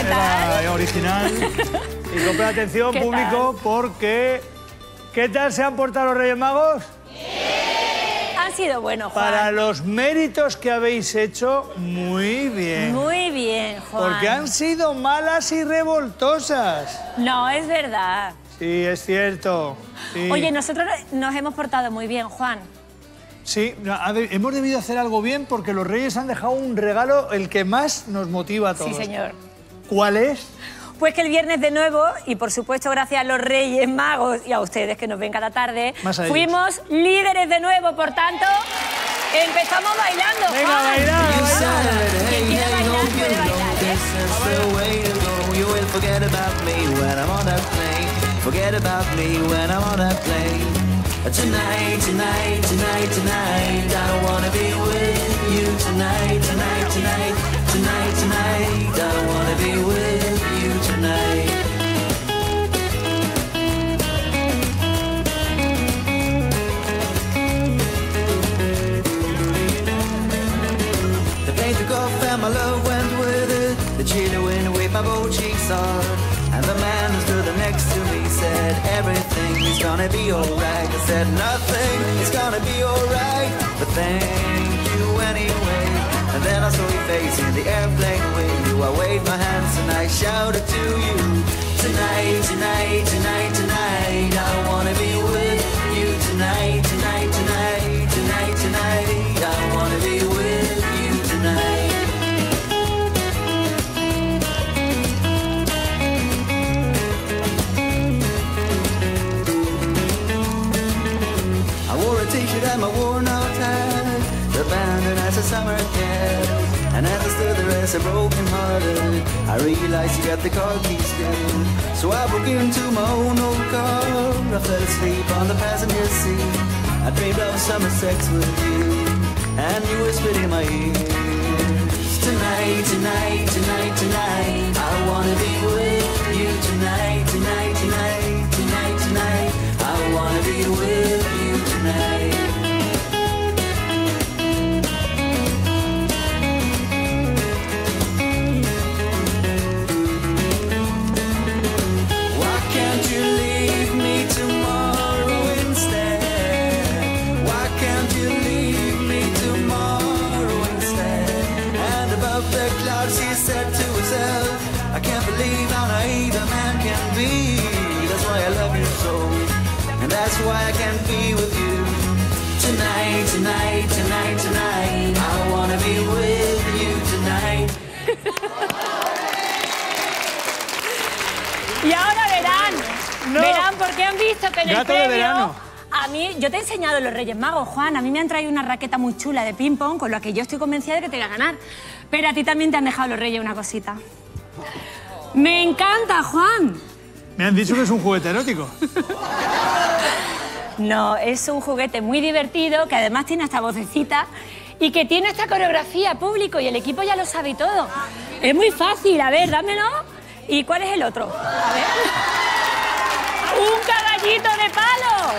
¿qué tal? Original. Y compra atención, público, porque... ¿Qué tal se han portado los Reyes Magos? Han sido buenos, Juan. Para los méritos que habéis hecho, muy bien. Muy bien, Juan. Porque han sido malas y revoltosas. No, es verdad. Sí, es cierto. Sí. Oye, nosotros nos hemos portado muy bien, Juan. Sí, hemos debido hacer algo bien porque los Reyes han dejado un regalo, el que más nos motiva a todos. Sí, señor. ¿Cuál es? Pues que el viernes de nuevo, y por supuesto gracias a los Reyes Magos y a ustedes que nos ven cada tarde, fuimos líderes de nuevo, por tanto, empezamos bailando. Venga, a bailar, a bailar. Quien quiera bailar, puede bailar, Tonight, tonight, tonight, tonight, I wanna be with you tonight, tonight, tonight, tonight, tonight, I wanna be with you tonight. The plane took off and my love went with it. The chilly wind waved my both cheeks hard, and the man who stood next to me said, everything is gonna be alright. I said, nothing is gonna be alright, but thank you anyway. And then I saw your face in the airplane with you. I waved my hands and I shouted to you, tonight, tonight, tonight, tonight, I wanna be with you tonight, tonight, tonight, tonight, tonight, I wanna be with you tonight. T-shirt and my worn-out hat, abandoned as a summer cat, and as I stood there as a broken-hearted, I realized you got the car keys still. So I broke into my own old car. I fell asleep on the passenger seat. I dreamed of summer sex with you, and you whispered in my ear, tonight, tonight, tonight, tonight, I wanna be with you tonight, tonight, tonight, tonight, tonight, I wanna be with you tonight. Why can't you leave me tomorrow instead? Why can't you leave me tomorrow instead? And above the clouds she said to herself, I can't believe how naive a man can be. That's why I love you so. And that's why I can't be with you tonight, tonight, tonight, tonight. I wanna be with you tonight. Y ahora verán porque han visto que en el Gato de premio... verano. A mí, yo te he enseñado los Reyes Magos, Juan. A mí me han traído una raqueta muy chula de ping-pong con la que yo estoy convencida de que te voy a ganar. Pero a ti también te han dejado los Reyes una cosita. ¡Me encanta, Juan! Me han dicho que es un juguete erótico. No, es un juguete muy divertido, que además tiene esta vocecita y que tiene esta coreografía, público, y el equipo ya lo sabe todo. Es muy fácil, a ver, dámelo. ¿Y cuál es el otro? A ver. ¡Un caballito de palo!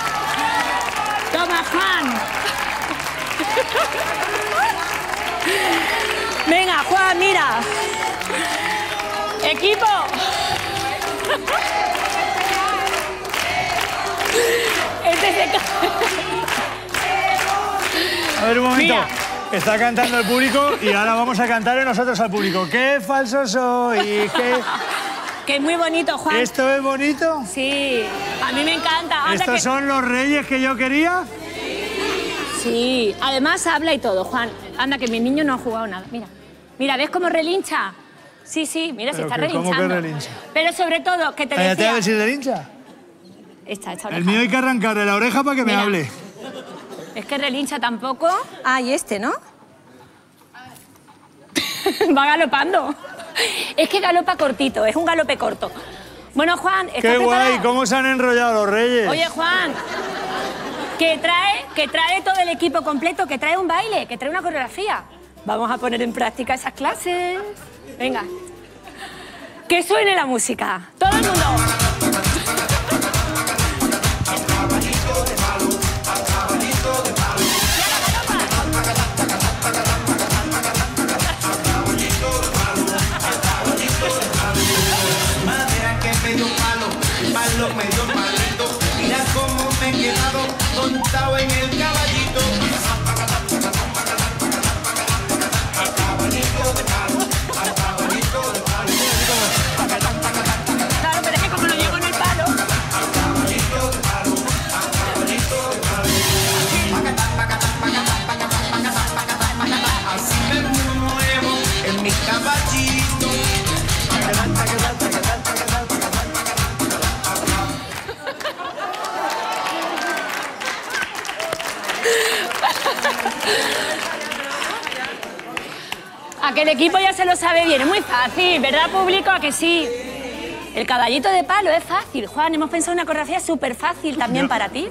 Toma, Juan. Venga, Juan, mira. Equipo. A ver, un momento. Mira. Está cantando el público y ahora vamos a cantarle nosotros al público. ¡Qué falso soy! Que es muy bonito, Juan. ¿Esto es bonito? Sí, a mí me encanta. Anda ¿Estos que... son los Reyes que yo quería? Sí, además habla y todo, Juan. Anda, que mi niño no ha jugado nada. Mira, mira, ¿ves cómo relincha? Sí, sí, mira, se está relinchando. ¿Cómo que relincha? Pero sobre todo, que te Cállate decía... a ver si relincha. Esta El oreja. mío hay que arrancarle la oreja para que me Mira. hable. Es que relincha tampoco. Ah, y este, ¿no? Va galopando. Es que galopa cortito, es un galope corto. Bueno, Juan, ¿estás ¡Qué guay! preparado? ¿Cómo se han enrollado los Reyes? Oye, Juan, que trae todo el equipo completo, que trae un baile, que trae una coreografía. Vamos a poner en práctica esas clases. Venga. Que suene la música. Todo el mundo. A que el equipo ya se lo sabe bien, es muy fácil, ¿verdad, público? A que sí. El caballito de palo es fácil, Juan, hemos pensado una coreografía súper fácil también para ti.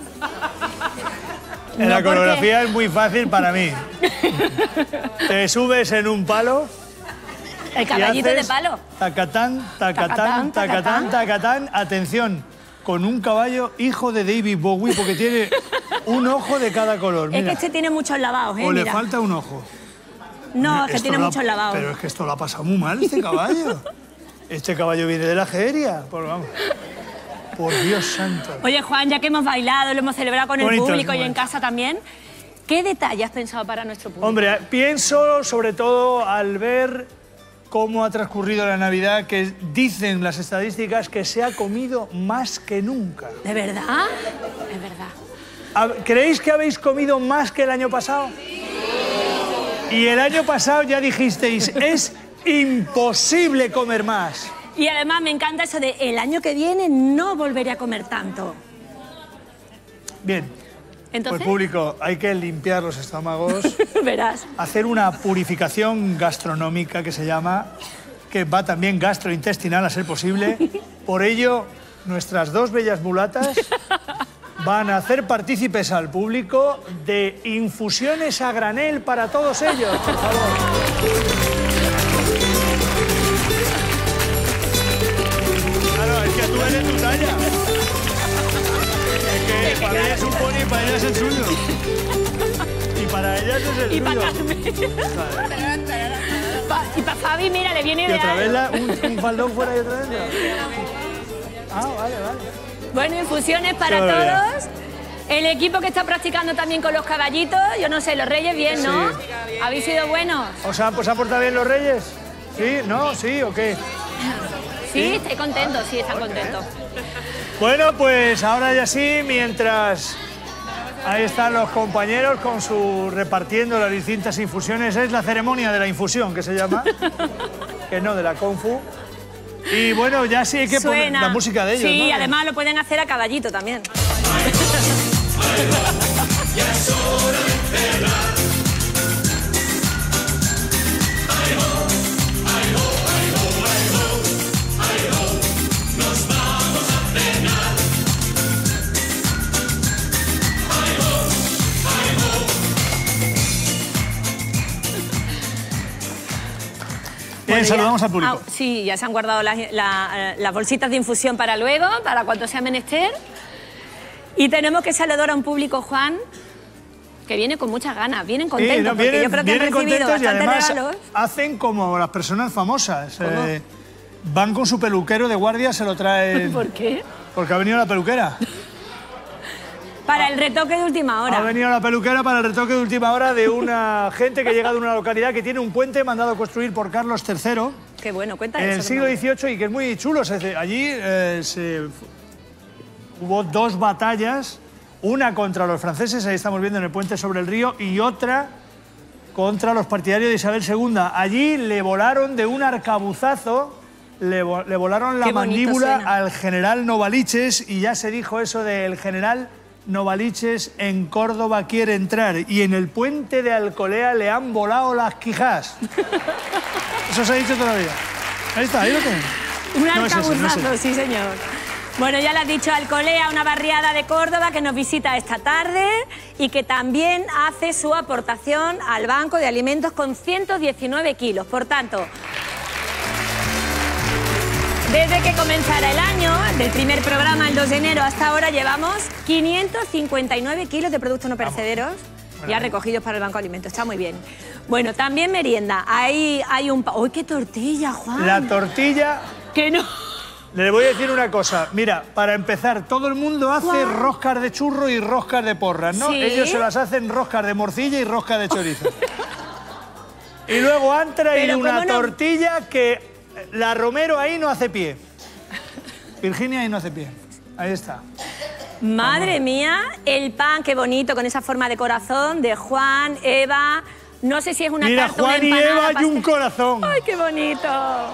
La coreografía es muy fácil para mí. Te subes en un palo. El caballito de palo. Tacatán, tacatán, tacatán, tacatán. Atención, con un caballo hijo de David Bowie, porque tiene un ojo de cada color. Mira. Es que este tiene muchos lavados, ¿eh? O le Mira. falta un ojo. No, es que tiene muchos lavados. Pero es que esto lo ha pasado muy mal, este caballo. Este caballo viene de la Geria. Pues vamos. Por Dios santo. Oye, Juan, ya que hemos bailado, lo hemos celebrado con Bonito, el público y en bonito. casa también, ¿qué detalle has pensado para nuestro público? Hombre, pienso sobre todo al ver cómo ha transcurrido la Navidad, que dicen las estadísticas que se ha comido más que nunca. ¿De verdad? Es verdad. ¿Creéis que habéis comido más que el año pasado? Y el año pasado ya dijisteis, es imposible comer más. Y además me encanta eso de el año que viene no volveré a comer tanto. Bien, Entonces, pues público, hay que limpiar los estómagos, verás. hacer una purificación gastronómica que se llama, que va también gastrointestinal a ser posible. Por ello, nuestras dos bellas mulatas van a hacer partícipes al público de infusiones a granel para todos ellos, por favor. Claro, es que tú eres tu talla. Es que para ella es un pony y para ella es el suyo. Y para ellas es el Y para suyo. Y para Fabi, mira, le viene Y otra vez ideal. un faldón fuera y otra vez. Ah, vale, vale. Bueno, infusiones para Qué barbaridad. todos. El equipo que está practicando también con los caballitos, yo no sé, los reyes bien, ¿no? Sí. ¿Habéis sido buenos? ¿Os han portado bien los reyes? ¿Sí? ¿No? ¿Sí o qué? Sí, estáis contentos, sí, están contentos. Bueno, pues ahora ya sí, mientras ahí están los compañeros con su repartiendo las distintas infusiones, es la ceremonia de la infusión que se llama, que no de la Kung Fu. Y bueno, ya sí hay que poner Suena. la música de ellos, Sí, ¿no? además lo pueden hacer a caballito también. Bien, saludamos al público. Sí, ya se han guardado las bolsitas de infusión para luego, para cuando sea menester. Y tenemos que saludar a un público, Juan, que viene con muchas ganas, vienen contentos, Sí, no, porque yo creo que han vienen recibido contentos y bastantes además regalos. hacen como las personas famosas. Van con su peluquero de guardia, se lo traen... ¿Por qué? Porque ha venido la peluquera. Para el retoque de última hora. Ha venido la peluquera para el retoque de última hora de una gente que llega de una localidad que tiene un puente mandado a construir por Carlos III Qué bueno, cuenta en eso. el siglo XVIII y que es muy chulo. Allí hubo dos batallas, una contra los franceses, ahí estamos viendo en el puente sobre el río, y otra contra los partidarios de Isabel II. Allí le volaron de un arcabuzazo, le volaron la Qué bonito mandíbula suena. al general Novaliches, y ya se dijo eso del general Novaliches en Córdoba quiere entrar, y en el puente de Alcolea le han volado las quijas. Eso se ha dicho todavía. Ahí está, ahí lo tienen. Un No es ese, no es arcabuzazo, ese. sí señor. Bueno, ya lo has dicho, Alcolea, una barriada de Córdoba que nos visita esta tarde y que también hace su aportación al Banco de Alimentos con 119 kilos. Por tanto, desde que comenzara el año, del primer programa, el 2 de enero, hasta ahora llevamos 559 kilos de productos no perecederos ya recogidos para el Banco de Alimentos. Está muy bien. Bueno, también merienda. Hay un... ¡Uy, qué tortilla, Juan! La tortilla... Que no... Le voy a decir una cosa. Mira, para empezar, todo el mundo hace Guau. roscas de churro y roscas de porras, ¿no? ¿Sí? Ellos se las hacen roscas de morcilla y roscas de chorizo. Y luego han traído Pero una ¿cómo no? tortilla que la Romero ahí no hace pie. Virginia ahí no hace pie. Ahí está. Madre mía, el pan, qué bonito, con esa forma de corazón de Juan, Eva. No sé si es una Mira, tarta, una Juan y empanada, Eva y un pastel. corazón. ¡Ay, qué bonito!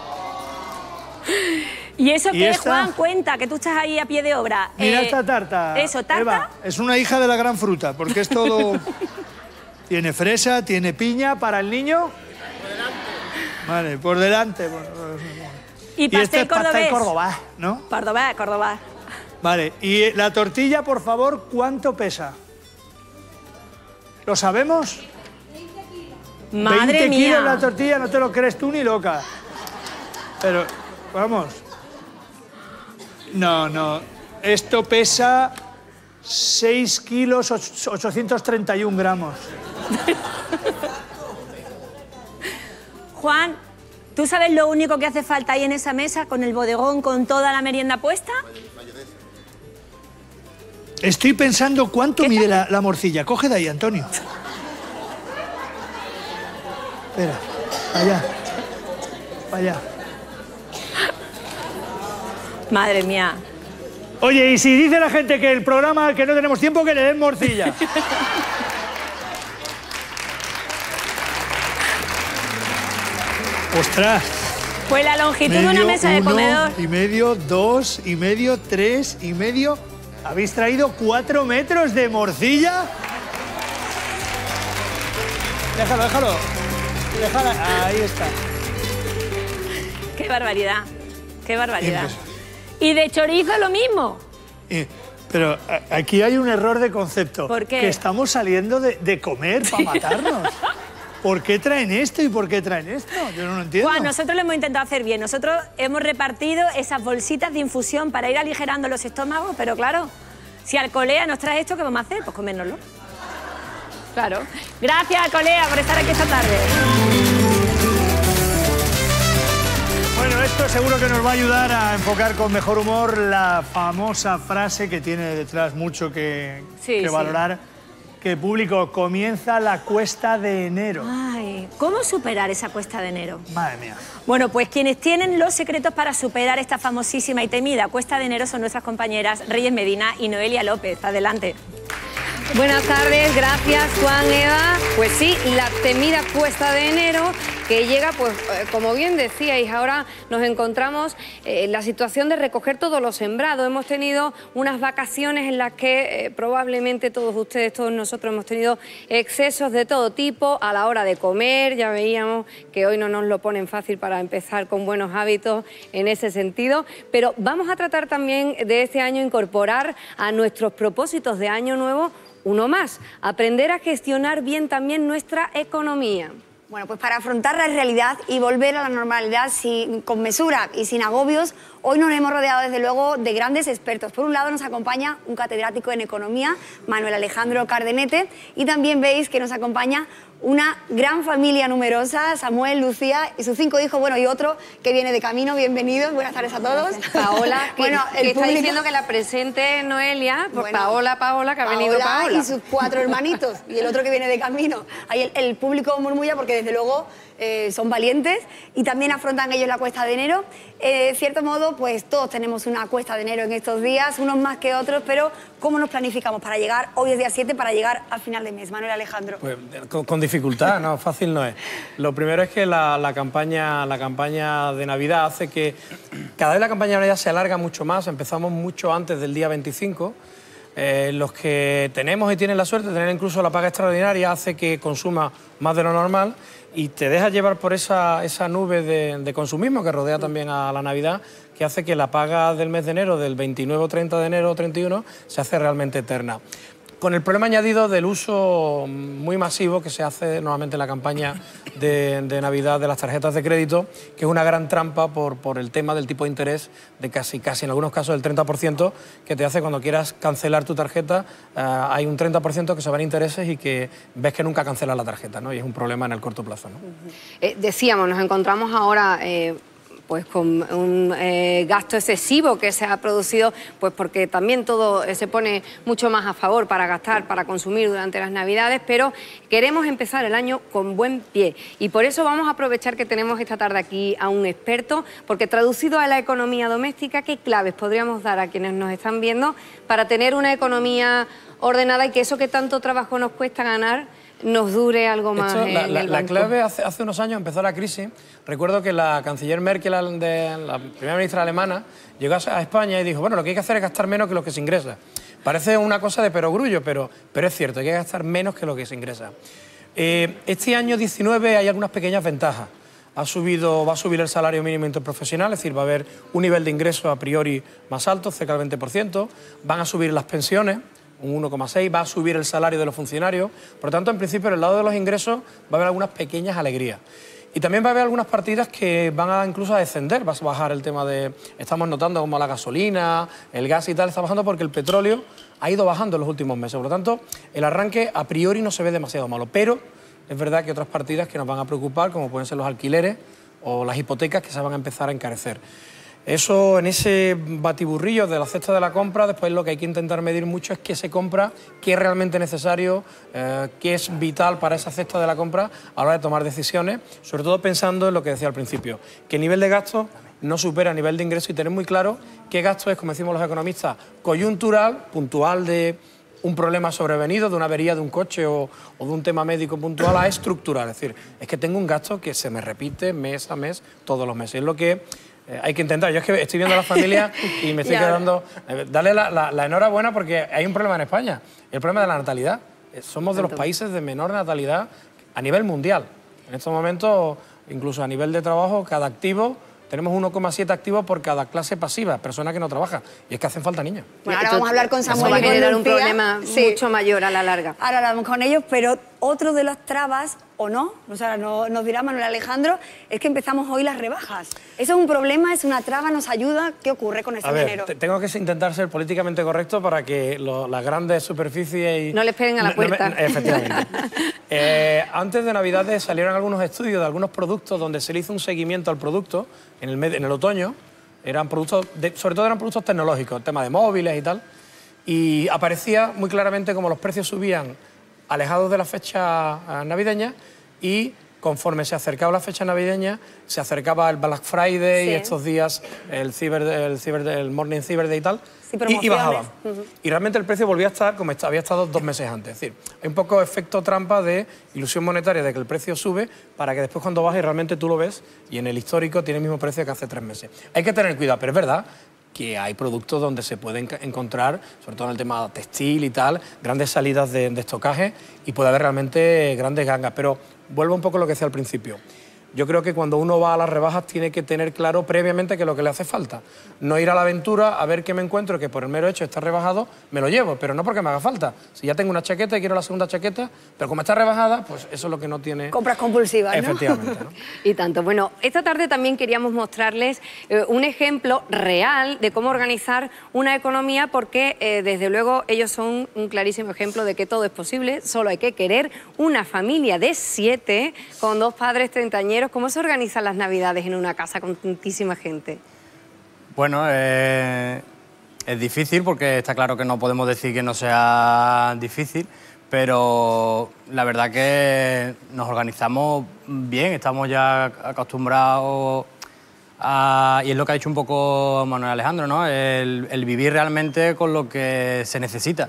¿Y eso ¿Y qué es, esta? Juan? Cuenta, que tú estás ahí a pie de obra. Mira esta tarta. Eso, ¿tarta? Eva, es una hija de la gran fruta, porque es todo... Tiene fresa, tiene piña para el niño. Vale, por delante. Y este pastel es pastel cordobés. cordobés, ¿no? Córdoba. Vale, y la tortilla, por favor, ¿cuánto pesa? ¿Lo sabemos? Madre 20 mía. kilos la tortilla, no te lo crees tú ni loca. Pero, vamos. No. Esto pesa 6 kilos 831 gramos. Juan, ¿tú sabes lo único que hace falta ahí en esa mesa con el bodegón, con toda la merienda puesta? Estoy pensando cuánto mide la morcilla. Coge de ahí, Antonio. Espera, allá. Allá. Madre mía. Oye, y si dice la gente que el programa, que no tenemos tiempo, que le den morcilla. ¡Ostras! Pues la longitud de una mesa de comedor. 1,5, 2,5, 3,5. ¿Habéis traído 4 metros de morcilla? Déjalo. Déjala. Ahí está. Qué barbaridad. Y de chorizo lo mismo. Pero aquí hay un error de concepto. ¿Por qué? Que estamos saliendo de comer para matarnos. ¿Por qué traen esto y por qué traen esto? Yo no lo entiendo. Juan, nosotros lo hemos intentado hacer bien. Nosotros hemos repartido esas bolsitas de infusión para ir aligerando los estómagos, pero claro, si Alcolea nos trae esto, ¿qué vamos a hacer? Pues comérnoslo. Claro. Gracias, Alcolea, por estar aquí esta tarde. Bueno, esto seguro que nos va a ayudar a enfocar con mejor humor la famosa frase que tiene detrás mucho que valorar. Que público, comienza la cuesta de enero. Ay, ¿cómo superar esa cuesta de enero? Madre mía. Bueno, pues quienes tienen los secretos para superar esta famosísima y temida cuesta de enero son nuestras compañeras Reyes Medina y Noelia López. Adelante. Buenas tardes, gracias Juan, Eva. Pues sí, la temida cuesta de enero que llega, pues como bien decíais, ahora nos encontramos en la situación de recoger todo lo sembrado. Hemos tenido unas vacaciones en las que probablemente todos ustedes, todos nosotros hemos tenido excesos de todo tipo a la hora de comer. Ya veíamos que hoy no nos lo ponen fácil para empezar con buenos hábitos en ese sentido, pero vamos a tratar también de este año incorporar a nuestros propósitos de año nuevo uno más, aprender a gestionar bien también nuestra economía. Bueno, pues para afrontar la realidad y volver a la normalidad con mesura y sin agobios, hoy nos hemos rodeado desde luego de grandes expertos. Por un lado nos acompaña un catedrático en economía, Manuel Alejandro Cardenete, y también veis que nos acompaña una gran familia numerosa, Samuel, Lucía y sus 5 hijos, bueno, y otro que viene de camino. Bienvenidos, buenas tardes a todos. Paola, que, bueno, que está diciendo que la presente Noelia, pues bueno, Paola, que ha venido Paola. Y sus 4 hermanitos, y el otro que viene de camino. Ahí el público murmulla porque desde luego son valientes y también afrontan ellos la cuesta de enero. De cierto modo, pues todos tenemos una cuesta de enero en estos días, unos más que otros, pero ¿cómo nos planificamos para llegar, hoy es día 7, para llegar al final de mes? Manuel Alejandro. Pues con dificultad, no, fácil no es. Lo primero es que la campaña de Navidad hace que cada vez la campaña de Navidad se alarga mucho más, empezamos mucho antes del día 25. Los que tenemos y tienen la suerte de tener incluso la paga extraordinaria hace que consuma más de lo normal y te deja llevar por esa nube de consumismo que rodea también a la Navidad, que hace que la paga del mes de enero, del 29 o 30 de enero o 31, se hace realmente eterna. Con el problema añadido del uso muy masivo que se hace normalmente en la campaña de Navidad de las tarjetas de crédito, que es una gran trampa por el tema del tipo de interés de casi en algunos casos del 30%, que te hace cuando quieras cancelar tu tarjeta, hay un 30% que se va en intereses y que ves que nunca cancelas la tarjeta, ¿no? Y es un problema en el corto plazo, ¿no? Decíamos, nos encontramos ahora pues con un gasto excesivo que se ha producido, pues porque también todo se pone mucho más a favor para gastar, para consumir durante las Navidades, pero queremos empezar el año con buen pie y por eso vamos a aprovechar que tenemos esta tarde aquí a un experto, porque traducido a la economía doméstica, ¿qué claves podríamos dar a quienes nos están viendo para tener una economía ordenada y que eso que tanto trabajo nos cuesta ganar nos dure algo más en el banco? La clave, hace unos años empezó la crisis. Recuerdo que la canciller Merkel, la primera ministra alemana, llegó a España y dijo, bueno, lo que hay que hacer es gastar menos que lo que se ingresa. Parece una cosa de perogrullo, pero es cierto, hay que gastar menos que lo que se ingresa. Este año 19 hay algunas pequeñas ventajas. va a subir el salario mínimo interprofesional, es decir, va a haber un nivel de ingreso a priori más alto, cerca del 20%, van a subir las pensiones, un 1,6%, va a subir el salario de los funcionarios. Por lo tanto, en principio, en el lado de los ingresos va a haber algunas pequeñas alegrías. Y también va a haber algunas partidas que van a incluso a descender, va a bajar el tema de... Estamos notando como la gasolina, el gas y tal, está bajando porque el petróleo ha ido bajando en los últimos meses. Por lo tanto, el arranque a priori no se ve demasiado malo, pero es verdad que hay otras partidas que nos van a preocupar, como pueden ser los alquileres o las hipotecas, que se van a empezar a encarecer. Eso, en ese batiburrillo de la cesta de la compra, después lo que hay que intentar medir mucho es qué se compra, qué es realmente necesario, qué es vital para esa cesta de la compra a la hora de tomar decisiones, sobre todo pensando en lo que decía al principio, que el nivel de gasto no supera el nivel de ingreso y tener muy claro qué gasto es, como decimos los economistas, coyuntural, puntual de un problema sobrevenido, de una avería de un coche o de un tema médico puntual, a estructural. Es decir, es que tengo un gasto que se me repite mes a mes, todos los meses. Es lo que hay que intentar. Yo es que estoy viendo a la familia y me estoy quedando... Darle la enhorabuena porque hay un problema en España, el problema de la natalidad. Somos de los países de menor natalidad a nivel mundial. En estos momentos, incluso a nivel de trabajo, cada activo... Tenemos 1,7 activos por cada clase pasiva, persona que no trabaja. Y es que hacen falta niños. Bueno, ahora vamos a hablar con Samuel. Eso va a generar un Lucía. problema mucho mayor a la larga. Ahora hablamos con ellos, pero otro de las trabas, o no, o sea, nos dirá Manuel Alejandro, es que empezamos hoy las rebajas. ¿Eso es un problema, es una traba, nos ayuda? ¿Qué ocurre con ese dinero? Tengo que intentar ser políticamente correcto para que las grandes superficies... Y... No les peguen a la puerta. Efectivamente. Antes de Navidades salieron algunos estudios de algunos productos donde se le hizo un seguimiento al producto en el otoño. Eran productos, sobre todo eran productos tecnológicos, el tema de móviles y tal. Y aparecía muy claramente como los precios subían alejados de la fecha navideña y conforme se acercaba la fecha navideña, se acercaba el Black Friday y estos días el Morning Cyber Day y tal, y bajaban. Y realmente el precio volvía a estar como había estado 2 meses antes. Es decir, hay un poco efecto trampa de ilusión monetaria de que el precio sube para que después cuando baje realmente tú lo ves y en el histórico tiene el mismo precio que hace 3 meses. Hay que tener cuidado, pero es verdad que hay productos donde se pueden encontrar, sobre todo en el tema textil y tal, grandes salidas de estocaje y puede haber realmente grandes gangas. Pero vuelvo un poco a lo que decía al principio. Yo creo que cuando uno va a las rebajas tiene que tener claro previamente qué es lo que le hace falta. No ir a la aventura a ver qué me encuentro, que por el mero hecho está rebajado, me lo llevo, pero no porque me haga falta. Si ya tengo una chaqueta y quiero la segunda chaqueta, pero como está rebajada, pues eso es lo que no tiene... Compras compulsivas, ¿no? Efectivamente, ¿no? Y tanto. Bueno, esta tarde también queríamos mostrarles un ejemplo real de cómo organizar una economía, porque desde luego ellos son un clarísimo ejemplo de que todo es posible, solo hay que querer. Una familia de 7 con 2 padres treintañeros. ¿Cómo se organizan las Navidades en una casa con tantísima gente? Bueno, es difícil porque está claro que no podemos decir que no sea difícil, pero la verdad que nos organizamos bien, estamos ya acostumbrados a... Y es lo que ha dicho un poco Manuel Alejandro, ¿no? El vivir realmente con lo que se necesita,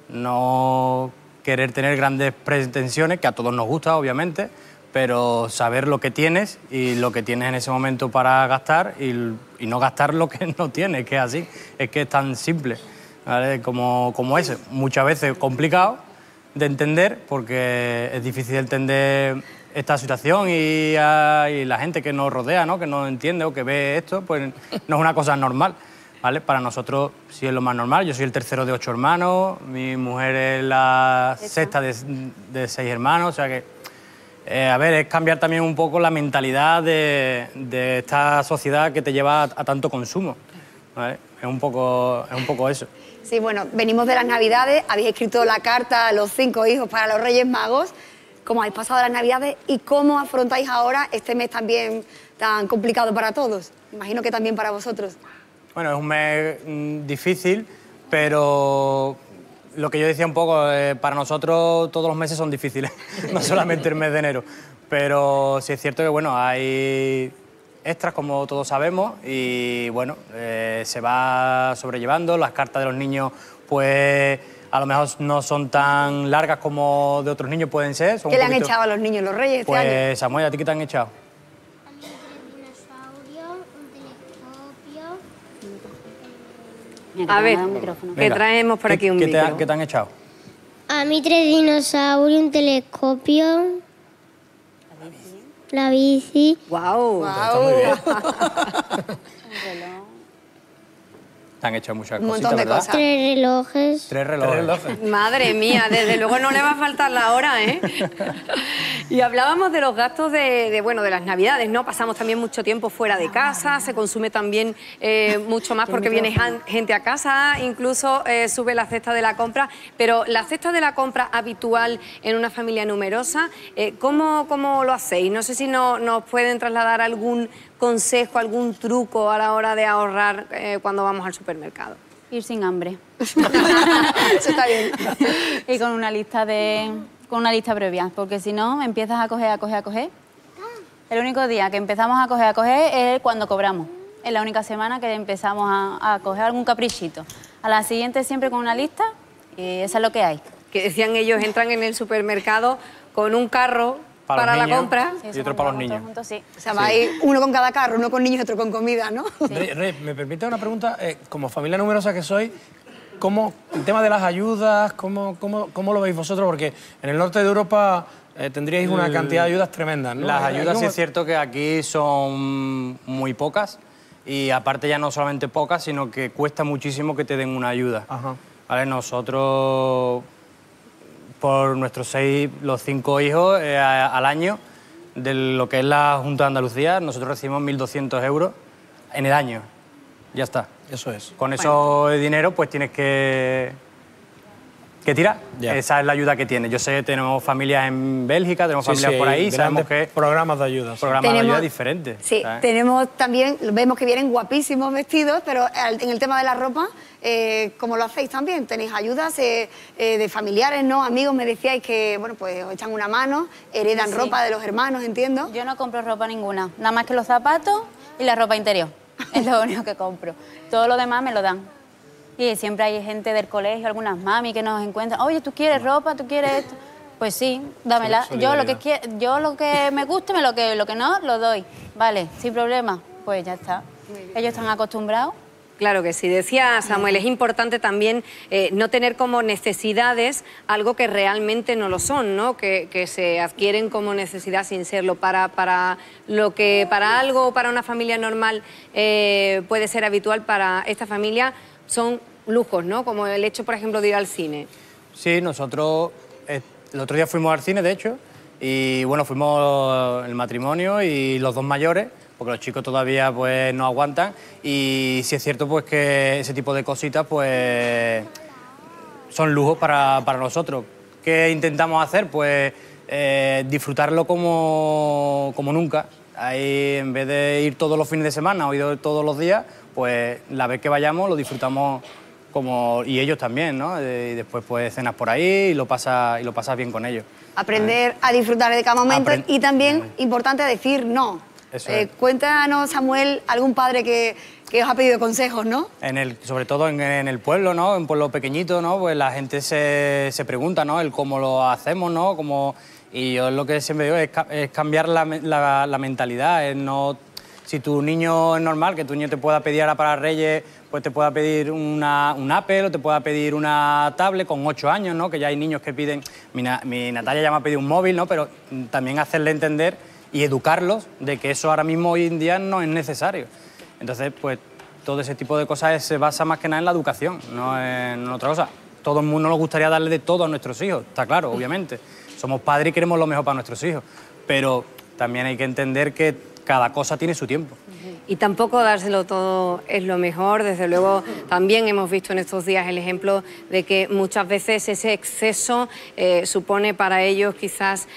no querer tener grandes pretensiones, que a todos nos gusta, obviamente, pero saber lo que tienes y lo que tienes en ese momento para gastar y no gastar lo que no tienes, que es así, es que es tan simple, ¿vale? Como es, muchas veces complicado de entender porque es difícil entender esta situación y la gente que nos rodea, ¿no? Que no entiende o que ve esto, pues no es una cosa normal, ¿vale? Para nosotros sí es lo más normal. Yo soy el tercero de 8 hermanos, mi mujer es la sexta de 6 hermanos, o sea que... a ver, es cambiar también un poco la mentalidad de esta sociedad que te lleva a tanto consumo, ¿vale? Es un poco eso. Sí, bueno, venimos de las Navidades, habéis escrito la carta a los 5 hijos para los Reyes Magos. ¿Cómo habéis pasado las Navidades y cómo afrontáis ahora este mes también tan complicado para todos? Imagino que también para vosotros. Bueno, es un mes difícil, pero... Lo que yo decía un poco, para nosotros todos los meses son difíciles, no solamente el mes de enero. Pero sí es cierto que bueno, hay extras, como todos sabemos, y bueno, se va sobrellevando. Las cartas de los niños, pues a lo mejor no son tan largas como de otros niños pueden ser. ¿Qué le han echado a los niños los Reyes este año? Pues Samuel, ¿a ti qué te han echado? A ver, que traemos por aquí un micro. ¿Qué te han echado? A mí 3 dinosaurios, un telescopio. la bici. ¡Guau! Está muy bien. Te han hecho muchas Un cositas, montón de ¿verdad? cosas. 3 relojes. 3 relojes. Madre mía, desde luego no le va a faltar la hora, ¿eh? Y hablábamos de los gastos de las Navidades, ¿no? Pasamos también mucho tiempo fuera de casa, se consume también mucho más porque viene gente a casa, incluso sube la cesta de la compra. Pero la cesta de la compra habitual en una familia numerosa, ¿cómo lo hacéis? No sé si nos pueden trasladar algún consejo, algún truco a la hora de ahorrar cuando vamos al supermercado. Ir sin hambre. Eso está bien. Y con una lista previa, porque si no empiezas a coger. El único día que empezamos a coger es cuando cobramos. Es la única semana que empezamos a coger algún caprichito. A la siguiente siempre con una lista y eso es lo que hay. Que decían ellos, entran en el supermercado con un carro para la compra. Y otro para los niños. Juntos, sí. O sea, va a ir uno con cada carro, uno con niños y otro con comida, ¿no? Rey, ¿me permite una pregunta? Como familia numerosa que sois, ¿cómo el tema de las ayudas, cómo lo veis vosotros? Porque en el norte de Europa tendríais una cantidad de ayudas tremendas, ¿no? Las ayudas sí es cierto que aquí son muy pocas y aparte ya no solamente pocas, sino que cuesta muchísimo que te den una ayuda. Ajá. ¿Vale? Nosotros, por nuestros 5 hijos al año, de lo que es la Junta de Andalucía, nosotros recibimos 1.200 euros en el año. Ya está. Eso es. Con eso de dinero, pues tienes que tirar. Ya. Esa es la ayuda que tienes. Yo sé que tenemos familias en Bélgica, tenemos familias por ahí, sabemos que programas de ayuda. Sí. programas de ayuda diferentes. Sí, ¿sabes? tenemos también, vemos que vienen guapísimos vestidos, pero en el tema de la ropa, ¿cómo lo hacéis también? ¿Tenéis ayudas de familiares, no? Amigos, me decíais que, bueno, pues os echan una mano, heredan Sí. ropa de los hermanos, entiendo. Yo no compro ropa ninguna, nada más que los zapatos y la ropa interior. Es lo único que compro. Todo lo demás me lo dan. Y siempre hay gente del colegio, algunas mami que nos encuentran. Oye, ¿tú quieres ropa? ¿Tú quieres esto? Pues sí, dámela. Yo lo que me guste, lo que no, lo doy. Vale, sin problema. Pues ya está. Ellos están acostumbrados. Claro que sí. Decía Samuel, es importante también no tener como necesidades algo que realmente no lo son, ¿no? Que se adquieren como necesidad sin serlo. Para lo que para algo, para una familia normal puede ser habitual, para esta familia son lujos, ¿no? Como el hecho, por ejemplo, de ir al cine. Sí, nosotros el otro día fuimos al cine, de hecho, y bueno, fuimos el matrimonio y los 2 mayores, porque los chicos todavía pues no aguantan, y sí es cierto pues que ese tipo de cositas pues son lujos para nosotros. ¿Qué intentamos hacer? Pues disfrutarlo como nunca. Ahí, en vez de ir todos los fines de semana o ir todos los días, pues la vez que vayamos lo disfrutamos y ellos también, ¿no? Y después pues cenas por ahí y lo pasas bien con ellos. Aprender a disfrutar de cada momento y también, importante, decir no. Eso es. Cuéntanos, Samuel, algún padre que os ha pedido consejos, ¿no? Sobre todo en el pueblo, ¿no? En un pueblo pequeñito, ¿no? Pues la gente se pregunta, ¿no? El cómo lo hacemos, ¿no? Y yo lo que siempre digo es cambiar la mentalidad. Si tu niño es normal, que tu niño te pueda pedir ahora para Reyes, pues te pueda pedir un Apple o te pueda pedir una tablet con 8 años, ¿no? Que ya hay niños que piden... Mi Natalia ya me ha pedido un móvil, ¿no? Pero también hacerle entender y educarlos de que eso ahora mismo hoy en día no es necesario. Entonces, pues todo ese tipo de cosas se basa más que nada en la educación, no en otra cosa. Todo el mundo nos gustaría darle de todo a nuestros hijos, está claro, obviamente. Somos padres y queremos lo mejor para nuestros hijos, pero también hay que entender que cada cosa tiene su tiempo. Y tampoco dárselo todo es lo mejor. Desde luego, también hemos visto en estos días el ejemplo de que muchas veces ese exceso supone para ellos quizás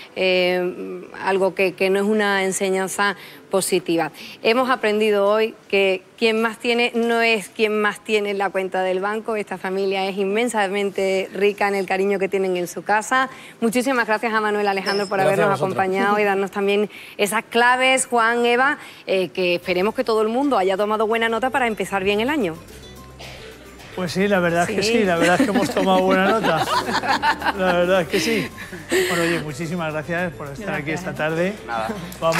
algo que no es una enseñanza positiva. Hemos aprendido hoy que quien más tiene no es quien más tiene en la cuenta del banco. Esta familia es inmensamente rica en el cariño que tienen en su casa. Muchísimas gracias a Manuel Alejandro por habernos acompañado y darnos también esas claves, Juan, Eva, que esperemos que todo el mundo haya tomado buena nota para empezar bien el año. Pues sí, la verdad es que sí, la verdad es que hemos tomado buena nota. La verdad es que sí. Bueno, oye, muchísimas gracias por estar aquí esta tarde. Nada. Vamos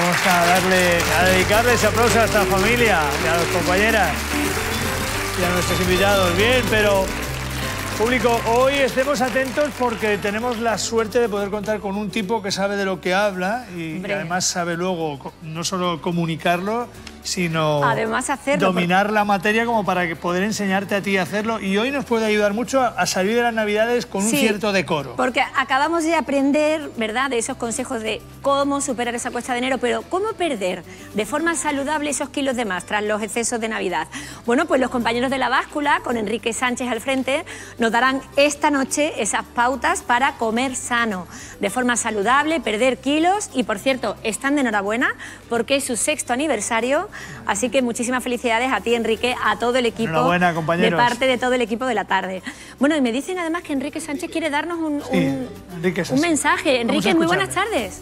a dedicarle ese aplauso a esta familia y a las compañeras y a nuestros invitados. Bien, pero Público, hoy estemos atentos porque tenemos la suerte de poder contar con un tipo que sabe de lo que habla y además sabe luego no solo comunicarlo, sino además hacerlo, dominar la materia como para poder enseñarte a ti a hacerlo. Y hoy nos puede ayudar mucho a salir de las Navidades con un cierto decoro. Porque acabamos de aprender, ¿verdad?, de esos consejos de cómo superar esa cuesta de enero, pero cómo perder de forma saludable esos kilos de más tras los excesos de Navidad. Bueno, pues los compañeros de La Báscula, con Enrique Sánchez al frente, nos darán esta noche esas pautas para comer sano, de forma saludable, perder kilos y, por cierto, están de enhorabuena porque es su 6º aniversario, así que muchísimas felicidades a ti, Enrique, a todo el equipo. Enhorabuena, compañeros. De parte de todo el equipo de la tarde. Bueno, y me dicen además que Enrique Sánchez quiere darnos un mensaje. Enrique, muy buenas tardes.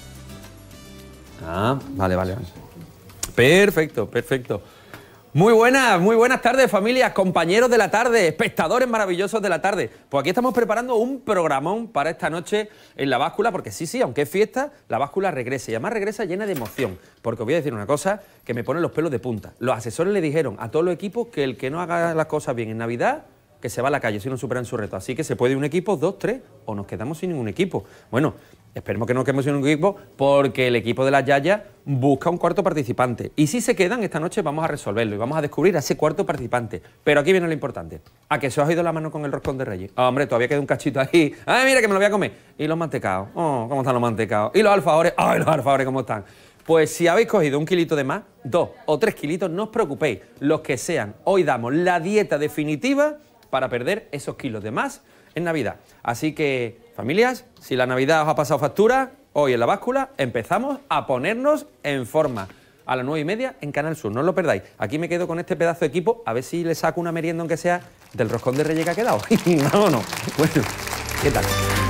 Ah, vale. Perfecto. Muy buenas tardes, familias, compañeros de la tarde, espectadores maravillosos de la tarde. Pues aquí estamos preparando un programón para esta noche en La Báscula, porque sí, aunque es fiesta, La Báscula regresa. Y además regresa llena de emoción, porque os voy a decir una cosa que me pone los pelos de punta. Los asesores le dijeron a todos los equipos que el que no haga las cosas bien en Navidad, que se va a la calle si no superan su reto. Así que se puede ir un equipo, 2, 3, o nos quedamos sin ningún equipo. Bueno, esperemos que no nos quedemos sin ningún equipo, porque el equipo de las Yayas busca un cuarto participante. Y si se quedan, esta noche vamos a resolverlo y vamos a descubrir a ese cuarto participante. Pero aquí viene lo importante. ¿A que se os ha ido la mano con el roscón de Reyes? Hombre, todavía queda un cachito ahí. ¡Ay, mira que me lo voy a comer! Y los mantecados. ¡Oh, cómo están los mantecados! Y los alfajores. ¡Ay, los alfajores cómo están! Pues si habéis cogido 1 kilito de más, 2 o 3 kilitos, no os preocupéis. Los que sean, hoy damos la dieta definitiva para perder esos kilos de más en Navidad. Así que, familias, si la Navidad os ha pasado factura, hoy en La Báscula empezamos a ponernos en forma. A las 9:30 en Canal Sur, no os lo perdáis. Aquí me quedo con este pedazo de equipo, a ver si le saco una merienda, aunque sea del roscón de Reyes que ha quedado. Vámonos. Bueno, ¿qué tal?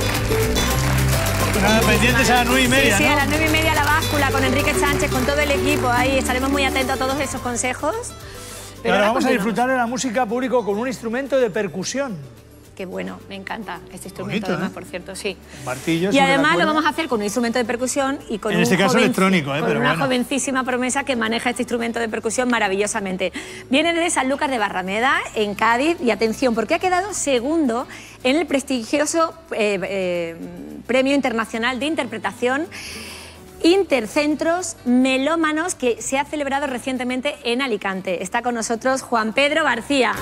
Nada, pendientes a las 9:30, Sí, ¿no? a las 9:30 La Báscula con Enrique Sánchez, con todo el equipo. Ahí estaremos muy atentos a todos esos consejos. Y ahora vamos a disfrutar de la música, público, con un instrumento de percusión. Qué bueno, me encanta este instrumento, Bonito, además, ¿eh? por cierto, sí. Martillos. Y además lo vamos a hacer con un instrumento de percusión y con, en este caso electrónico, con pero una bueno. jovencísima promesa que maneja este instrumento de percusión maravillosamente. Viene de Sanlúcar de Barrameda, en Cádiz, y atención, porque ha quedado segundo en el prestigioso Premio Internacional de Interpretación Intercentros Melómanos, que se ha celebrado recientemente en Alicante. Está con nosotros Juan Pedro García.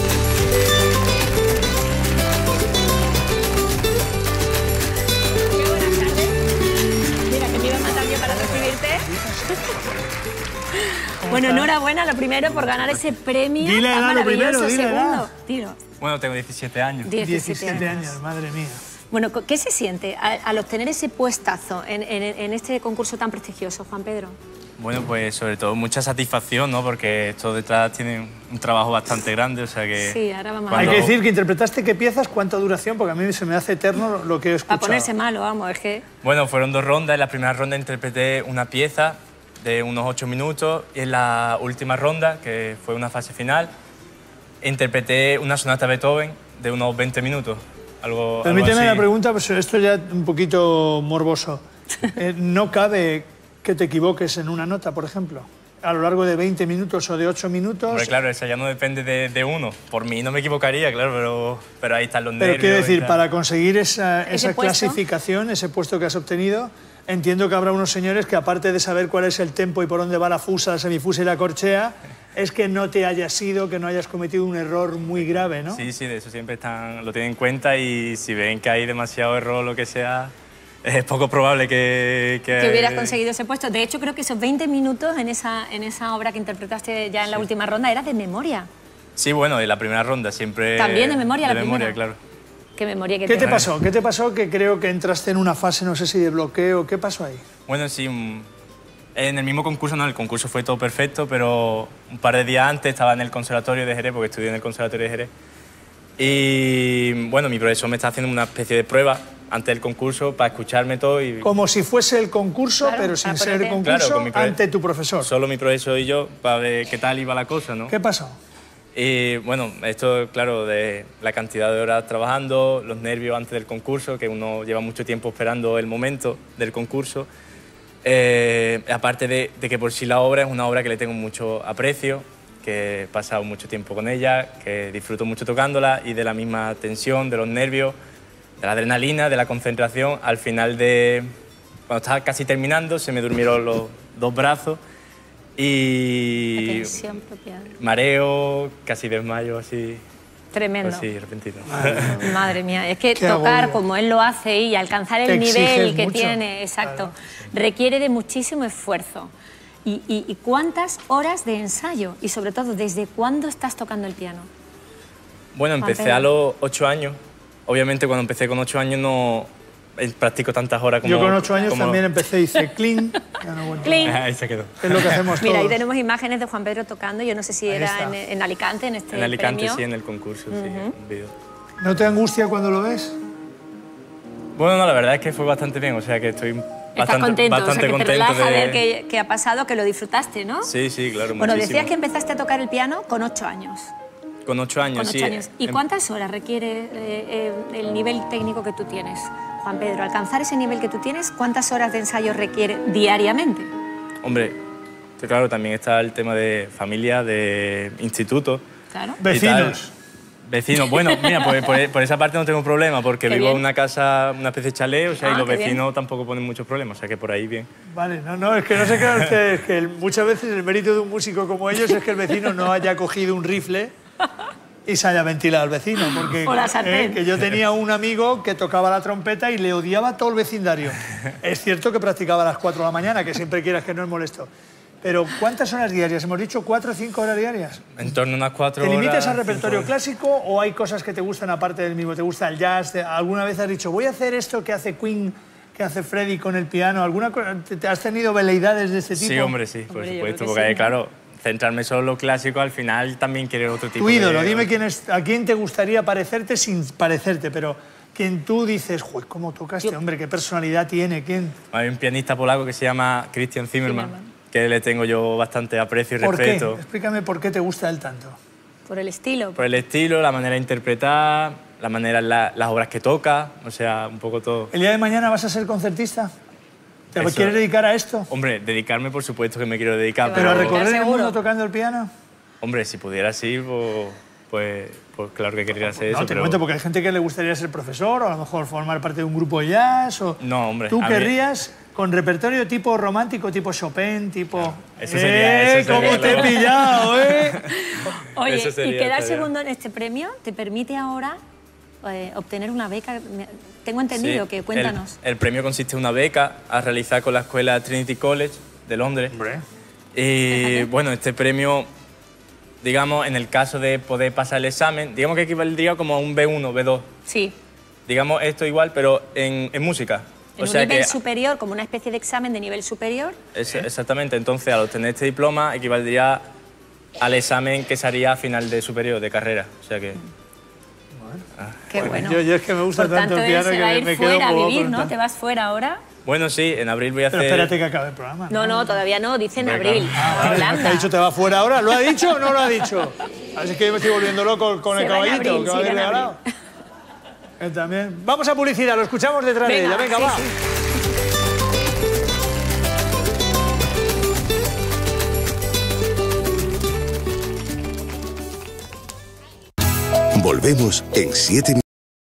Bueno, enhorabuena lo primero por ganar ese premio. Dile tan edad, lo maravilloso, primero, dile segundo. edad. Dilo. Bueno, tengo 17 años. 17 años, madre mía. Bueno, ¿qué se siente al obtener ese puestazo en este concurso tan prestigioso, Juan Pedro? Bueno, pues sobre todo mucha satisfacción, ¿no? Porque esto detrás tiene un trabajo bastante grande, o sea que... Sí, ahora vamos a Hay ver. que decir que interpretaste qué piezas, cuánta duración, porque a mí se me hace eterno lo que he escuchado. A ponerse malo, vamos, es que... Bueno, fueron 2 rondas. En la primera ronda interpreté una pieza de unos 8 minutos y en la última ronda, que fue una fase final, interpreté una sonata de Beethoven de unos 20 minutos. Permíteme así. la pregunta, pues esto ya un poquito morboso. ¿No cabe que te equivoques en una nota, por ejemplo? A lo largo de 20 minutos o de 8 minutos... Hombre, claro, eso ya no depende de uno. Por mí no me equivocaría, claro, pero ahí están los nervios. Pero quiero decir, y tal. para conseguir esa puesto. clasificación, ese puesto que has obtenido, entiendo que habrá unos señores que, aparte de saber cuál es el tempo y por dónde va la fusa, la semifusa y la corchea, es que no te hayas ido, que no hayas cometido un error muy grave, ¿no? Sí, de eso siempre lo tienen en cuenta y si ven que hay demasiado error o lo que sea, es poco probable que hubieras conseguido ese puesto. De hecho, creo que esos 20 minutos en esa obra que interpretaste ya en la última ronda era de memoria. Sí, bueno, en la primera ronda siempre... También de memoria la memoria, primera. claro. Qué memoria que ¿Qué te tienes. pasó? ¿Qué te pasó que creo que entraste en una fase, no sé si de bloqueo? ¿Qué pasó ahí? Bueno, sí, en el mismo concurso, no, el concurso fue todo perfecto, pero un par de días antes estaba en el Conservatorio de Jerez, porque estudié en el Conservatorio de Jerez. Y bueno, mi profesor me estaba haciendo una especie de prueba antes del concurso para escucharme todo y... Como si fuese el concurso, Claro, pero sin para ser el ponerte. concurso, Claro, con mi ante tu profesor. Solo mi profesor y yo, para ver qué tal iba la cosa, ¿no? ¿Qué pasó? Y bueno, esto, claro, de la cantidad de horas trabajando, los nervios antes del concurso, que uno lleva mucho tiempo esperando el momento del concurso. Aparte de que por sí la obra es una obra que le tengo mucho aprecio que he pasado mucho tiempo con ella, que disfruto mucho tocándola y de la misma tensión, de los nervios, de la adrenalina, de la concentración. Al final cuando estaba casi terminando, se me durmieron los dos brazos y... La tensión propia. Mareo, casi desmayo, así... Tremendo. Pues sí, repentino. Madre mía, es que Qué tocar agobio. como él lo hace y alcanzar Te el nivel exiges que mucho. tiene, exacto, Claro. requiere de muchísimo esfuerzo. ¿Y cuántas horas de ensayo? Y sobre todo, ¿desde cuándo estás tocando el piano? Bueno, empecé a los 8 años. Obviamente cuando empecé con 8 años no practico tantas horas como... Yo con 8 años como- también empecé, hice clean, ya no vuelvo. Clean. Ahí se quedó. Es lo que hacemos Mira, ahí todos. tenemos imágenes de Juan Pedro tocando, yo no sé si Ahí era está. en Alicante, en este En Alicante, premio. sí, en el concurso, sí, un vídeo. ¿No te angustia cuando lo ves? Bueno, no, la verdad es que fue bastante bien, o sea que estoy Estás bastante, contento, bastante o sea, que te contento relaja de... ver qué ha pasado, que lo disfrutaste, ¿no? Sí, sí, claro, Bueno, muchísimo. decías que empezaste a tocar el piano con 8 años. Con 8 años, Con 8 sí. años. ¿Y Em- cuántas horas requiere el nivel técnico que tú tienes, Juan Pedro? Alcanzar ese nivel que tú tienes, ¿cuántas horas de ensayo requiere diariamente? Hombre, que claro, también está el tema de familia, de instituto. Claro. y Vecinos. tal. Vecinos, bueno, mira, por esa parte no tengo problema, porque Qué vivo bien. en una casa, una especie de chalet, o sea, y los qué bien. vecinos tampoco ponen muchos problemas, o sea que por ahí bien. Vale, no, es que no se crean ustedes que muchas veces el mérito de un músico como ellos es que el vecino no haya cogido un rifle y se haya ventilado al vecino. Porque O la sartén. que yo tenía un amigo que tocaba la trompeta y le odiaba a todo el vecindario. Es cierto que practicaba a las 4 de la mañana, que siempre quieras que no es molesto. Pero ¿cuántas horas diarias? Hemos dicho 4 o 5 horas diarias. En torno a unas 4 ¿Te horas... limitas al 5 repertorio horas. clásico o hay cosas que te gustan aparte del mismo? ¿Te gusta el jazz? ¿Alguna vez has dicho, voy a hacer esto que hace Queen, que hace Freddie con el piano? ¿Te has tenido veleidades de este tipo? Sí, hombre, sí, por Hombre, yo supuesto, creo que porque sí. claro, centrarme solo en lo clásico, al final también quiero otro tipo Tu ídolo, de... dime a quién te gustaría parecerte sin parecerte, pero quien tú dices, joder, ¿cómo toca este hombre? ¿Qué personalidad tiene? ¿Quién? Hay un pianista polaco que se llama Christian Zimmerman, que le tengo yo bastante aprecio y ¿Por qué? respeto. Explícame por qué te gusta él tanto. Por el estilo. Por el estilo, la manera de interpretar, la manera, las obras que toca, o sea, un poco todo. ¿El día de mañana vas a ser concertista? ¿Te Eso. quieres dedicar a esto? Hombre, dedicarme por supuesto que me quiero dedicar, ¿Pero a pero... recorrer el seguro. mundo tocando el piano? Hombre, si pudiera sí, pues claro que querría hacer eso, No, te pero... cuento, porque hay gente que le gustaría ser profesor o a lo mejor formar parte de un grupo de jazz. O... No, hombre, ¿Tú a mí- querrías con repertorio tipo romántico, tipo Chopin, tipo... Eso sería, eso ¿Cómo sería, te he claro. pillado, Oye, Eso sería, y quedar estaría. segundo en este premio te permite ahora obtener una beca. Tengo entendido Sí, que, cuéntanos. El premio consiste en una beca a realizar con la escuela Trinity College de Londres. Hombre. Y bueno, este premio, digamos, en el caso de poder pasar el examen, digamos que equivaldría como a un B1, B2. Sí. Digamos esto igual, pero en música. En un nivel superior, como una especie de examen de nivel superior. Exactamente, entonces al obtener este diploma equivaldría al examen que se haría a final de superior, de carrera. O sea que... Qué bueno. Yo es que me gusta Por tanto el él piano se que va a ir me quedo fuera a bobo vivir, con ¿no? tanto. Te vas fuera ahora. Bueno, sí, en abril voy a hacer... Pero espérate que acabe el programa. No, todavía no, dice en Venga. abril. Vale, Yolanda. ¿te ha dicho te va fuera ahora? ¿Lo ha dicho o no lo ha dicho? Así que yo me estoy volviendo loco con Se el va en caballito abril, que va a sí, haber en abril. regalado. Él también. Vamos a publicidad, lo escuchamos detrás de ella. Venga, sí, va. sí. Volvemos en 7 minutos.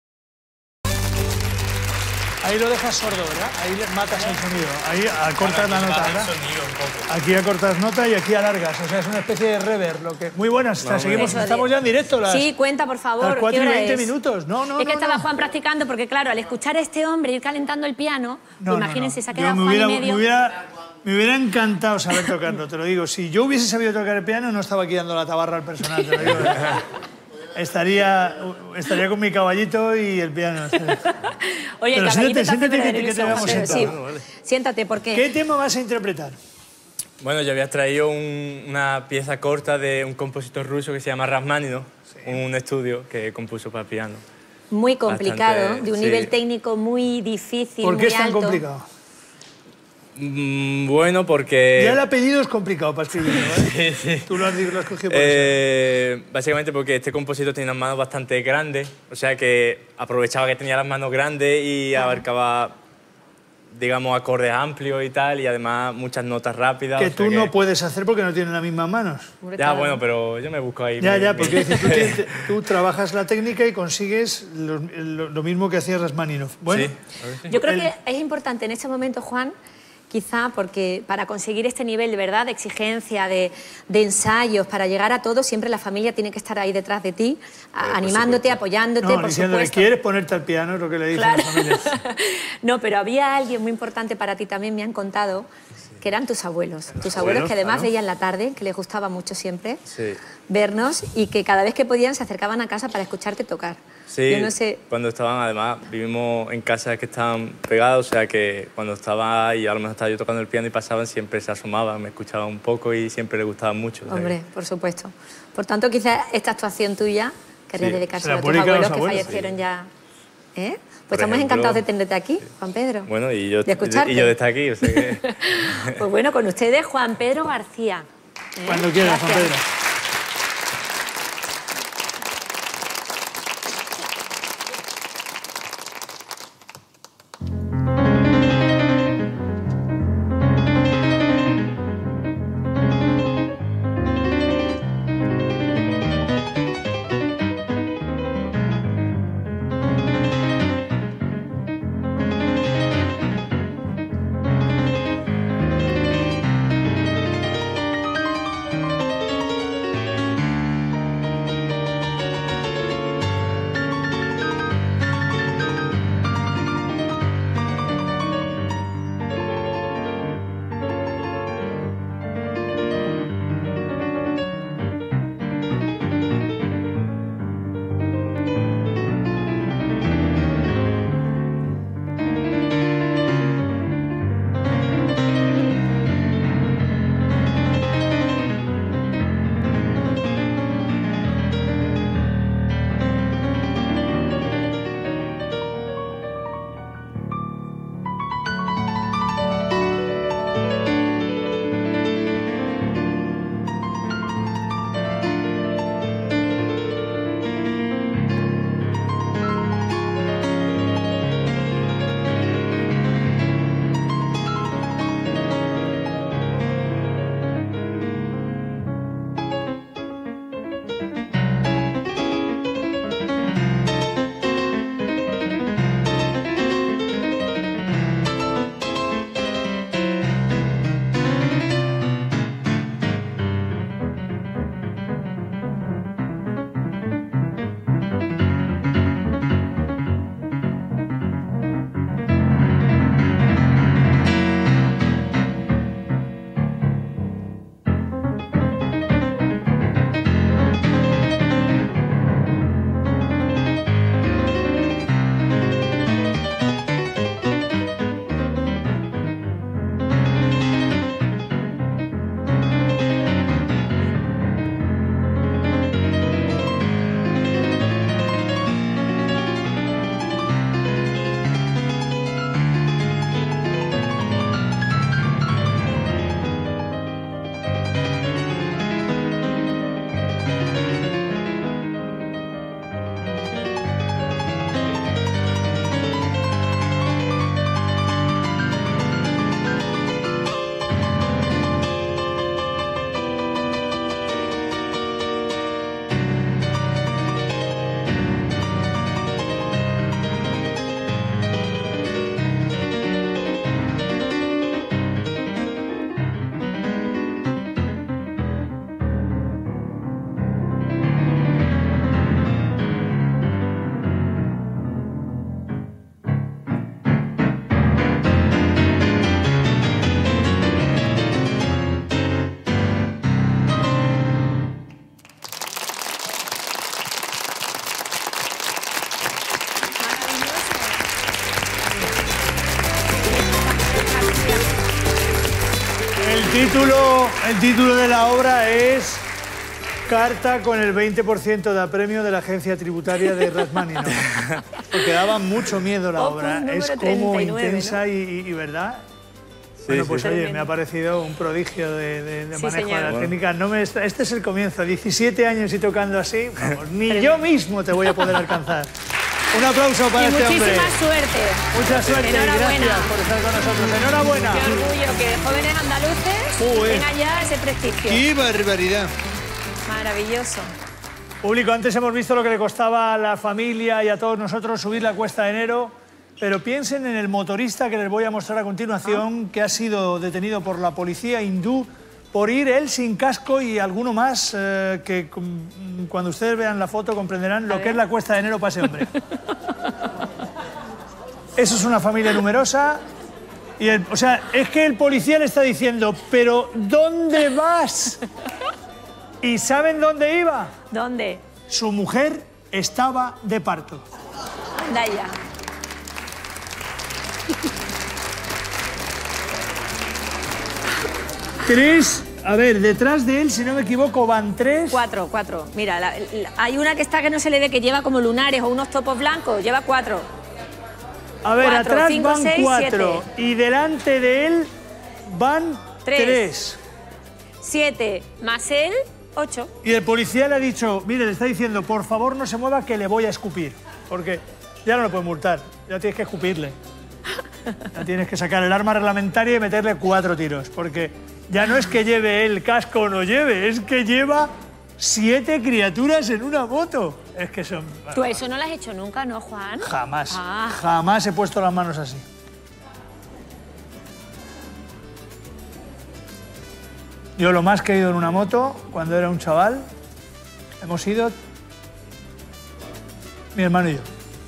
Ahí lo dejas sordo, ¿verdad? Ahí le matas el sonido. Ahí acortas la nota, ¿verdad? Aquí acortas nota y aquí alargas. O sea, es una especie de reverb. Muy buenas, seguimos, Eso, estamos ya en directo. Sí, cuenta, por favor. las 4 ¿qué y hora 20 es? minutos. No, Es que estaba Juan practicando, porque claro, al escuchar a este hombre ir calentando el piano, pues imagínense, se ha quedado Juan y medio. Me hubiera encantado saber tocarlo, te lo digo. Si yo hubiese sabido tocar el piano, no estaba aquí dando la tabarra al personal, te lo digo. Estaría con mi caballito y el piano. Oye, Pero el caballito siéntate, te hace que te nervioso, veamos Juan Pedro, sentado. sí. Siéntate, porque... ¿Qué tema vas a interpretar? Bueno, yo había traído una pieza corta de un compositor ruso que se llama Rachmaninoff, un estudio que compuso para piano. Muy complicado, Bastante, de un sí. nivel técnico muy difícil, ¿Por qué muy es tan alto. complicado? Bueno, porque... Ya el apellido es complicado para escribirlo, ¿vale? Sí, sí. Tú lo has escogido por eso. Básicamente porque este compositor tenía unas manos bastante grandes, o sea que aprovechaba que tenía las manos grandes y abarcaba digamos, acordes amplios y tal, y además muchas notas rápidas. Que tú no puedes hacer porque no tienes las mismas manos. Ya, bueno, pero yo me busco ahí. Porque tú trabajas la técnica y consigues lo mismo que hacía Rachmaninoff. Bueno, sí. Yo creo que es importante en este momento, Juan, quizá porque para conseguir este nivel de verdad, de exigencia, de ensayos, para llegar a todo, siempre la familia tiene que estar ahí detrás de ti, animándote, apoyándote, por supuesto. ¿Quieres ponerte al piano? Es lo que le dicen a las familias. No, pero había alguien muy importante para ti también, me han contado, que eran tus abuelos. Tus abuelos que además veían la tarde, que les gustaba mucho siempre vernos y que cada vez que podían se acercaban a casa para escucharte tocar. Sí, yo no sé... cuando estaban, además, vivimos en casas que estaban pegadas, o sea que cuando estaba ahí, a lo mejor estaba yo tocando el piano y pasaban, siempre se asomaban, me escuchaban un poco y siempre les gustaba mucho. Hombre, por supuesto. Por tanto, quizás esta actuación tuya querrías dedicársela a tus abuelos que fallecieron ya. Pues estamos encantados de tenerte aquí, Juan Pedro. Bueno, y yo de estar aquí, o sea que... Pues bueno, con ustedes, Juan Pedro García. Cuando quieras, Juan Pedro. El título de la obra es Carta con el 20% de apremio de la agencia tributaria de Rachmaninoff. Porque daba mucho miedo la obra. Es como intensa, ¿no? y ¿verdad? Sí, bueno, pues oye, me ha parecido un prodigio de manejo de la técnica. Este es el comienzo. 17 años y tocando así, vamos, ni yo mismo te voy a poder alcanzar. Un aplauso para este hombre. Muchísima suerte. Mucha suerte y Enhorabuena. gracias por estar con nosotros. Enhorabuena. Qué orgullo que de jóvenes andaluces tengan ya ese prestigio. ¡Qué barbaridad! Maravilloso. Público, antes hemos visto lo que le costaba a la familia y a todos nosotros subir la Cuesta de Enero, pero piensen en el motorista que les voy a mostrar a continuación, que ha sido detenido por la policía hindú por ir él sin casco y alguno más que cuando ustedes vean la foto comprenderán lo que es la Cuesta de Enero para ese hombre. Eso es una familia numerosa y o sea, es que el policía le está diciendo, pero ¿dónde vas? ¿Y saben dónde iba? ¿Dónde? Su mujer estaba de parto. Anda ya. Tres, a ver, detrás de él, si no me equivoco, van tres. Cuatro. Mira, hay una que está que no se le ve, que lleva como lunares o unos topos blancos. Lleva 4. A ver, 4, atrás 5, van 6, 4 7. y delante de él van 3. 7 más él, 8. Y el policía le ha dicho, mire, le está diciendo, por favor no se mueva que le voy a escupir. Porque ya no lo puedes multar, ya tienes que escupirle. Ya tienes que sacar el arma reglamentaria y meterle 4 tiros. Porque ya no es que lleve el casco o no lleve, es que lleva 7 criaturas en una moto. Es que son... ¿Tú eso no lo has hecho nunca, no, Juan? Jamás, Ah. jamás he puesto las manos así. Yo lo más que he ido en una moto, cuando era un chaval, hemos ido mi hermano y yo.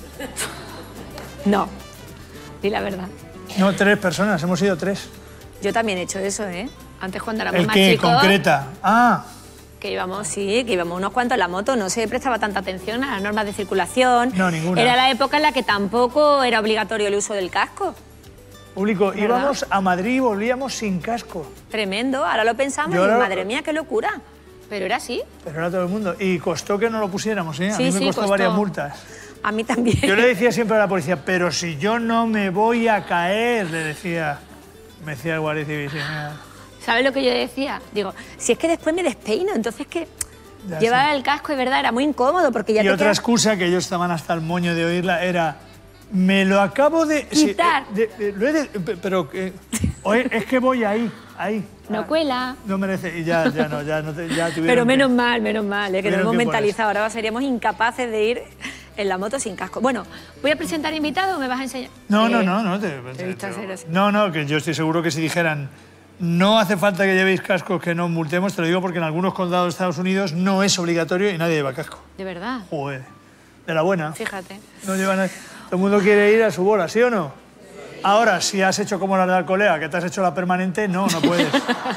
No, di la verdad. No, 3 personas, hemos ido 3. Yo también he hecho eso, ¿eh? Antes cuando éramos ¿El más qué? chicos... Concreta. Ah, Que íbamos unos cuantos en la moto, no se prestaba tanta atención a las normas de circulación. No, ninguna. Era la época en la que tampoco era obligatorio el uso del casco. público, ¿Verdad? íbamos a Madrid y volvíamos sin casco. Tremendo, ahora lo pensamos Yo y ahora- madre mía, qué locura. Pero era así. Pero era todo el mundo. Y costó que no lo pusiéramos, ¿eh? A Sí, mí me sí, costó costó. varias multas. A mí también. Yo le decía siempre a la policía, pero si yo no me voy a caer, le decía. Me decía el guardia civil, sí, mira. ¿Sabes lo que yo decía? Digo, si es que después me despeino, entonces que Ya, llevar sí. el casco, de verdad, era muy incómodo porque ya Y te otra quedas... excusa que ellos estaban hasta el moño de oírla era, me lo acabo de... Quitar. Lo he pero oye, es que voy ahí. No cuela. No merece, y ya tuvieron Pero que- menos mal, que nos Tuvieron hemos que mentalizado. Ahora seríamos incapaces de ir en la moto sin casco. Bueno, ¿voy a presentar invitado o me vas a enseñar? No, Eh, no, te he visto hacer así. no, que yo estoy seguro que si dijeran no hace falta que llevéis cascos, que no multemos, te lo digo porque en algunos condados de Estados Unidos no es obligatorio y nadie lleva casco. De verdad, Joder, de la buena. fíjate. No lleva nadie. Todo el mundo quiere ir a su bola, ¿sí o no? Ahora, si has hecho como la de Alcolea, que te has hecho la permanente, no puedes.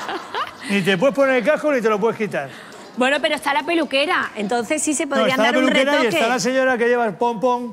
Ni te puedes poner el casco ni te lo puedes quitar. Bueno, pero está la peluquera, entonces sí se No, podrían está la dar un peluquera retoque. y está la señora que lleva el pompón,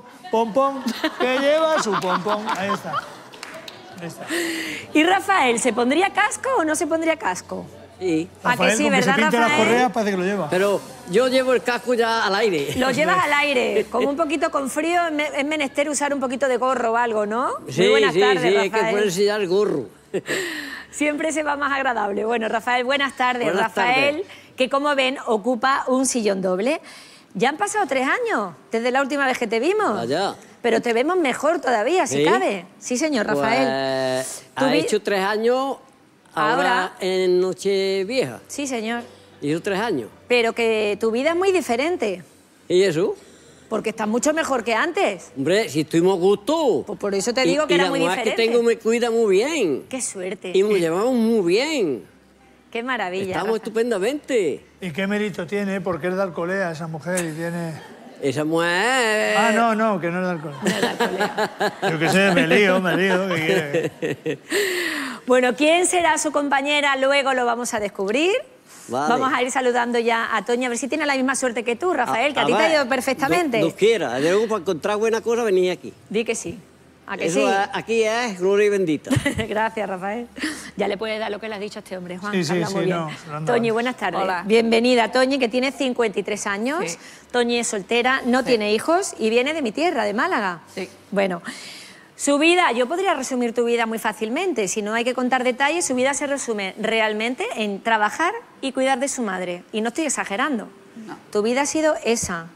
que lleva su pompón. Ahí está. Ahí está. ¿Y Rafael, se pondría casco o no se pondría casco? Sí. ¿A que Rafael, sí, con que se verdad, pinte las Rafael? correas parece que lo lleva. Pero yo llevo el casco ya al aire. Lo llevas al aire, como un poquito con frío, es menester usar un poquito de gorro o algo, ¿no? Sí, Muy buenas sí, tardes, sí, hay que Rafael. ponerse ya el gorro. Siempre se va más agradable. Bueno, Rafael, buenas tardes. Buenas Rafael, que como ven, ocupa un sillón doble. Ya han pasado 3 años desde la última vez que te vimos. Allá. Pero te vemos mejor todavía, si ¿Sí? cabe. Sí, señor, Rafael. Pues, Tú ha vi- hecho 3 años ahora, Ahora. en Nochevieja. Sí, señor. Hizo 3 años. Pero que tu vida es muy diferente, ¿Y eso? porque estás mucho mejor que antes. Hombre, si estuvimos a gusto. Pues por eso te digo que y era la muy mujer diferente. que tengo me cuida muy bien. Qué suerte. Y nos llevamos muy bien. Qué maravilla. Estamos Rafael. estupendamente. ¿Y qué mérito tiene? Porque es de Alcolea esa mujer y tiene... Esa mujer... Ah, no, que no es de Alcolea. Yo qué sé, me lío, ¿qué quiere? Bueno, ¿quién será su compañera? Luego lo vamos a descubrir. Vale. Vamos a ir saludando ya a Toñi, a ver si tiene la misma suerte que tú, Rafael, que a ti te ver, ha ido perfectamente. Dos quiera. Luego, para encontrar buena cosa, venía aquí. Di que sí. ¿A que Eso sí? aquí es gloria y bendita. Gracias, Rafael. Ya le puedes dar lo que le has dicho a este hombre, Juan. Sí, sí, habla muy sí, bien. no, se lo han dado. Toñi, buenas tardes. Hola. Bienvenida, Toñi, que tiene 53 años. Sí. Toñi es soltera, no tiene hijos y viene de mi tierra, de Málaga. Sí. Bueno, su vida, yo podría resumir tu vida muy fácilmente. Si no hay que contar detalles, su vida se resume realmente en trabajar y cuidar de su madre. Y no estoy exagerando. No. Tu vida ha sido esa.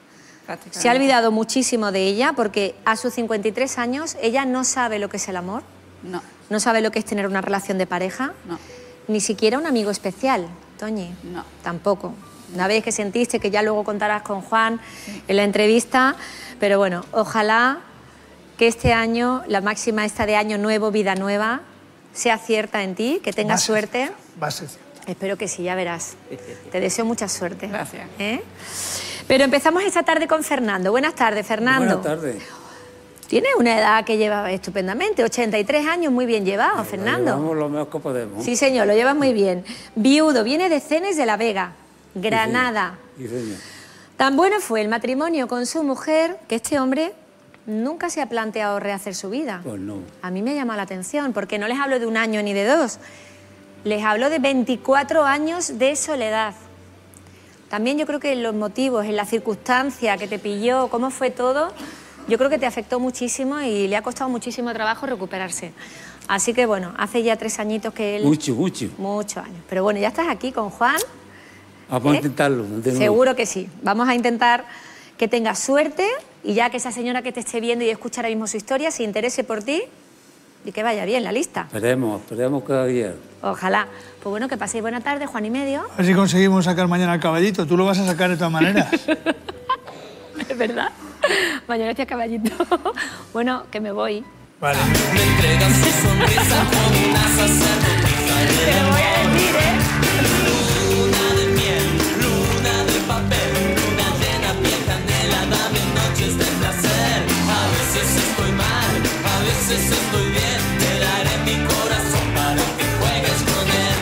Se ha olvidado muchísimo de ella porque a sus 53 años ella no sabe lo que es el amor. No. No sabe lo que es tener una relación de pareja. No. Ni siquiera un amigo especial, Toñi. No. Tampoco. Una vez que sentiste, que ya luego contarás con Juan en la entrevista, pero bueno, ojalá que este año, la máxima esta de año nuevo, vida nueva, sea cierta en ti, que tengas suerte. Va a ser cierto. Espero que sí, ya verás. Te deseo mucha suerte. Gracias. Pero empezamos esta tarde con Fernando. Buenas tardes, Fernando. Buenas tardes. Tiene una edad que lleva estupendamente, 83 años, muy bien llevado, Fernando. Llevamos lo mejor que podemos. Sí, señor, lo llevas muy bien. Viudo, viene de Cenes de la Vega, Granada. Sí, señor. Tan bueno fue el matrimonio con su mujer que este hombre nunca se ha planteado rehacer su vida. Pues no. A mí me llama la atención, porque no les hablo de un año ni de dos. Les hablo de 24 años de soledad. También yo creo que en los motivos, en la circunstancia que te pilló, cómo fue todo, yo creo que te afectó muchísimo y le ha costado muchísimo trabajo recuperarse. Así que bueno, hace ya 3 añitos que él... Muchos años. Pero bueno, ya estás aquí con Juan. Vamos a intentarlo. Seguro que sí. Vamos a intentar que tengas suerte y ya que esa señora que te esté viendo y escucha ahora mismo su historia se interese por ti y que vaya bien la lista. Esperemos cada día. Ojalá. Pues bueno, que paséis buena tarde, Juan y medio. A ver si conseguimos sacar mañana al caballito. Tú lo vas a sacar de todas maneras. Es verdad. Mañana estoy a caballito. Bueno, que me voy. Vale. Me entregas tu sonrisa como una sacerdotisa. Te lo voy a decir, Luna de miel, luna de papel, luna llena, piel canela, dame noches de placer. A veces estoy mal, a veces estoy bien. Te daré mi corazón para que juegues con él.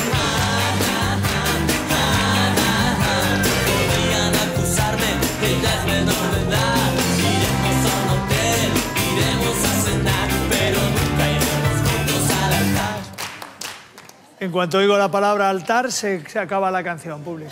Podrían acusarme que ya es menor de edad. Iremos a un hotel, iremos a cenar, pero nunca iremos juntos al altar. En cuanto oigo la palabra altar, se acaba la canción, Publis.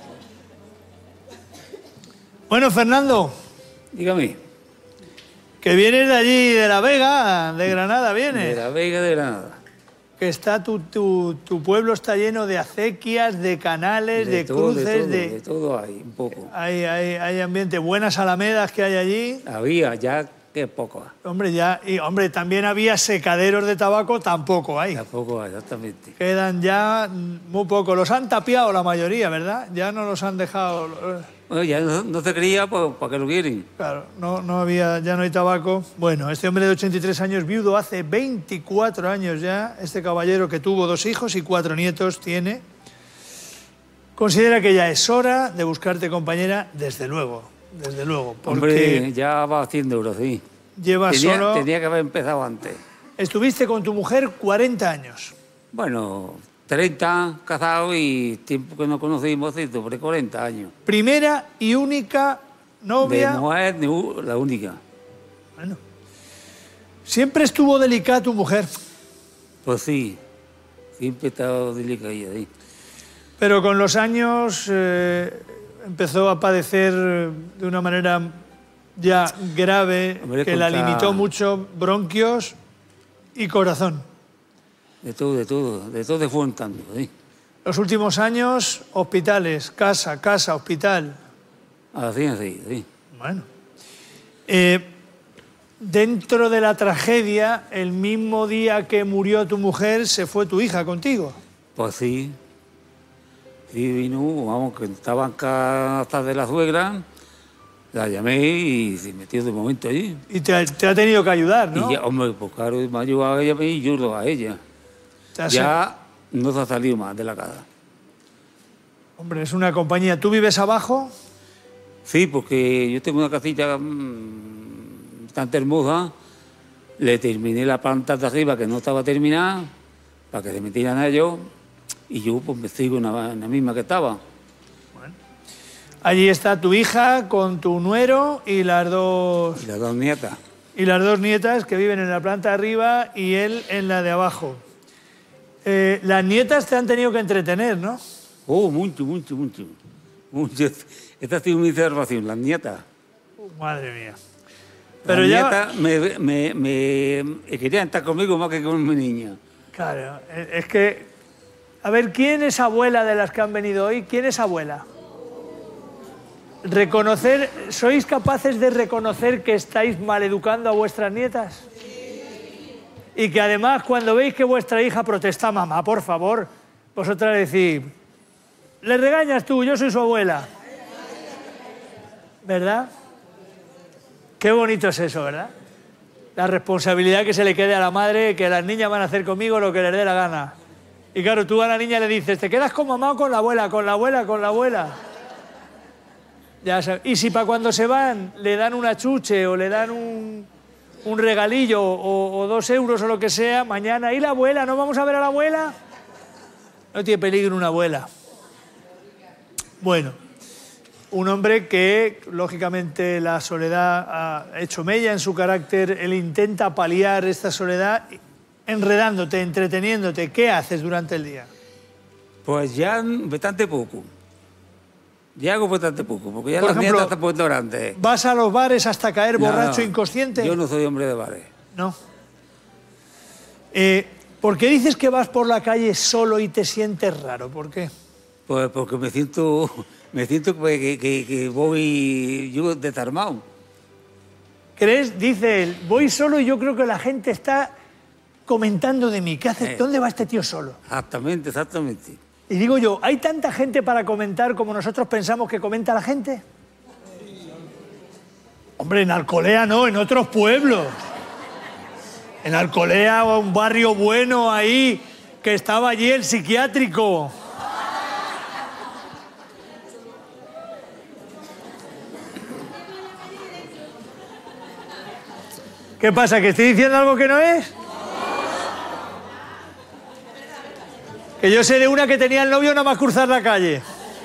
Bueno, Fernando. Dígame. Que vienes de allí, de La Vega, de Granada, vienes. De La Vega, de Granada. Que está tu pueblo está lleno de acequias, de canales, de cruces, de todo hay, un poco. Hay ambiente, buenas alamedas que hay allí. Había, ya que poco. Hombre, también había secaderos de tabaco, tampoco hay. Tampoco hay, exactamente. Quedan ya muy pocos. Los han tapiado la mayoría, ¿verdad? Ya no los han dejado. Bueno, ya no se creía, pues, ¿para qué lo quieren? Claro, no había, ya no hay tabaco. Bueno, este hombre de 83 años, viudo hace 24 años ya, este caballero que tuvo 2 hijos y 4 nietos tiene, considera que ya es hora de buscarte compañera, desde luego, porque hombre, ya va haciendo euros, sí. Tenía que haber empezado antes. Estuviste con tu mujer 40 años. Bueno, 30 casados y tiempo que nos conocimos, sobre 40 años. Primera y única novia. De mujer, la única. Bueno. ¿Siempre estuvo delicada tu mujer? Pues sí, siempre he estado delicada, sí. Pero con los años empezó a padecer de una manera ya grave, Hombre, que la limitó mucho, bronquios y corazón. De todo fue un tanto, sí. Los últimos años, hospitales, casa, hospital. Así, sí. Bueno. Dentro de la tragedia, el mismo día que murió tu mujer, se fue tu hija contigo. Pues sí. Sí, vino, vamos, que estaba en casa de la suegra, la llamé y se metió de momento allí. Y te ha tenido que ayudar, ¿no? Y ya, hombre, pues claro, me ha ayudado a ella y yo a ella. Ya no se ha salido más de la casa. Hombre, es una compañía. ¿Tú vives abajo? Sí, porque yo tengo una casita tan hermosa, le terminé la planta de arriba que no estaba terminada, para que se metieran ellos, y yo pues me sigo en la misma que estaba. Bueno. Allí está tu hija con tu nuero y las dos... Y las 2 nietas. Y las 2 nietas que viven en la planta de arriba y él en la de abajo. Las nietas te han tenido que entretener, ¿no? Oh, mucho. Esta ha sido mi salvación, las nietas. Madre mía. Pero las ya... nietas me querían estar conmigo más que con mi niña. Claro, es que... A ver, ¿quién es abuela de las que han venido hoy? ¿Quién es abuela? ¿Sois capaces de reconocer que estáis maleducando a vuestras nietas? Y que además cuando veis que vuestra hija protesta, mamá, por favor, vosotras decís, le regañas tú, yo soy su abuela. ¿Verdad? Qué bonito es eso, ¿verdad? La responsabilidad que se le quede a la madre, que las niñas van a hacer conmigo lo que les dé la gana. Y claro, tú a la niña le dices, ¿te quedas con mamá o con la abuela? Con la abuela, con la abuela. Ya sabes. Y si para cuando se van le dan una chuche o le dan un regalillo o 2 euros o lo que sea, mañana, ¿y la abuela? ¿No vamos a ver a la abuela? No tiene peligro una abuela. Bueno, un hombre que, lógicamente, la soledad ha hecho mella en su carácter. Él intenta paliar esta soledad enredándote, entreteniéndote. ¿Qué haces durante el día? Pues ya bastante poco. Ya hago bastante poco, porque ya Por las ejemplo, nietas están poniendo grandes. ¿Vas a los bares hasta caer borracho No, inconsciente? Yo no soy hombre de bares. No. ¿Por qué dices que vas por la calle solo y te sientes raro? ¿Por qué? Pues porque me siento que voy yo desarmado. ¿Crees? Dice él, voy solo y yo creo que la gente está comentando de mí. ¿Qué haces? ¿Dónde va este tío solo? Exactamente, exactamente. Y digo yo, ¿hay tanta gente para comentar como nosotros pensamos que comenta la gente? Hombre, en Alcolea no, en otros pueblos. En Alcolea, un barrio bueno ahí, que estaba allí el psiquiátrico. ¿Qué pasa, que estoy diciendo algo que no es? Que yo sé de una que tenía el novio nada más cruzar la calle.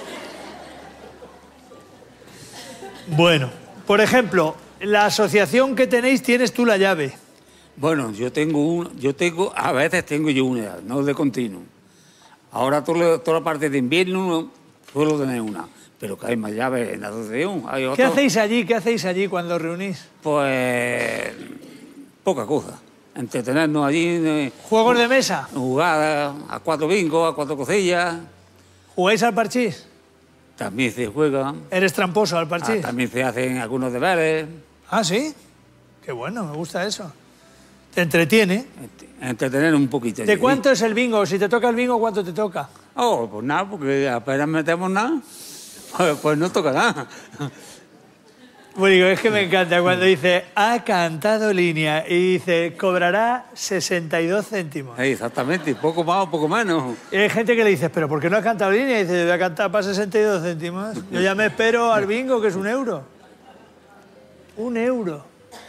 Bueno, por ejemplo, la asociación que tenéis, tienes tú la llave. Bueno, a veces tengo yo una, no de continuo. Ahora toda la parte de invierno suelo tener una, pero que hay más llaves en la asociación. ¿Qué hacéis allí? ¿Qué hacéis allí cuando os reunís? Pues poca cosa. Entretenernos allí. ¿Juegos de mesa? Jugar a 4 bingos, a 4 cosillas. ¿Jugáis al parchís? También se juega. ¿Eres tramposo al parchís? También se hacen algunos deberes. Ah, ¿sí? Qué bueno, me gusta eso. ¿Te entretiene? Entretener un poquito. ¿De cuánto es el bingo? Si te toca el bingo, ¿cuánto te toca? Oh, pues nada, porque apenas metemos nada, pues no toca nada. Bueno, es que me encanta cuando dice, ha cantado línea, y dice, cobrará 62 céntimos. Exactamente, poco más o poco menos. Y hay gente que le dice, ¿pero por qué no has cantado línea? Y dice, yo voy a cantar para 62 céntimos. Yo ya me espero al bingo, que es 1 euro. 1 euro.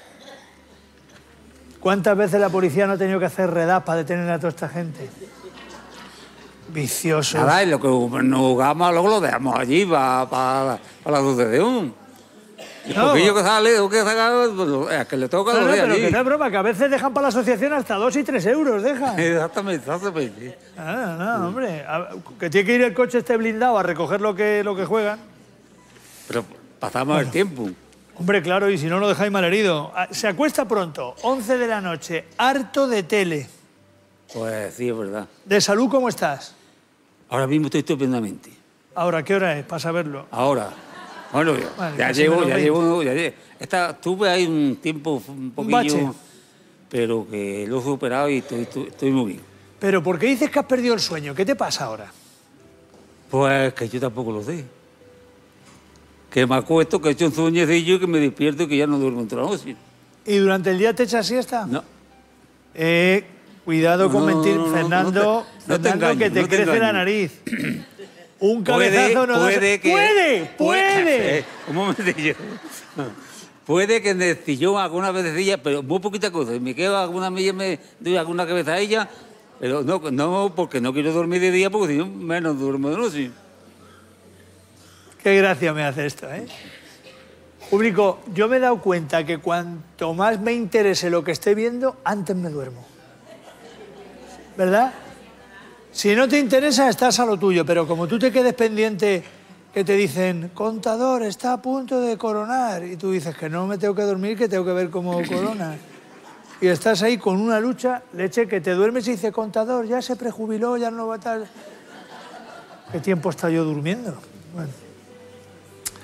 ¿Cuántas veces la policía no ha tenido que hacer redaz para detener a toda esta gente? Viciosos. Nada, y lo que nos jugamos, luego lo dejamos allí para la asociación. No, porque yo que sale o que saca, pues, es que le toca no, lo de pero allí. que no es broma, que a veces dejan para la asociación hasta 2 y 3 euros, dejan. Exactamente. No, hombre. Que tiene que ir el coche este blindado a recoger lo que juegan. Pero pasamos el tiempo. Hombre, claro, y si no lo dejáis malherido. Se acuesta pronto, 11 de la noche, harto de tele. Pues sí, es verdad. ¿De salud cómo estás? Ahora mismo estoy estupendamente. Ahora, ¿qué hora es? Para saberlo. Ahora. Bueno, Vale, ya casi llevo. Tuve ahí un tiempo un poquillo, bache. pero que lo he superado y estoy muy bien. Pero ¿por qué dices que has perdido el sueño? ¿Qué te pasa ahora? Pues que yo tampoco lo sé. Que me acuesto, que he hecho un sueñecillo, que me despierto y que ya no duermo entre la noche. ¿Y durante el día te echas siesta? No. Cuidado con mentir, Fernando. no te Fernando, engaño, que te no te crece la engaño. nariz. Un cabezazo no da... ¡Puede! Un momentillo. Puede que si yo alguna vez pero muy poquita cosa, y me quedo alguna milla, me doy alguna cabezadilla, pero no porque no quiero dormir de día, porque si no, menos duermo de noche. Qué gracia me hace esto, ¿eh? Público, yo me he dado cuenta que cuanto más me interese lo que esté viendo, antes me duermo. ¿Verdad? Si no te interesa, estás a lo tuyo, pero como tú te quedes pendiente que te dicen, contador, está a punto de coronar, y tú dices que no me tengo que dormir, que tengo que ver cómo corona. Y estás ahí con una lucha, leche, que te duermes y dice, contador, ya se prejubiló, ya no va a estar... ¿Qué tiempo está yo durmiendo? Bueno.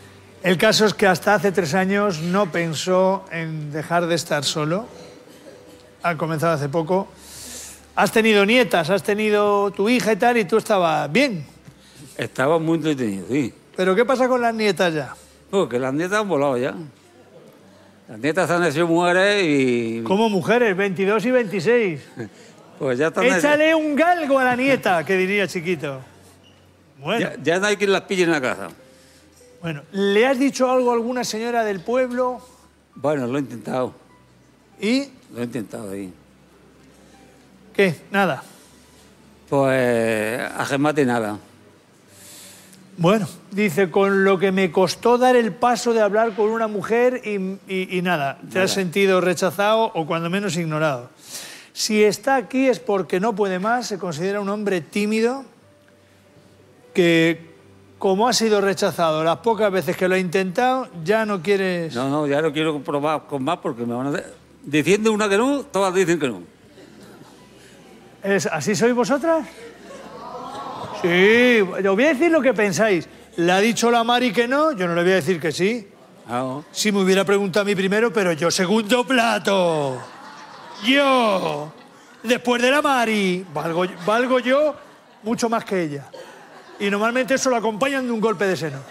El caso es que hasta hace 3 años no pensó en dejar de estar solo. Ha comenzado hace poco. Has tenido nietas, has tenido tu hija y tal, y tú estabas bien. Estaba muy entretenido, sí. ¿Pero qué pasa con las nietas ya? Porque las nietas han volado ya. Las nietas han hecho mujeres y... ¿Cómo mujeres? 22 y 26. Pues ya están... Échale un galgo a la nieta, que diría Chiquito. Bueno. Ya no hay quien las pille en la casa. Bueno, ¿le has dicho algo a alguna señora del pueblo? Bueno, lo he intentado. ¿Y? Lo he intentado ahí. ¿Qué? Nada. Pues a Gemate nada. Bueno, dice, con lo que me costó dar el paso de hablar con una mujer y nada, te has sentido rechazado o cuando menos ignorado. Si está aquí es porque no puede más, se considera un hombre tímido que, como ha sido rechazado las pocas veces que lo ha intentado, ya no quieres... No, ya no quiero probar con más porque me van a... Diciendo una que no, todas dicen que no. ¿Así sois vosotras? Sí, os voy a decir lo que pensáis. ¿Le ha dicho la Mari que no? Yo no le voy a decir que sí. No. Si me hubiera preguntado a mí primero, pero yo segundo plato. Yo, después de la Mari, valgo yo mucho más que ella. Y normalmente eso lo acompañan de un golpe de seno.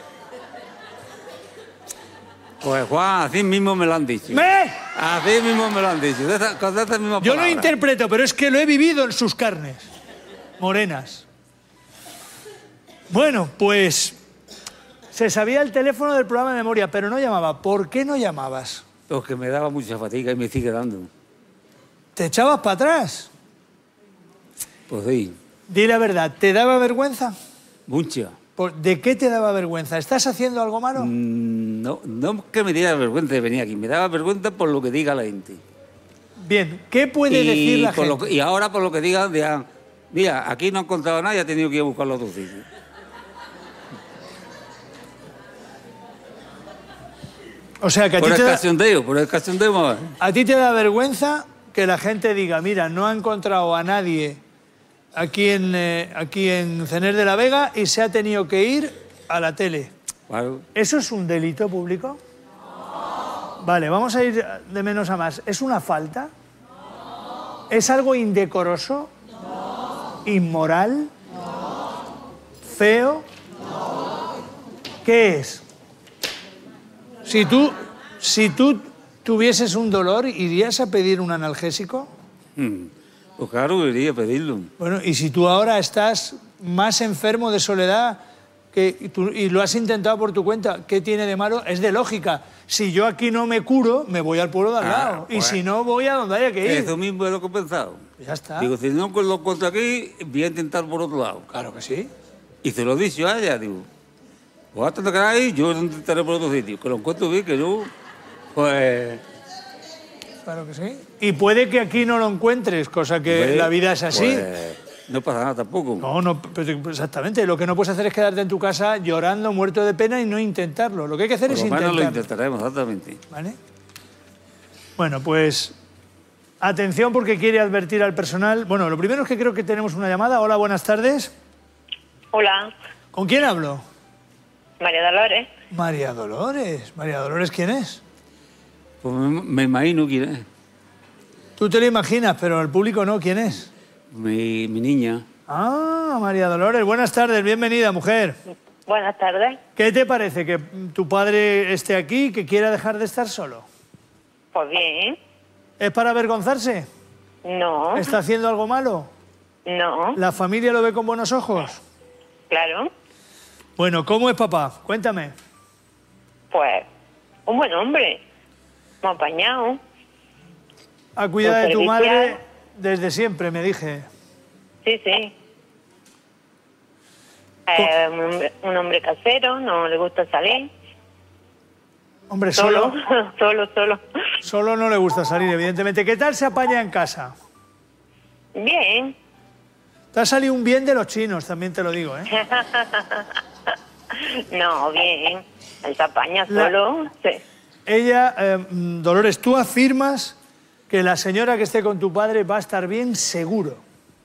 Pues Juan, así mismo me lo han dicho. Así mismo me lo han dicho. Con esas mismas Yo lo palabras. interpreto, pero es que lo he vivido en sus carnes. Morenas. Bueno, pues se sabía el teléfono del programa de memoria, pero no llamaba. ¿Por qué no llamabas? Porque me daba mucha fatiga y me sigue dando. ¿Te echabas para atrás? Pues sí. Di la verdad, ¿te daba vergüenza? Mucha. ¿De qué te daba vergüenza? ¿Estás haciendo algo malo? No que me diera vergüenza de venir aquí, me daba vergüenza por lo que diga la gente. Bien, ¿qué puede decir la gente? Y ahora por lo que digan, dirán, mira, aquí no han encontrado nada y ha tenido que ir a buscarlo a otro sitio. O sea, que por el cachondeo. ¿A ti te da vergüenza que la gente diga, mira, no ha encontrado a nadie aquí en Cener de la Vega y se ha tenido que ir a la tele? Claro. ¿Eso es un delito público? Vale, vamos a ir de menos a más. ¿Es una falta? ¿Es algo indecoroso? ¿Inmoral? ¿Feo? ¿Qué es? Si tú tuvieses un dolor, ¿irías a pedir un analgésico? Pues claro, iría a pedirlo. Bueno, y si tú ahora estás más enfermo de soledad y lo has intentado por tu cuenta, ¿qué tiene de malo? Es de lógica. Si yo aquí no me curo, me voy al pueblo de al lado. Pues, y si no, voy a donde haya que ir. Eso mismo es lo que he pensado. Ya está. Digo, si no lo encuentro aquí, voy a intentar por otro lado. Claro que sí. Y se lo he dicho a ella, digo, pues hasta que ahí, yo lo intentaré por otro sitio. Que lo encuentro bien, que yo, pues... Claro que sí. Y puede que aquí no lo encuentres, cosa que pues, la vida es así. Pues, no pasa nada tampoco. No, exactamente. Lo que no puedes hacer es quedarte en tu casa llorando, muerto de pena y no intentarlo. Lo que hay que hacer Por es lo menos intentarlo. lo intentaremos, exactamente. ¿Vale? Bueno, pues atención porque quiere advertir al personal. Bueno, lo primero es que creo que tenemos una llamada. Hola, buenas tardes. Hola. ¿Con quién hablo? María Dolores. María Dolores. María Dolores, ¿quién es? Pues me imagino quién es. Tú te lo imaginas, pero el público no. ¿Quién es? Mi niña. Ah, María Dolores. Buenas tardes, bienvenida, mujer. Buenas tardes. ¿Qué te parece? ¿Que tu padre esté aquí, que quiera dejar de estar solo? Pues bien. ¿Es para avergonzarse? No. ¿Está haciendo algo malo? No. ¿La familia lo ve con buenos ojos? Claro. Bueno, ¿cómo es papá? Cuéntame. Pues, un buen hombre. Me ha apañado. Ha cuidado de tu servicial. madre desde siempre, me dije. Sí, sí. Un hombre casero, no le gusta salir. Hombre, solo. Solo. Solo no le gusta salir, evidentemente. ¿Qué tal se apaña en casa? Bien. Te ha salido un bien de los chinos, también te lo digo, ¿eh? No, bien. Él se apaña solo. Sí. Ella, Dolores, tú afirmas que la señora que esté con tu padre va a estar bien seguro.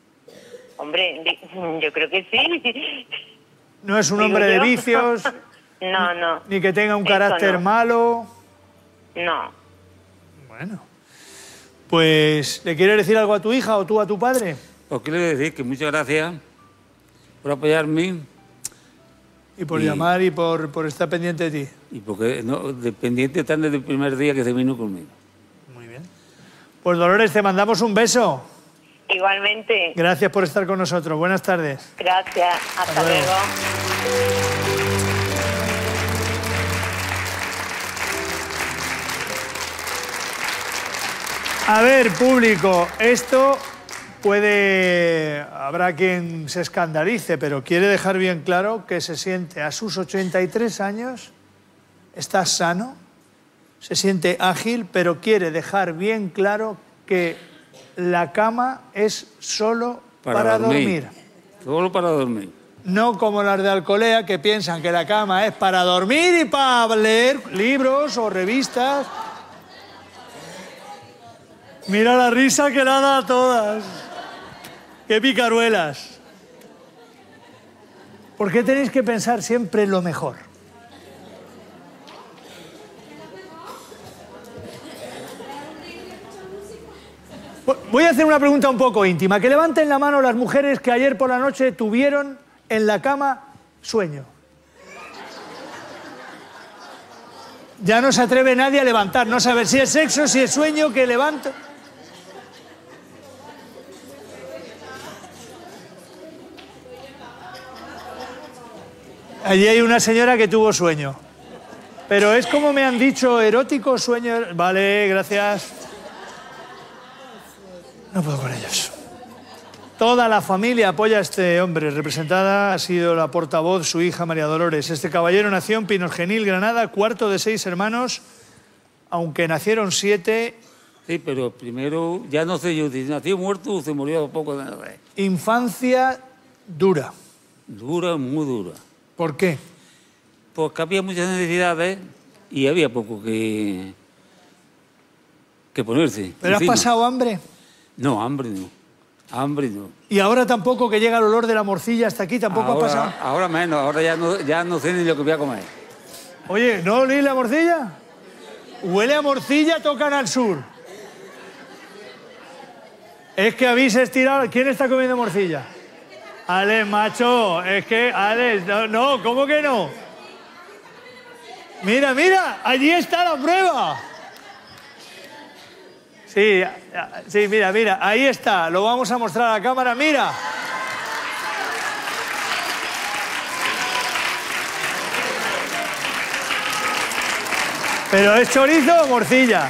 Hombre, yo creo que sí. No es un hombre de vicios, No, no. Ni que tenga un Eso carácter no. malo. No. Bueno. Pues, ¿le quieres decir algo a tu hija o tú a tu padre? Os quiero decir que muchas gracias por apoyarme. Y por llamar y por estar pendiente de ti. Y porque no, dependiente están desde el primer día que se vino conmigo. Pues Dolores, te mandamos un beso. Igualmente. Gracias por estar con nosotros. Buenas tardes. Gracias. Hasta luego. luego. A ver, público, esto puede... Habrá quien se escandalice, pero quiere dejar bien claro que se siente a sus 83 años, está sano, se siente ágil, pero quiere dejar bien claro que la cama es solo para dormir. Solo para dormir. No como las de Alcolea, que piensan que la cama es para dormir y para leer libros o revistas. Mira la risa que le ha dado a todas. ¡Qué picaruelas! ¿Por qué tenéis que pensar siempre en lo mejor? Voy a hacer una pregunta un poco íntima. Que levanten la mano las mujeres que ayer por la noche tuvieron en la cama sueño. Ya no se atreve nadie a levantar, no saber si es sexo, si es sueño, que levanto. Allí hay una señora que tuvo sueño. Pero es como me han dicho, erótico, sueño... Vale, gracias. No puedo con ellos. Toda la familia apoya a este hombre. Representada ha sido la portavoz, su hija María Dolores. Este caballero nació en Pinorgenil, Granada, cuarto de 6 hermanos, aunque nacieron 7. Sí, pero primero, ya no sé yo, si nació muerto o se murió poco de nada. Infancia dura. Dura, muy dura. ¿Por qué? Porque había muchas necesidades y había poco que ponerse. ¿Pero has encima. pasado hambre? No, hambre no. Hambre no. Y ahora tampoco, que llega el olor de la morcilla hasta aquí, tampoco ahora, ha pasado. Ahora menos, ahora ya no sé ni lo que voy a comer. Oye, ¿no olís la morcilla? Huele a morcilla, tocan al sur. Es que habéis estirado... ¿Quién está comiendo morcilla? Alex, macho, es que... Alex, no, ¿cómo que no? Mira, mira, allí está la prueba. Sí, mira, ahí está, lo vamos a mostrar a la cámara, mira. ¿Pero es chorizo o morcilla?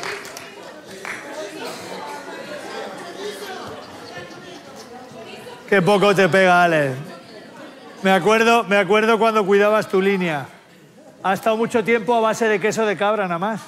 Qué poco te pega, Alex. Me acuerdo cuando cuidabas tu línea. Ha estado mucho tiempo a base de queso de cabra nada más.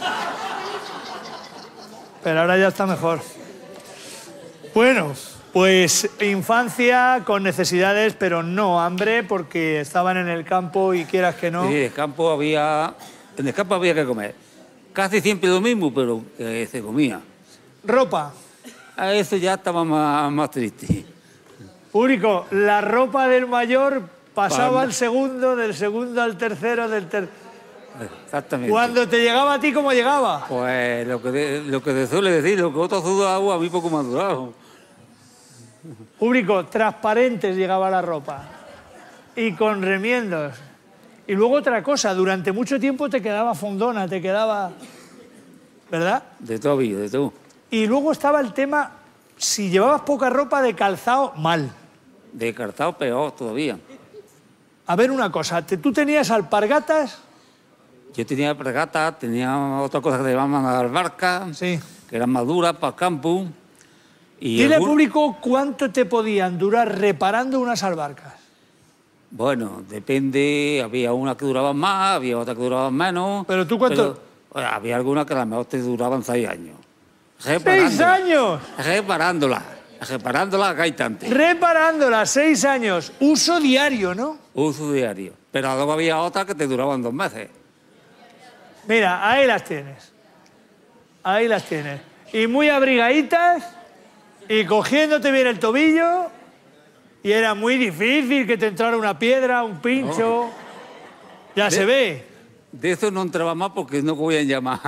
Pero ahora ya está mejor. Bueno, pues infancia con necesidades, pero no hambre, porque estaban en el campo y quieras que no. Sí, en el campo había que comer. Casi siempre lo mismo, pero se comía. Ropa. A eso ya estaba más triste. Único, la ropa del mayor pasaba al segundo, del segundo al tercero, del tercero. Exactamente. Cuando te llegaba a ti, ¿cómo llegaba? Pues lo que se suele decir, lo que otros sudado, a mí poco más durado. Único, transparentes llegaba la ropa. Y con remiendos. Y luego otra cosa, durante mucho tiempo te quedaba fondona, te quedaba... ¿Verdad? De todo, de todo. Y luego estaba el tema, si llevabas poca ropa de calzado, mal. De calzado peor todavía. A ver una cosa, ¿tú tenías alpargatas? Yo tenía alpargatas, tenía otra cosa que se llamaban albarcas, que eran más duras para el campo. Y dile al público cuánto te podían durar reparando unas albarcas. Bueno, depende, había unas que duraban más, había otras que duraban menos. ¿Pero tú cuánto? Había algunas que a lo mejor te duraban 6 años. ¿6 años? Reparándolas gaitante. Reparándolas, 6 años. Uso diario, ¿no? Uso diario. Pero luego había otras que te duraban 2 meses. Mira, ahí las tienes. Ahí las tienes. Y muy abrigaditas, y cogiéndote bien el tobillo, y era muy difícil que te entrara una piedra, un pincho. Ya se ve. De eso no entraba más porque no podían llamar.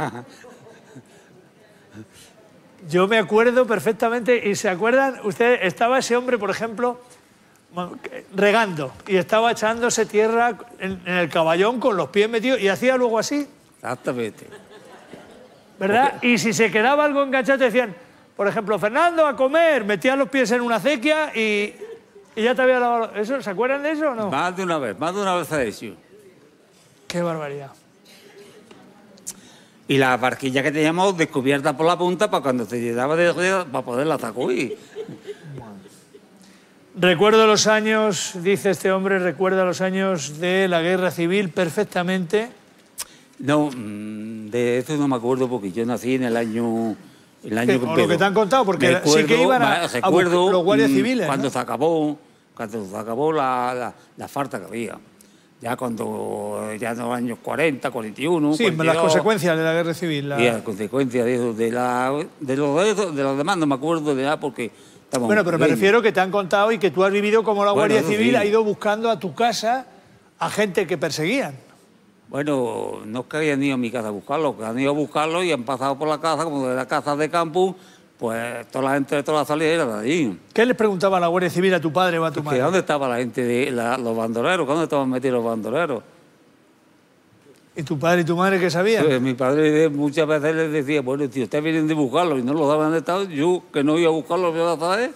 Yo me acuerdo perfectamente, y se acuerdan, ustedes, estaba ese hombre, por ejemplo, regando, y estaba echándose tierra en el caballón con los pies metidos, y hacía luego así. Exactamente. ¿Verdad? Y si se quedaba algo enganchado, te decían, por ejemplo, Fernando, a comer, metían los pies en una acequia y ya te había lavado. ¿Eso, ¿se acuerdan de eso o no? Más de una vez ha hecho. Qué barbaridad. Y la barquilla que teníamos descubierta por la punta para cuando se llegaba de río, para poderla sacudir. Recuerdo los años, dice este hombre, recuerda los años de la guerra civil perfectamente. No, de eso no me acuerdo porque yo nací en el año... O lo que te han contado, porque sí que iban a los guardias civiles. Cuando, ¿no? se acabó la falta que había. Ya cuando, ya en los años 40, 41... Sí, 42, las consecuencias de la guerra civil. Y las consecuencias de eso, de los demás no me acuerdo de nada porque... Bueno, pero me refiero que te han contado y que tú has vivido como la Guardia Civil ha ido buscando a tu casa a gente que perseguían. Bueno, no es que hayan ido a mi casa a buscarlo, que han ido a buscarlo y han pasado por la casa, como de la casa de campo, pues toda la gente de toda la salida era de allí. ¿Qué les preguntaba la Guardia Civil a tu padre o a tu madre? ¿Dónde estaba la gente de los bandoleros? ¿Dónde estaban metidos los bandoleros? ¿Y tu padre y tu madre qué sabían? Pues mi padre muchas veces les decía, bueno, tío, ustedes vienen de buscarlo y no lo daban de estado, yo que no iba a buscarlo, ¿qué vas a saber?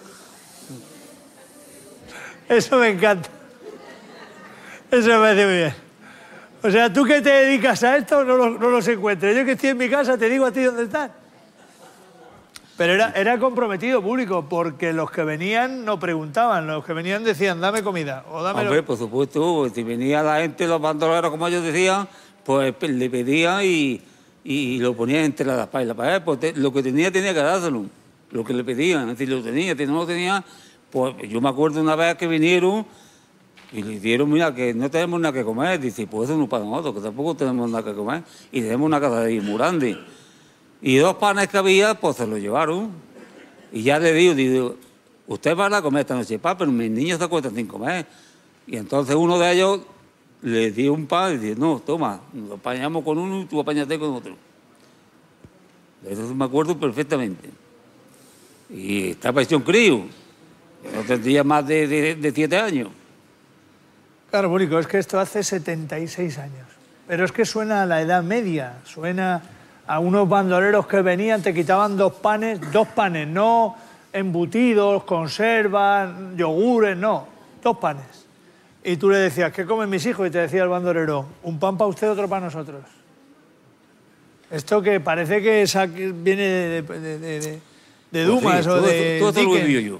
Eso me encanta. Eso me parece muy bien. O sea, tú que te dedicas a esto no los encuentres. Yo que estoy en mi casa te digo a ti dónde están. Pero era comprometido público, porque los que venían no preguntaban, los que venían decían, dame comida o dámelo. Hombre, por supuesto, si venía la gente, los bandoleros, como ellos decían, pues le pedían y lo ponían entre la espalda y la pared, pues lo que tenía que dárselo, lo que le pedían, si lo tenía, si no lo tenía, pues yo me acuerdo una vez que vinieron y le dieron, mira, que no tenemos nada que comer, dice, pues eso no para nosotros, que tampoco tenemos nada que comer, y tenemos una casa de muy grande. Y 2 panes que había, pues se los llevaron, y ya le digo, usted va a comer esta noche, pa, pero mis niños se acuestan sin comer. Y entonces uno de ellos le dio un pan y dice, no, toma, nos apañamos con uno y tú apáñate con otro. De eso me acuerdo perfectamente. Y estaba hecho un crío, no tendría más de 7 años. Claro, Búrico, es que esto hace 76 años. Pero es que suena a la Edad Media, suena a unos bandoleros que venían, te quitaban 2 panes, no embutidos, conservas, yogures, no, 2 panes. Y tú le decías, ¿qué comen mis hijos? Y te decía el bandolero, un pan para usted, otro para nosotros. Esto que parece que viene de Dumas sí, o de todo lo he Dickens. vivido yo.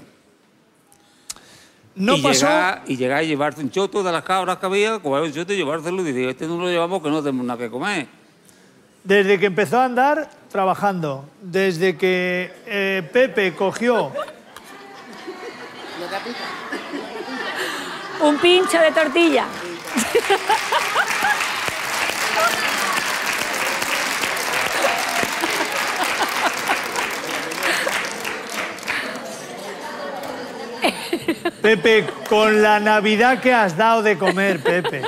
No pasó... Llegar y llevarse un choto de las cabras que había, coger un choto y llevárselo y decir, este no lo llevamos que no tenemos nada que comer. Desde que empezó a andar, trabajando. Desde que Pepe cogió... Un pincho de tortilla. Pepe, con la Navidad que has dado de comer, Pepe.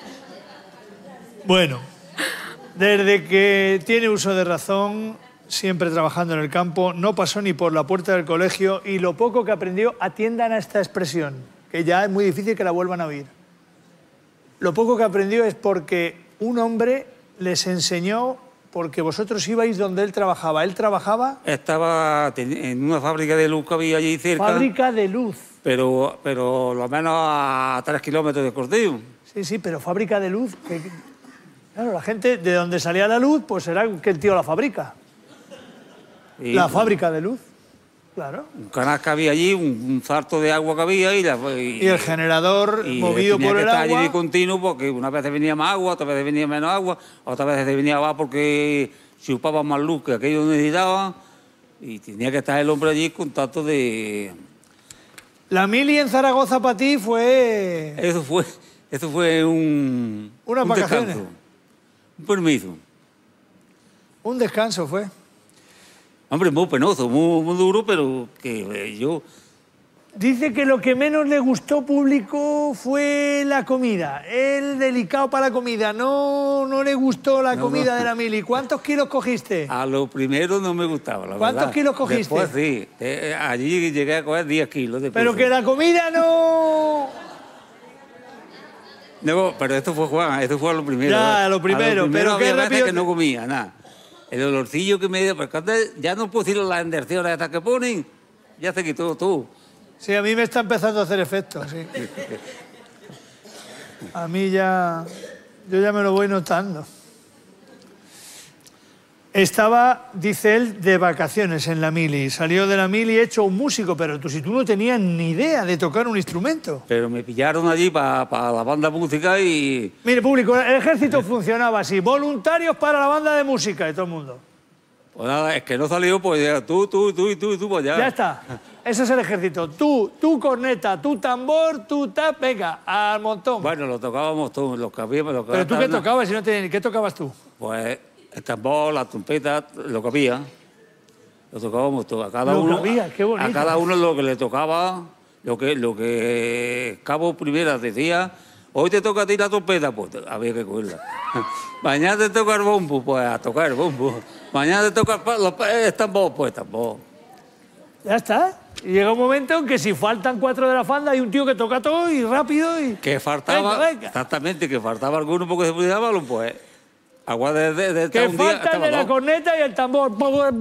Bueno, desde que tiene uso de razón, siempre trabajando en el campo, no pasó ni por la puerta del colegio y lo poco que aprendió, atiendan a esta expresión, que ya es muy difícil que la vuelvan a oír. Lo poco que aprendió es porque un hombre les enseñó, porque vosotros ibais donde él trabajaba. ¿Él trabajaba? Estaba en una fábrica de luz que había allí cerca. Fábrica de luz. Pero lo menos a 3 kilómetros de Cortillo. Sí, sí, pero fábrica de luz. Claro, la gente de donde salía la luz, pues será que el tío la fabrica. La fábrica de luz, claro. Un canal que había allí, un salto de agua que había y el generador movido por el agua. Tenía que estar allí de continuo porque una vez venía más agua, otra vez venía menos agua, otra vez venía más porque chupaba más luz que aquello necesitaba y tenía que estar el hombre allí en contacto de... La mili en Zaragoza para ti fue... Eso fue unas vacaciones. Descanso, un permiso. Un descanso fue. Hombre, muy penoso, muy duro, pero que yo... Dice que lo que menos le gustó, público, fue la comida. El delicado para la comida. No le gustó la comida de la mili. ¿Cuántos kilos cogiste? A lo primero no me gustaba, la ¿Cuántos verdad. kilos cogiste? Después sí. Allí llegué a coger 10 kilos de Pero peso. que la comida no... No, pero esto fue Juan, esto fue a lo primero. Ya, a lo primero, pero había qué veces rápido que no comía, nada. El olorcillo que me dio, pues cuando ya no puedo decir las inversiones hasta que ponen, ya se quitó tú. Sí, a mí me está empezando a hacer efecto, sí. A mí ya... Yo ya me lo voy notando. Estaba, dice él, de vacaciones en la mili. Salió de la mili hecho un músico, pero si tú no tenías ni idea de tocar un instrumento. Pero me pillaron allí para la banda música y... Mire, público, el ejército funcionaba así. Voluntarios para la banda de música y todo el mundo. Pues nada, es que no salió, pues ya tú, pues ya. Ya está. Ese es el ejército. Tú corneta, tú tambor, tú tap, venga, al montón. Bueno, lo tocábamos todos, los que habíamos... Los que Pero tú qué estaban- tocabas, si no tenías, ¿qué tocabas tú? Pues el tambor, la trompeta, lo que había. Lo tocábamos todo. A cada Lo que uno, había, qué bonito. a cada uno lo que le tocaba, lo que Cabo Primera decía, hoy te toca a ti la trompeta, pues había que cogerla. Mañana te toca el bombo, pues a tocar el bombo. Mañana te toca el tambor, pues tambor. Ya está. Y llega un momento en que si faltan 4 de la fanda hay un tío que toca todo y rápido y... Que faltaba, Venga. exactamente, que faltaba alguno porque se olvidaba, pues agua de Que un día falta el de estaba la dos. corneta y el tambor.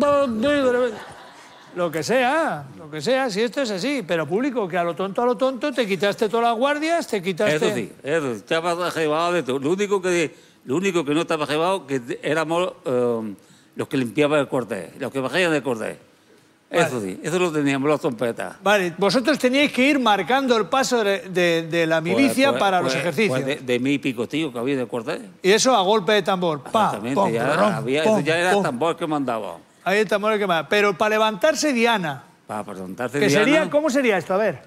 Lo que sea, si esto es así. Pero público, que a lo tonto te quitaste todas las guardias, te quitaste... Eso sí, estaba llevado de todo. Lo único que no estaba llevado que éramos los que limpiaban el cordel, los que bajaban del cordel. Eso sí, eso lo teníamos, las trompetas. Vale, vosotros teníais que ir marcando el paso de la milicia para los ejercicios. De mi picotillo que había del cordel. Y eso a golpe de tambor. Pa, Exactamente, pom, ya, rom, había, pom, eso ya era pom. el tambor que mandaba. Ahí el tambor que más. Pero para levantarse Diana, Para presentarse que Diana, sería, ¿cómo sería esto? A ver.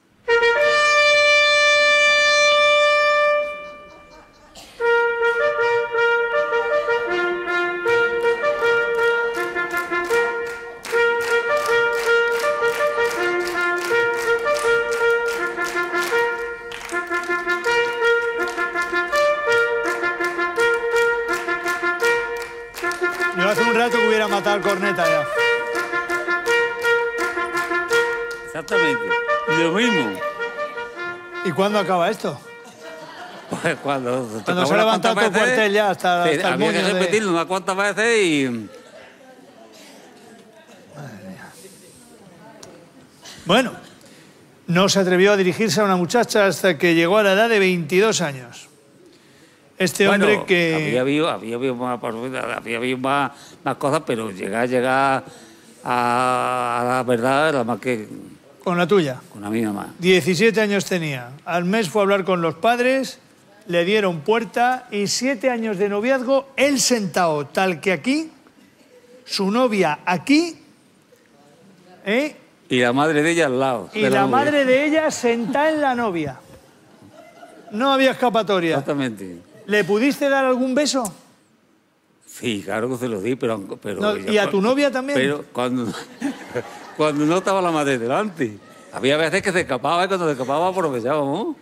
Yo hace un rato que hubiera matado al corneta ya. exactamente, lo mismo. ¿Y cuándo acaba esto? Pues cuando se ha levantado todo el cuartel ya hasta el había moño que de- repetirlo unas cuantas veces y... Bueno, no se atrevió a dirigirse a una muchacha hasta que llegó a la edad de 22 años. Este Bueno, hombre que... Había habido más cosas, pero llegar a la verdad era más que Con la tuya. con la mía más. 17 años tenía. Al mes fue a hablar con los padres, le dieron puerta y 7 años de noviazgo, él sentado, tal que aquí, su novia aquí, ¿eh? Y la madre de ella al lado. Y de la novia. madre de ella sentada en la novia. No había escapatoria. Exactamente. ¿Le pudiste dar algún beso? Sí, claro que se lo di, pero No, ¿y a tu novia también? Pero cuando no estaba la madre delante. Había veces que se escapaba y cuando se escapaba aprovechábamos.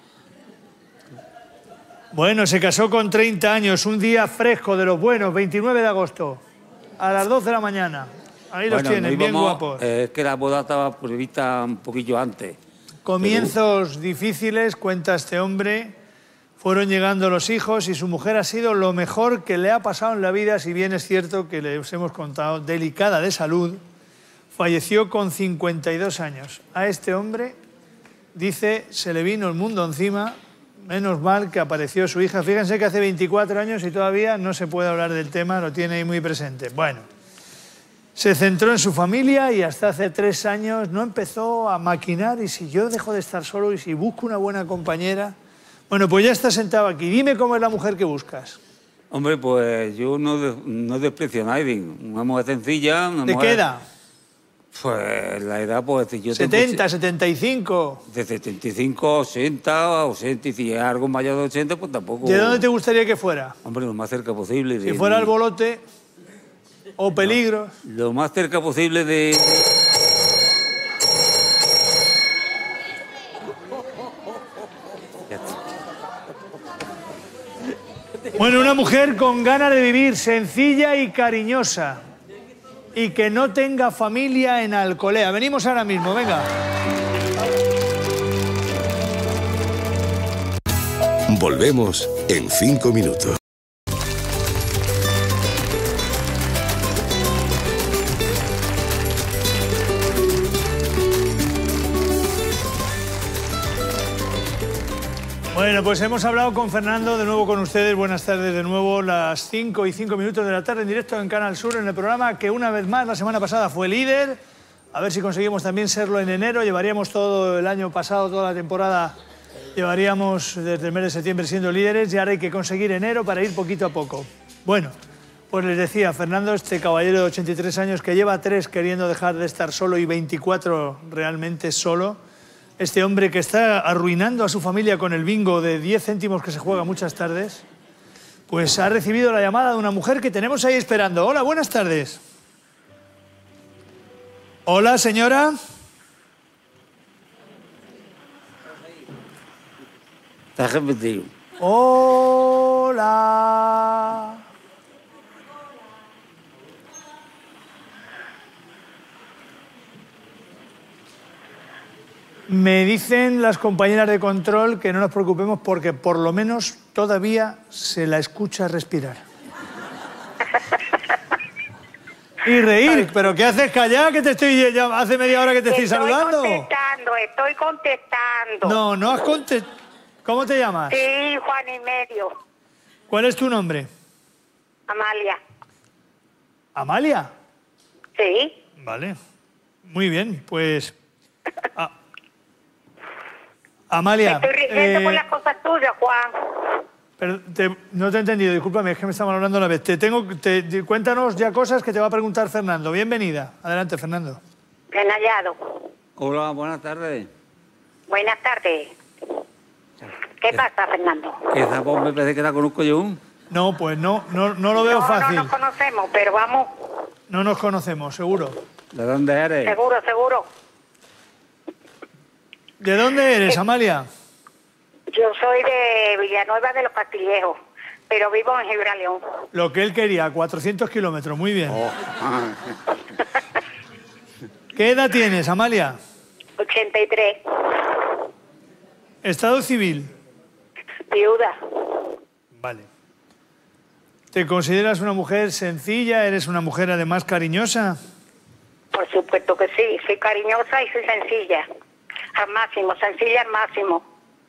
Bueno, se casó con 30 años, un día fresco de los buenos, 29 de agosto, a las 12 de la mañana. Ahí los Bueno, tienen, no bien íbamos, guapos. Es que la boda estaba prevista un poquillo antes. Comienzos difíciles, cuenta este hombre. Fueron llegando los hijos y su mujer ha sido lo mejor que le ha pasado en la vida, si bien es cierto que les hemos contado, delicada de salud. Falleció con 52 años. A este hombre, dice, se le vino el mundo encima. Menos mal que apareció su hija. Fíjense que hace 24 años y todavía no se puede hablar del tema, lo tiene ahí muy presente. Bueno, se centró en su familia y hasta hace 3 años no empezó a maquinar. Y si yo dejo de estar solo y si busco una buena compañera... Bueno, pues ya está sentado aquí. Dime cómo es la mujer que buscas. Hombre, pues yo no desprecio a nadie. Una mujer sencilla. Una ¿De mujer, qué edad? Pues la edad, pues si yo 70, 75. De 75, 80, o 80, y si es algo mayor de 80, pues tampoco... ¿De dónde te gustaría que fuera? Hombre, lo más cerca posible. Si fuera el Bolote o Peligros. Lo más cerca posible de... Bueno, una mujer con ganas de vivir, sencilla y cariñosa. Y que no tenga familia en Alcolea. Venimos ahora mismo, venga. Volvemos en 5 minutos. Bueno, pues hemos hablado con Fernando, de nuevo con ustedes. Buenas tardes de nuevo, las 5 y 5 minutos de la tarde en directo en Canal Sur, en el programa que una vez más la semana pasada fue líder. A ver si conseguimos también serlo en enero. Llevaríamos todo el año pasado, toda la temporada, llevaríamos desde el mes de septiembre siendo líderes y ahora hay que conseguir enero para ir poquito a poco. Bueno, pues les decía, Fernando, este caballero de 83 años que lleva 3 queriendo dejar de estar solo y 24 realmente solo. Este hombre que está arruinando a su familia con el bingo de 10 céntimos que se juega muchas tardes, pues ha recibido la llamada de una mujer que tenemos ahí esperando. Hola, buenas tardes. Hola, señora. Hola. Me dicen las compañeras de control que no nos preocupemos porque por lo menos todavía se la escucha respirar. Y reír, pero ¿qué haces callar? Que te estoy ya hace media hora que te estoy saludando. Estoy contestando. No, no has contestado. ¿Cómo te llamas? Sí, Juan y medio. ¿Cuál es tu nombre? Amalia. ¿Amalia? Sí. Vale. Muy bien, pues... Amalia... Estoy riendo por las cosas tuyas, Juan. Pero no te he entendido, discúlpame, es que me estamos hablando a la vez. Cuéntanos ya cosas que te va a preguntar Fernando. Bienvenida. Adelante, Fernando. Bien hallado. Hola, buenas tardes. Buenas tardes. ¿Qué pasa, Fernando? Que esa voz me parece que la conozco yo. No, pues no lo veo fácil. No nos conocemos, pero vamos. No nos conocemos, seguro. ¿De dónde eres? Seguro, seguro. ¿De dónde eres, Amalia? Yo soy de Villanueva de los Castillejos, pero vivo en Gibraleón. Lo que él quería, 400 kilómetros, muy bien. Oh. ¿Qué edad tienes, Amalia? 83. ¿Estado civil? Viuda. Vale. ¿Te consideras una mujer sencilla? ¿Eres una mujer además cariñosa? Por supuesto que sí, soy cariñosa y soy sencilla. Al máximo, sencilla al máximo.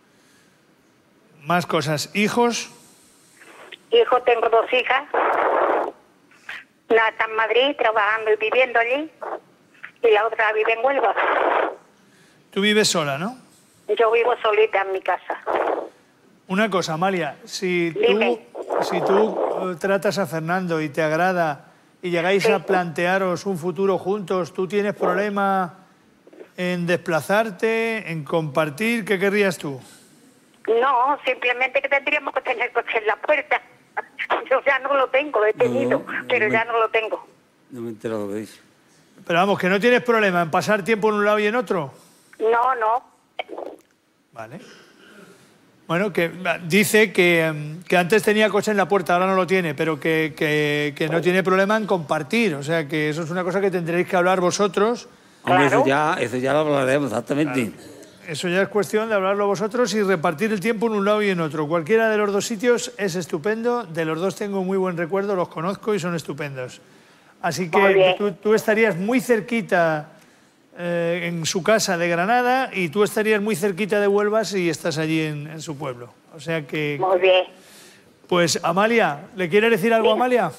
Más cosas. ¿Hijos? Hijo, tengo 2 hijas. Una está en Madrid, trabajando y viviendo allí. Y la otra vive en Huelva. Tú vives sola, ¿no? Yo vivo solita en mi casa. Una cosa, Amalia. Si tú tratas a Fernando y te agrada y llegáis a plantearos un futuro juntos, ¿tú tienes problema en desplazarte, en compartir? ¿Qué querrías tú? No, simplemente que tendríamos que tener coche en la puerta. Yo ya no lo tengo, he tenido, pero ya no lo tengo. No me he enterado de eso. Pero vamos, que no tienes problema en pasar tiempo en un lado y en otro. No, no. Vale. Bueno, que dice que antes tenía coche en la puerta, ahora no lo tiene, pero que no tiene problema en compartir. O sea, que eso es una cosa que tendréis que hablar vosotros. Hombre, eso ya lo hablaremos, exactamente. Claro. Eso ya es cuestión de hablarlo vosotros y repartir el tiempo en un lado y en otro. Cualquiera de los dos sitios es estupendo. De los dos tengo muy buen recuerdo, los conozco y son estupendos. Así que tú estarías muy cerquita en su casa de Granada y tú estarías muy cerquita de Huelva si estás allí en su pueblo. O sea que... Muy bien. Pues, Amalia, ¿le quiere decir algo a Amalia?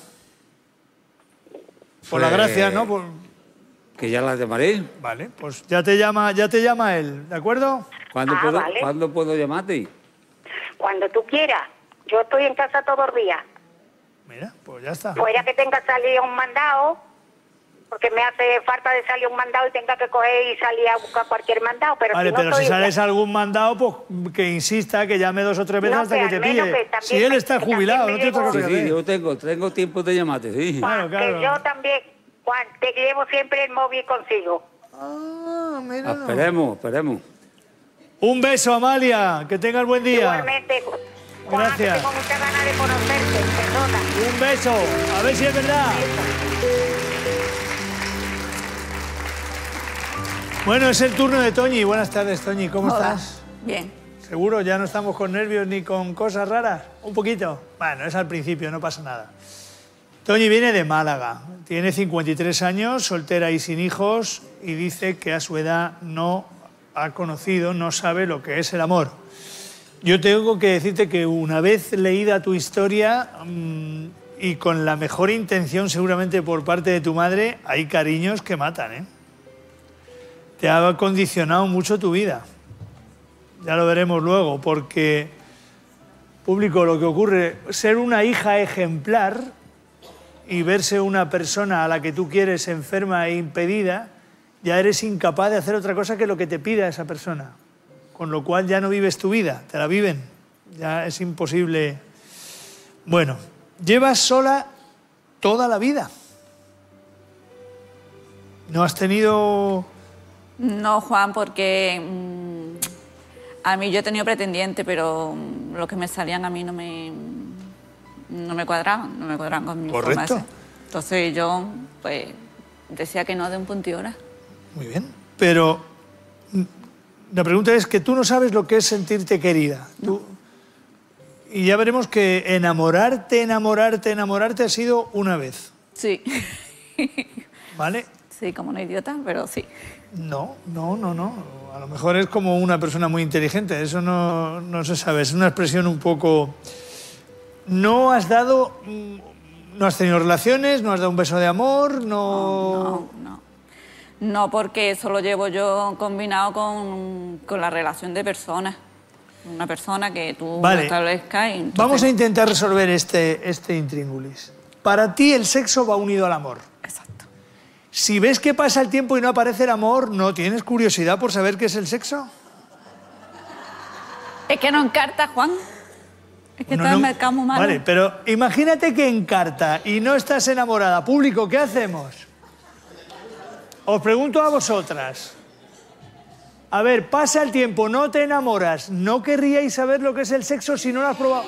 Por la gracia, ¿no? Que ya la llamaré. Vale, pues ya te llama él, ¿de acuerdo? ¿Cuándo puedo llamarte? Cuando tú quieras. Yo estoy en casa todos los días. Mira, pues ya está. Fuera que tenga que salir un mandado, porque me hace falta de salir un mandado y tenga que coger y salir a buscar cualquier mandado. Pero vale, si no pero si sales ya... algún mandado, pues que insista, que llame 2 o 3 veces hasta que te pille. Si él está jubilado, no tiene otra cosa que hacer. Sí, yo tengo tiempo de llamarte, sí. Juan, claro. Que yo también, Juan, te llevo siempre el móvil consigo. Ah, mira. Esperemos. Un beso, Amalia, que tengas buen día. Igualmente, Juan, Gracias. que tengo muchas ganas de conocerte, perdona. Un beso, a ver si es verdad. Bueno, es el turno de Toñi. Buenas tardes, Toñi, ¿cómo Hola. estás? Bien. ¿Seguro? ¿Ya no estamos con nervios ni con cosas raras? ¿Un poquito? Bueno, es al principio, no pasa nada. Toñi viene de Málaga, tiene 53 años, soltera y sin hijos, y dice que a su edad no ha conocido, no sabe lo que es el amor. Yo tengo que decirte que una vez leída tu historia y con la mejor intención seguramente por parte de tu madre, hay cariños que matan, ¿eh? Te ha condicionado mucho tu vida. Ya lo veremos luego, porque, público, lo que ocurre, ser una hija ejemplar y verse una persona a la que tú quieres enferma e impedida, ya eres incapaz de hacer otra cosa que lo que te pida esa persona. Con lo cual ya no vives tu vida, te la viven. Ya es imposible. Bueno, llevas sola toda la vida. ¿No has tenido...? No, Juan, porque a mí yo he tenido pretendiente, pero los que me salían a mí no me cuadraban, no me cuadraban con mi forma de ser. Entonces yo, pues, decía que no de un punto y hora. Muy bien, pero la pregunta es que tú no sabes lo que es sentirte querida. Tú, y ya veremos que enamorarte ha sido una vez. Sí. ¿Vale? Sí, como una idiota, pero sí. No. A lo mejor es como una persona muy inteligente, eso no se sabe, es una expresión un poco... No has tenido relaciones, no has dado un beso de amor, No, porque eso lo llevo yo combinado con la relación de personas. Una persona que tú establezcas y... Entonces... Vamos a intentar resolver este intríngulis. Para ti el sexo va unido al amor. Exacto. Si ves que pasa el tiempo y no aparece el amor, ¿no tienes curiosidad por saber qué es el sexo? Es que no encarta, Juan. Es que está en el mercado muy malo. Vale, pero imagínate que encarta y no estás enamorada. Público, ¿qué hacemos? Os pregunto a vosotras. A ver, pasa el tiempo, no te enamoras. ¿No querríais saber lo que es el sexo si no lo has probado?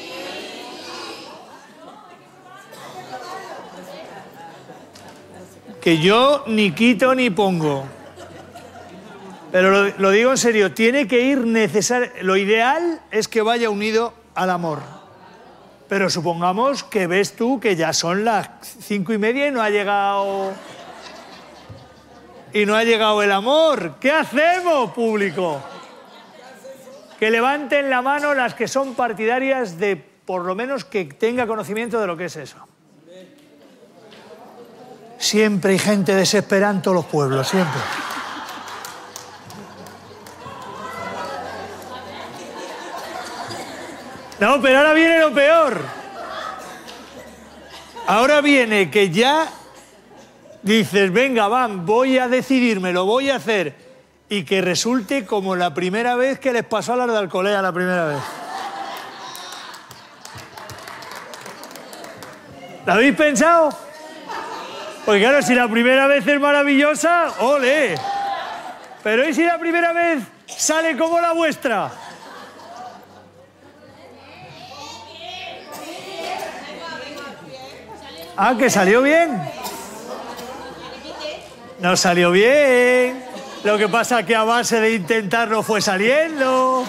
Que yo ni quito ni pongo. Pero lo digo en serio, tiene que ir necesario. Lo ideal es que vaya unido al amor. Pero supongamos que ves tú que ya son las 5:30 y no ha llegado... Y no ha llegado el amor. ¿Qué hacemos, público? Que levanten la mano las que son partidarias de, por lo menos, que tenga conocimiento de lo que es eso. Siempre hay gente desesperada en todos los pueblos, siempre. No, pero ahora viene lo peor. Ahora viene que ya dices, venga, voy a decidirme, lo voy a hacer. Y que resulte como la primera vez que les pasó a las de Alcolea, la primera vez. ¿Lo habéis pensado? Porque claro, si la primera vez es maravillosa, ¡ole! Pero ¿y si la primera vez sale como la vuestra? Ah, que salió bien. No salió bien. Lo que pasa es que a base de intentarlo fue saliendo.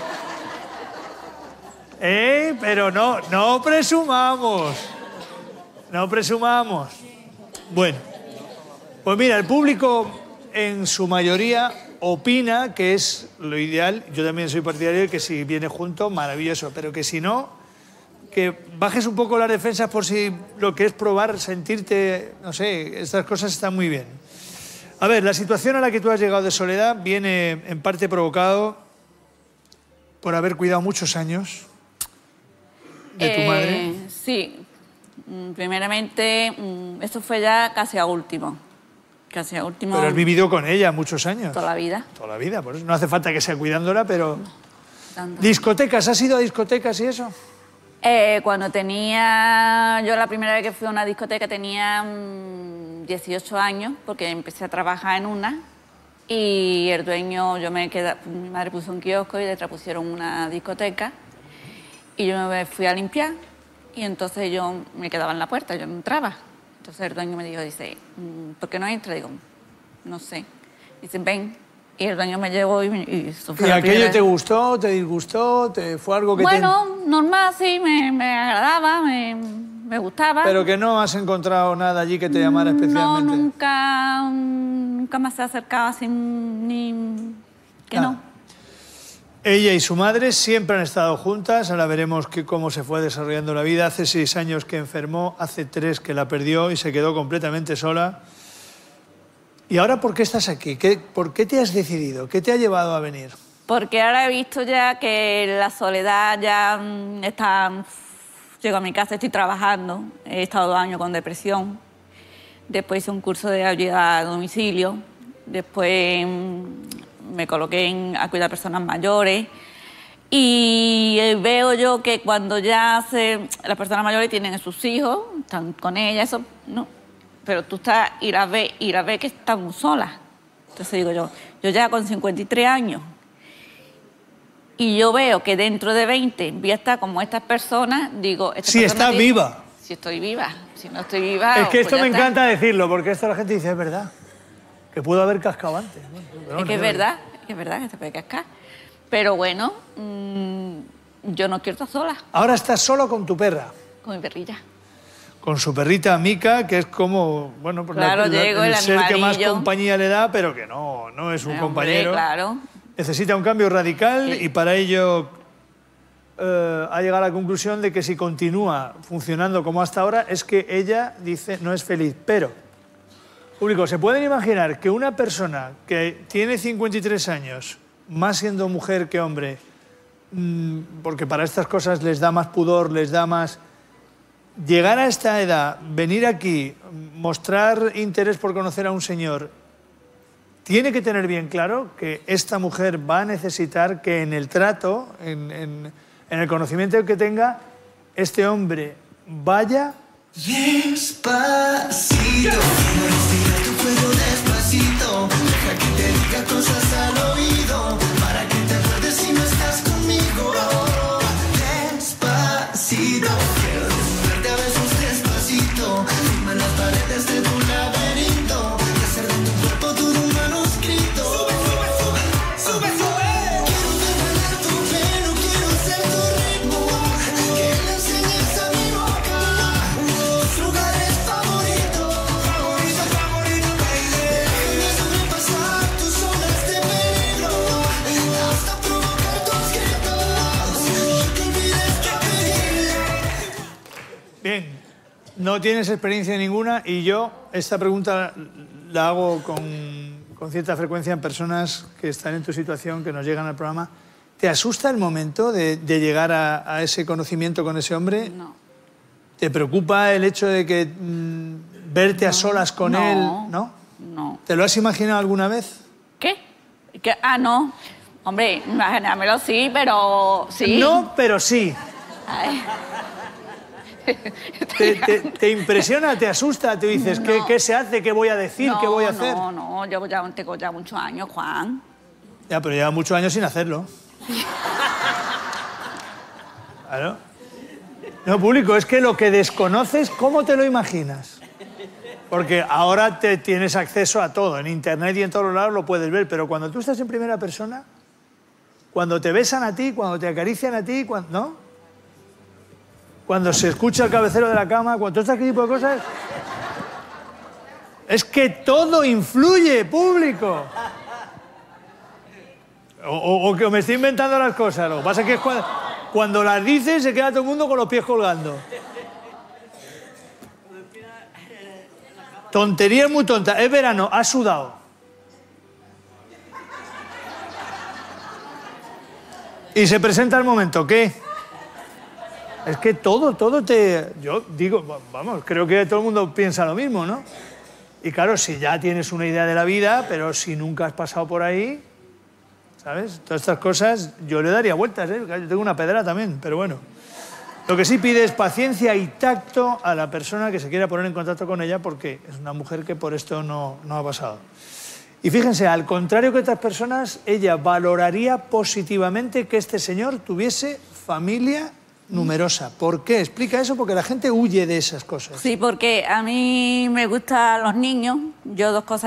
Pero no presumamos. No presumamos. Bueno, pues mira, el público en su mayoría opina que es lo ideal. Yo también soy partidario de que si viene junto, maravilloso, pero que si no, que bajes un poco las defensas por si lo que es probar, sentirte, no sé, estas cosas están muy bien. A ver, la situación a la que tú has llegado de soledad viene en parte provocado por haber cuidado muchos años de tu madre. Sí. Primeramente, esto fue ya casi a último. Casi a último. Pero has vivido con ella muchos años. Toda la vida. Toda la vida, por eso no hace falta que sea cuidándola, pero... ¿Discotecas? ¿Has ido a discotecas y eso? Cuando tenía... Yo la primera vez que fui a una discoteca tenía 18 años, porque empecé a trabajar en una, y el dueño, mi madre puso un kiosco y detrás pusieron una discoteca. Y yo me fui a limpiar y entonces yo me quedaba en la puerta, yo no entraba. Entonces el dueño me dijo, dice, ¿por qué no entra? Digo, no sé. Dice, ven. Y el dueño me llevó y eso fue ¿Y la aquello primera te vez. gustó, te disgustó, fue algo que Bueno, normal, sí, me agradaba, me gustaba. Pero que no has encontrado nada allí que te llamara No, especialmente. nunca más se ha acercado así ni... que no. Ella y su madre siempre han estado juntas, ahora veremos cómo se fue desarrollando la vida. Hace 6 años que enfermó, hace 3 que la perdió y se quedó completamente sola. ¿Y ahora por qué estás aquí? ¿Por qué te has decidido? ¿Qué te ha llevado a venir? Porque ahora he visto ya que la soledad ya está... Llego a mi casa, estoy trabajando, he estado 2 años con depresión, después hice un curso de ayuda a domicilio, después me coloqué a cuidar a personas mayores y veo yo que cuando ya las personas mayores tienen a sus hijos, están con ellas, eso, no, pero tú estás, ir a ver que están solas. Entonces digo yo ya con 53 años, y yo veo que dentro de 20 voy a estar como estas personas, digo... Si estás viva. Si estoy viva, si no estoy viva... Es que esto pues me ya encanta decirlo, porque esto la gente dice, es verdad, que pudo haber cascado antes. Bueno, es que es verdad que se puede cascar. Pero bueno, yo no quiero estar sola. Ahora estás solo con tu perra. Con mi perrilla. Con su perrita Mica, que es como, bueno, pues claro, el ser que más animalillo. compañía le da, pero que no es un Hombre, compañero. claro. Necesita un cambio radical y para ello ha llegado a la conclusión de que si continúa funcionando como hasta ahora es que ella, dice, no es feliz. Pero, público, ¿se pueden imaginar que una persona que tiene 53 años, más siendo mujer que hombre, porque para estas cosas les da más pudor, les da más... Llegar a esta edad, venir aquí, mostrar interés por conocer a un señor, tiene que tener bien claro que esta mujer va a necesitar que en el trato, en el conocimiento que tenga, este hombre vaya... Despacito, respira tu fuego despacito, deja que te diga cosas al oído, para que te acuerdes si no estás conmigo. Despacito, quiero desnudarte a besos despacito, firma las paredes de tu laberinto, y hacer de tu cuerpo todo un manuscrito. Sube, sube. Quiero devalar tu pelo, quiero ser tu ritmo, que le enseñes a mi boca tus lugares favoritos, baby. Déjame sobrepasar tus zonas de peligro, hasta provocar tus gritos, y que olvides que pedir. Bien, no tienes experiencia ninguna y yo esta pregunta la hago con cierta frecuencia en personas que están en tu situación, que nos llegan al programa. ¿Te asusta el momento de llegar a ese conocimiento con ese hombre? No. ¿Te preocupa el hecho de que verte a solas con él? ¿No? No. ¿Te lo has imaginado alguna vez? ¿Qué? No. Hombre, imaginármelo sí, pero sí. No, pero sí. Ay. ¿Te impresiona, te asusta? ¿Te dices ¿qué se hace? ¿Qué voy a decir? ¿Qué voy a hacer? No, yo ya tengo ya muchos años, Juan. Ya, pero lleva muchos años sin hacerlo. Claro. No, público, es que lo que desconoces, ¿cómo te lo imaginas? Porque ahora tienes acceso a todo, en internet y en todos los lados lo puedes ver, pero cuando tú estás en primera persona, cuando te besan a ti, cuando te acarician a ti, ¿no? Cuando se escucha el cabecero de la cama, cuando todo este tipo de cosas... Es que todo influye, público. O que me estoy inventando las cosas. Lo que pasa es que cuando las dices se queda todo el mundo con los pies colgando. Tontería muy tonta. Es verano, has sudado. Y se presenta el momento, ¿qué? Es que todo te... Yo digo, vamos, creo que todo el mundo piensa lo mismo, ¿no? Y claro, si ya tienes una idea de la vida, pero si nunca has pasado por ahí, ¿sabes? Todas estas cosas yo le daría vueltas, ¿eh? Yo tengo una pedra también, pero bueno. Lo que sí pide es paciencia y tacto a la persona que se quiera poner en contacto con ella porque es una mujer que por esto no ha pasado. Y fíjense, al contrario que otras personas, ella valoraría positivamente que este señor tuviese familia numerosa. ¿Por qué? Explica eso, porque la gente huye de esas cosas. Sí, porque a mí me gustan los niños. Yo dos cosas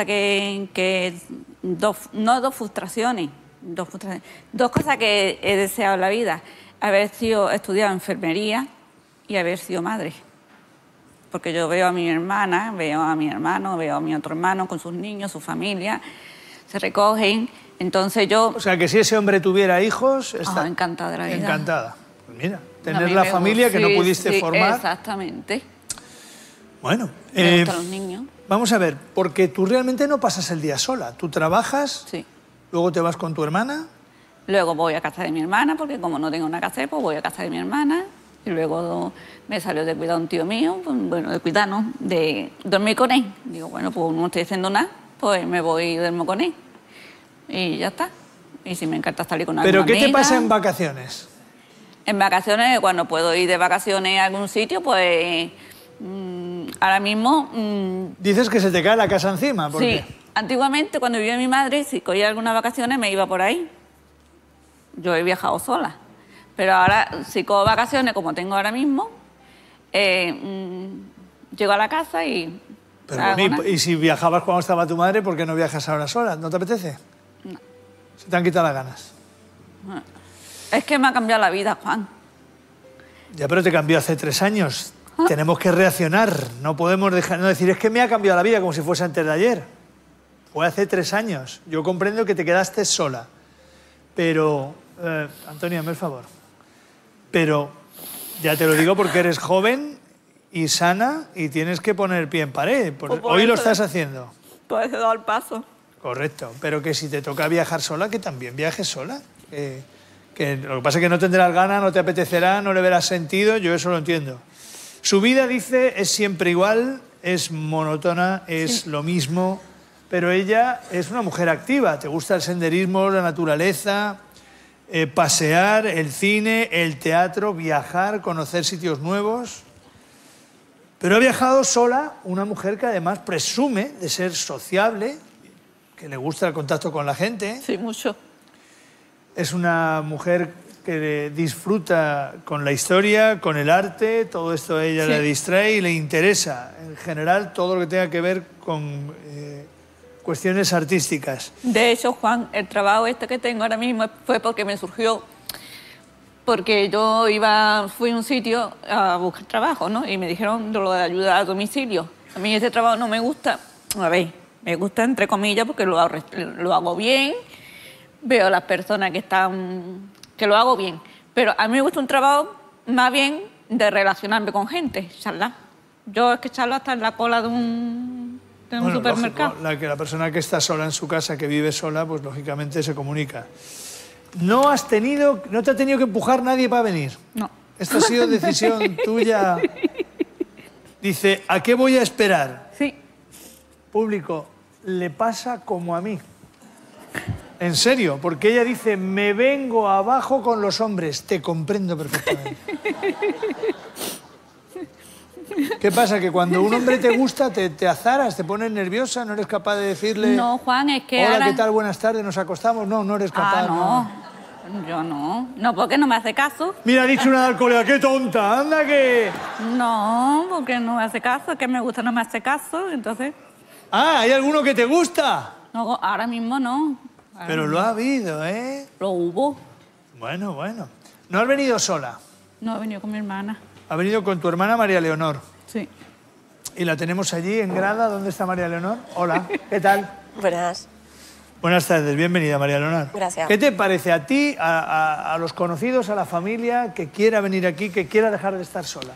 dos frustraciones. Dos cosas que he deseado en la vida. Haber estudiado enfermería y haber sido madre. Porque yo veo a mi hermana, veo a mi hermano, veo a mi otro hermano con sus niños, su familia, se recogen. Entonces yo... O sea, que si ese hombre tuviera hijos... encantada de la vida. Encantada. Pues mira, tener la familia que no pudiste formar... Exactamente. Bueno, me gustan los niños. Vamos a ver, porque tú realmente no pasas el día sola. Tú trabajas, luego te vas con tu hermana... Luego voy a casa de mi hermana, porque como no tengo nada que hacer, pues voy a casa de mi hermana. Y luego me salió de cuidar un tío mío, pues, bueno, de cuidarnos, de dormir con él. Digo, bueno, pues no estoy haciendo nada, pues me voy y duermo con él. Y ya está. Y si me encanta salir con alguna ¿Pero qué amiga, te pasa en vacaciones? En vacaciones, cuando puedo ir de vacaciones a algún sitio, pues ahora mismo... Dices que se te cae la casa encima, ¿por qué? Antiguamente, cuando vivía mi madre, si cogía algunas vacaciones, me iba por ahí. Yo he viajado sola. Pero ahora, si cojo vacaciones, como tengo ahora mismo, llego a la casa y... Pero, ¿y si viajabas cuando estaba tu madre, por qué no viajas ahora sola? ¿No te apetece? No. Se te han quitado las ganas. Es que me ha cambiado la vida, Juan. Ya, pero te cambió hace 3 años. Tenemos que reaccionar. No podemos dejar, no decir, es que me ha cambiado la vida como si fuese antes de ayer. Fue hace 3 años. Yo comprendo que te quedaste sola. Pero, Antonia, hazme el favor. Pero, ya te lo digo porque eres joven y sana y tienes que poner pie en pared. Hoy lo estás haciendo. Puedes dar el paso. Correcto. Pero que si te toca viajar sola, que también viajes sola. Que lo que pasa es que no tendrás ganas, no te apetecerá, no le verás sentido, yo eso lo entiendo. Su vida, dice, es siempre igual, es monótona, es lo mismo, pero ella es una mujer activa, te gusta el senderismo, la naturaleza, pasear, el cine, el teatro, viajar, conocer sitios nuevos. Pero ha viajado sola una mujer que además presume de ser sociable, que le gusta el contacto con la gente. Sí, mucho. Es una mujer que disfruta con la historia, con el arte, todo esto a ella le distrae y le interesa, en general, todo lo que tenga que ver con cuestiones artísticas. De hecho, Juan, el trabajo este que tengo ahora mismo fue porque me surgió, porque yo fui a un sitio a buscar trabajo, ¿no? Y me dijeron de lo de ayuda a domicilio. A mí este trabajo no me gusta, a ver, me gusta entre comillas porque lo hago bien. Veo a las personas que lo hago bien, pero a mí me gusta un trabajo más bien de relacionarme con gente, charlar. Yo es que charlo hasta en la cola de un supermercado. Lógico, la persona que está sola en su casa, que vive sola, pues lógicamente se comunica. No te ha tenido que empujar nadie para venir. No. Esta ha sido decisión tuya. Dice, ¿a qué voy a esperar? Sí. Público, le pasa como a mí. En serio, porque ella dice, me vengo abajo con los hombres. Te comprendo perfectamente. ¿Qué pasa? ¿Que cuando un hombre te gusta, te azaras, te pones nerviosa, no eres capaz de decirle... No, Juan, es que hola, ¿qué tal? Buenas tardes, ¿nos acostamos? No, no eres capaz. No, yo no. No, porque no me hace caso. Mira, ha dicho una del colega, ¡qué tonta! ¡Anda que...! No, porque no me hace caso, es que me gusta, no me hace caso, entonces... Ah, ¿hay alguno que te gusta? No, ahora mismo no. Pero lo ha habido, ¿eh? Lo hubo. Bueno, bueno. ¿No has venido sola? No, he venido con mi hermana. Ha venido con tu hermana María Leonor. Sí. Y la tenemos allí en grada. ¿Dónde está María Leonor? Hola, ¿qué tal? Buenas. Buenas tardes, bienvenida María Leonor. Gracias. ¿Qué te parece a ti, a los conocidos, a la familia, que quiera venir aquí, que quiera dejar de estar sola?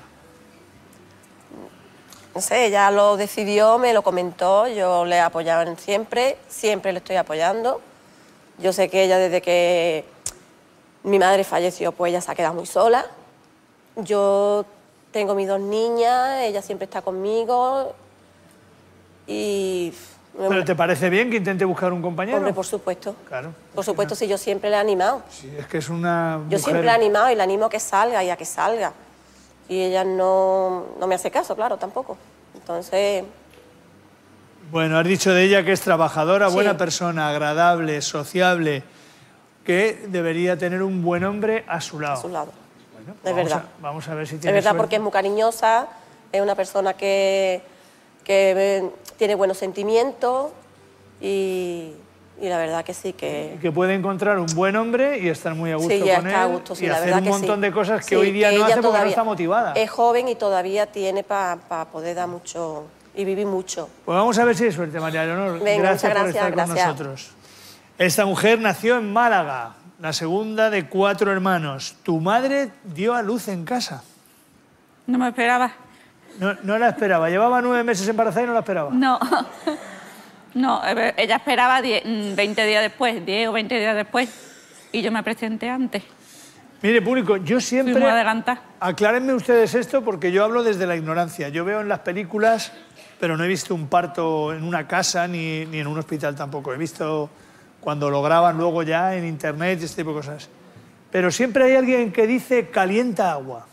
No sé, ella lo decidió, me lo comentó, yo le he apoyado siempre le estoy apoyando. Yo sé que ella desde que mi madre falleció, pues ella se ha quedado muy sola. Yo tengo mis 2 niñas, ella siempre está conmigo y... ¿Pero te parece bien que intente buscar un compañero? Hombre, por supuesto. Claro. Por supuesto, sí, yo siempre le he animado. Sí, es que es una Yo siempre le he animado y le animo a que salga y a que salga. Y ella no me hace caso, claro, tampoco. Entonces... Bueno, has dicho de ella que es trabajadora, Sí. buena persona, agradable, sociable, que debería tener un buen hombre a su lado. A su lado. Es verdad. Vamos a ver si tiene Es verdad, suerte. porque es muy cariñosa, es una persona que tiene buenos sentimientos y la verdad que sí que... Que puede encontrar un buen hombre y estar muy a gusto Sí, ya con está a él gusto, sí, y la hacer verdad un que montón sí. de cosas que Sí, hoy día que no ella hace porque no todavía está motivada. Es joven y todavía tiene para poder dar mucho y vivir mucho. Pues vamos a ver si hay suerte, María Leonor. Venga, Gracias por muchas estar gracias, con gracias. nosotros. Esta mujer nació en Málaga, la segunda de 4 hermanos. Tu madre dio a luz en casa. No me esperaba. No la esperaba. Llevaba 9 meses embarazada y no la esperaba. No. No, ella esperaba 20 días después, 10 o 20 días después. Y yo me presenté antes. Mire, público, yo siempre... Fui muy adelantada. Aclárenme ustedes esto porque yo hablo desde la ignorancia. Yo veo en las películas, pero no he visto un parto en una casa ni en un hospital tampoco. He visto cuando lo graban luego ya en internet y este tipo de cosas. Pero siempre hay alguien que dice calienta agua.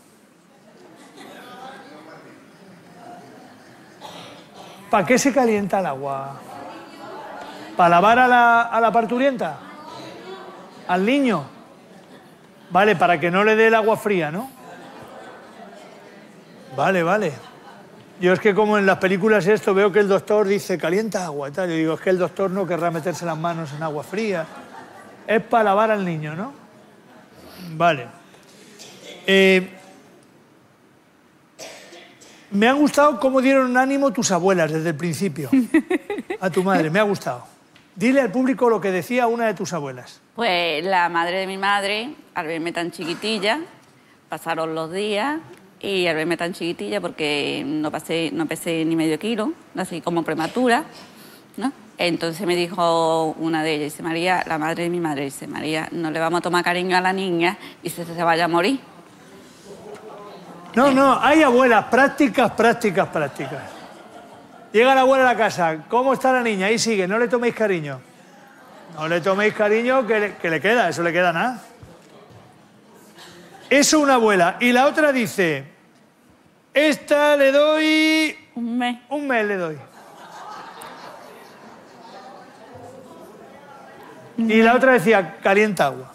¿Para qué se calienta el agua? ¿Para lavar a la parturienta? ¿Al niño? Vale, para que no le dé el agua fría, ¿no? Vale, vale. Yo es que como en las películas esto veo que el doctor dice calienta agua y tal. Yo digo, es que el doctor no querrá meterse las manos en agua fría. Es para lavar al niño, ¿no? Vale. Me ha gustado cómo dieron ánimo tus abuelas desde el principio. A tu madre, me ha gustado. Dile al público lo que decía una de tus abuelas. Pues la madre de mi madre, al verme tan chiquitilla, pasaron los días y al verme tan chiquitilla, porque no pesé ni medio kilo, así como prematura, ¿no? Entonces me dijo una de ellas, dice, María, la madre de mi madre, dice, María, no le vamos a tomar cariño a la niña y se vaya a morir. No, hay abuelas, prácticas. Llega la abuela a la casa, ¿cómo está la niña? Ahí sigue, no le toméis cariño. No le toméis cariño, que le queda, eso le queda nada. Eso una abuela. Y la otra dice, esta le doy... Un mes. Un mes le doy. Y la otra decía, calienta agua.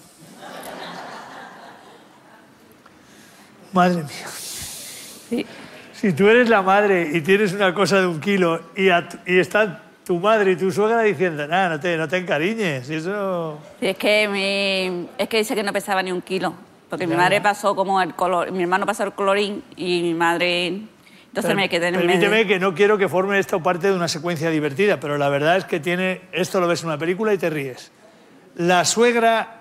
Madre mía. Sí. Si tú eres la madre y tienes una cosa de 1 kilo y está tu madre y tu suegra diciendo, nada, no te encariñes, eso... Sí, es que dice que no pesaba ni 1 kilo, porque Ya, mi madre ya. pasó como el color, mi hermano pasó el colorín y mi madre... Entonces me quedé en el Permíteme medio. que no quiero que forme esto parte de una secuencia divertida, pero la verdad es que tiene... Esto lo ves en una película y te ríes. La suegra...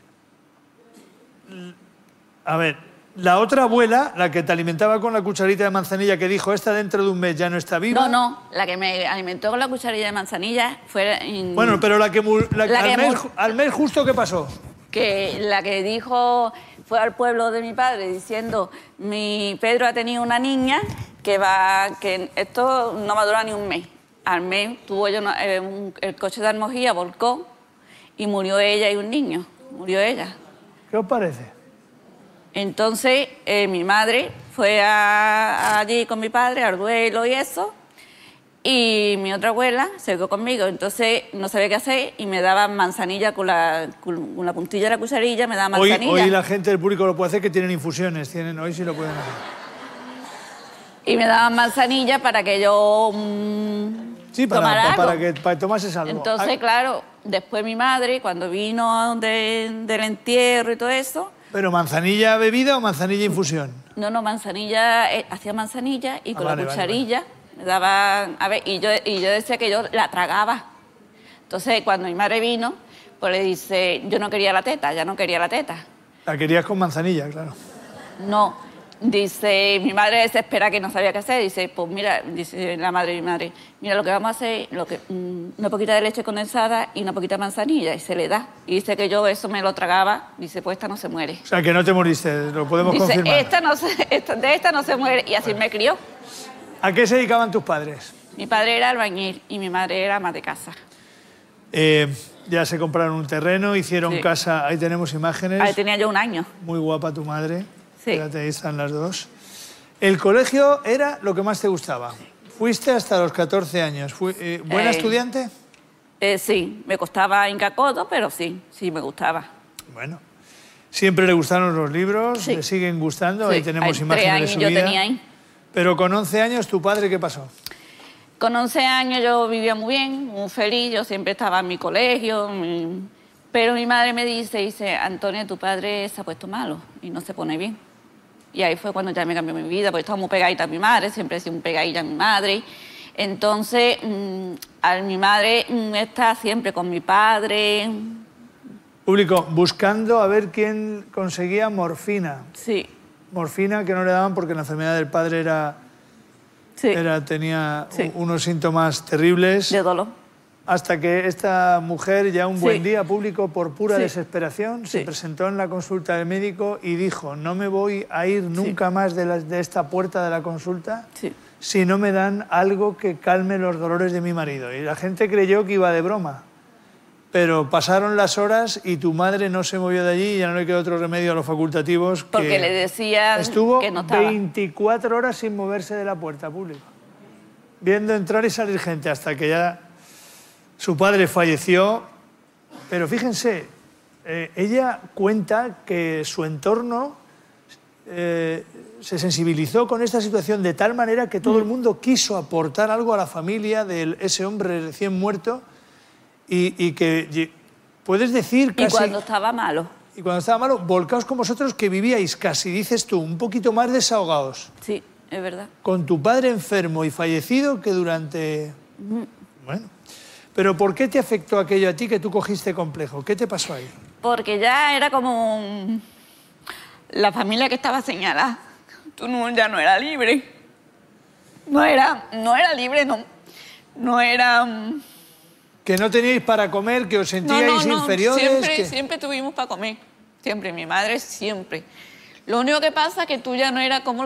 A ver, la otra abuela, la que te alimentaba con la cucharita de manzanilla que dijo, esta dentro de un mes ya no está viva... No, la que me alimentó con la cucharilla de manzanilla fue... Bueno, pero al mes justo, ¿qué pasó? Que la que dijo, fue al pueblo de mi padre diciendo, mi Pedro ha tenido una niña que esto no va a durar ni un mes. Al mes tuvo el coche de Almojía, volcó y murió ella y un niño, murió ella. ¿Qué os parece? Entonces mi madre fue allí con mi padre al duelo y eso, y mi otra abuela se quedó conmigo, entonces no sabía qué hacer y me daba manzanilla con la puntilla de la cucharilla, me daba manzanilla. Hoy la gente del público lo puede hacer, que tienen infusiones, hoy sí lo pueden hacer. Y me daban manzanilla para que yo Sí, tomara algo. para que tomases algo. Entonces, claro, después mi madre, cuando vino del entierro y todo eso... ¿Pero manzanilla bebida o manzanilla infusión? No, manzanilla, hacía manzanilla y con vale, la cucharilla me daba... A ver, y yo decía que yo la tragaba. Entonces, cuando mi madre vino, pues le dice, yo no quería la teta, ya no quería la teta. La querías con manzanilla, claro. No, dice, mi madre desespera que no sabía qué hacer, dice, pues mira, dice la madre de mi madre, mira lo que vamos a hacer, una poquita de leche condensada y una poquita de manzanilla, y se le da. Y dice que yo eso me lo tragaba, dice, pues esta no se muere. O sea, que no te moriste, lo podemos Dice, confirmar. de esta no se muere, y así me crió. ¿A qué se dedicaban tus padres? Mi padre era albañil y mi madre era ama de casa. Ya se compraron un terreno, hicieron Sí. casa, ahí tenemos imágenes. Ahí tenía yo 1 año. Muy guapa tu madre. Sí. Fíjate, ahí están las dos. ¿El colegio era lo que más te gustaba? ¿Fuiste hasta los 14 años? ¿Buena estudiante? Sí, me costaba hincar codo, pero sí me gustaba. Bueno. Siempre le gustaron los libros, Sí. le siguen gustando, Sí, ahí tenemos hay 3 imágenes de años su yo vida. tenía ahí. Pero con 11 años, ¿tu padre qué pasó? Con 11 años yo vivía muy bien, muy feliz, yo siempre estaba en mi colegio, pero mi madre me dice, Antonio, tu padre se ha puesto malo y no se pone bien. Y ahí fue cuando ya me cambió mi vida, porque estaba muy pegadita a mi madre, siempre he sido muy pegadita a mi madre. Entonces, mi madre está siempre con mi padre. Público, buscando a ver quién conseguía morfina. Sí. Morfina que no le daban porque la enfermedad del padre tenía unos síntomas terribles. De dolor. Hasta que esta mujer, ya un buen Sí. día, público, por pura Sí. desesperación, se Sí. presentó en la consulta del médico y dijo, no me voy a ir nunca más de esta puerta de la consulta si no me dan algo que calme los dolores de mi marido. Y la gente creyó que iba de broma. Pero pasaron las horas y tu madre no se movió de allí y ya no le quedó otro remedio a los facultativos. Porque que le decían estuvo que no estaba. 24 horas sin moverse de la puerta, público. Viendo entrar y salir gente hasta que ya su padre falleció. Pero fíjense, ella cuenta que su entorno se sensibilizó con esta situación de tal manera que todo el mundo quiso aportar algo a la familia de ese hombre recién muerto. Y que puedes decir casi... Y cuando estaba malo. Y cuando estaba malo, volcaos con vosotros que vivíais casi, dices tú, un poquito más desahogados. Sí, es verdad. Con tu padre enfermo y fallecido que durante... Bueno. Pero ¿por qué te afectó aquello a ti que tú cogiste complejo? ¿Qué te pasó ahí? Porque ya era como la familia que estaba señalada. Tú ya no eras libre. No era libre, no. No era... Que no teníais para comer, que os sentíais inferiores. Siempre tuvimos para comer. Siempre, mi madre siempre. Lo único que pasa es que tú ya no eras como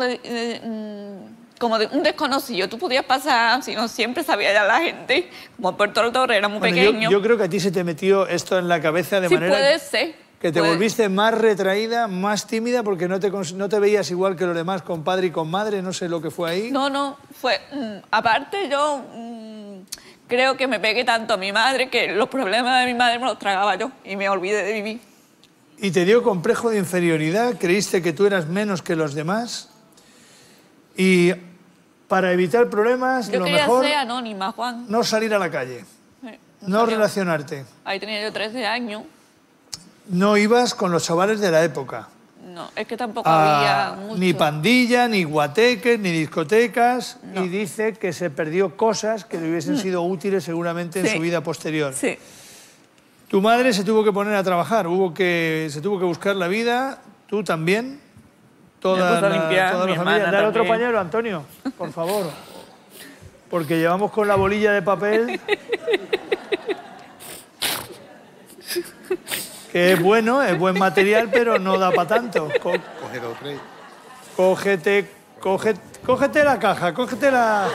un desconocido. Tú podías pasar, si no siempre sabía ya la gente. Como Puerto del Torre era muy pequeño. Yo creo que a ti se te metió esto en la cabeza de manera... puede ser. Que te volviste más retraída, más tímida, porque no te veías igual que los demás, con padre y con madre, no sé lo que fue ahí. No, fue... aparte yo... creo que me pegué tanto a mi madre que los problemas de mi madre me los tragaba yo y me olvidé de vivir. ¿Y te dio complejo de inferioridad? ¿Creíste que tú eras menos que los demás? Y para evitar problemas, Yo lo quería mejor, ser anónima, Juan. no salir a la calle, Sí, no relacionarte. Ahí tenía yo 13 años. No ibas con los chavales de la época. No, es que tampoco había mucho. Ni pandilla, ni guateques, ni discotecas. Y dice que se perdió cosas que le hubiesen sido útiles seguramente en su vida posterior. Sí. Tu madre se tuvo que poner a trabajar, se tuvo que buscar la vida, tú también, toda la familia. Dale otro pañuelo, Antonio, por favor. Porque llevamos con la bolilla de papel... que es bueno, es buen material, pero no da para tanto. Cógete la caja, cógete la...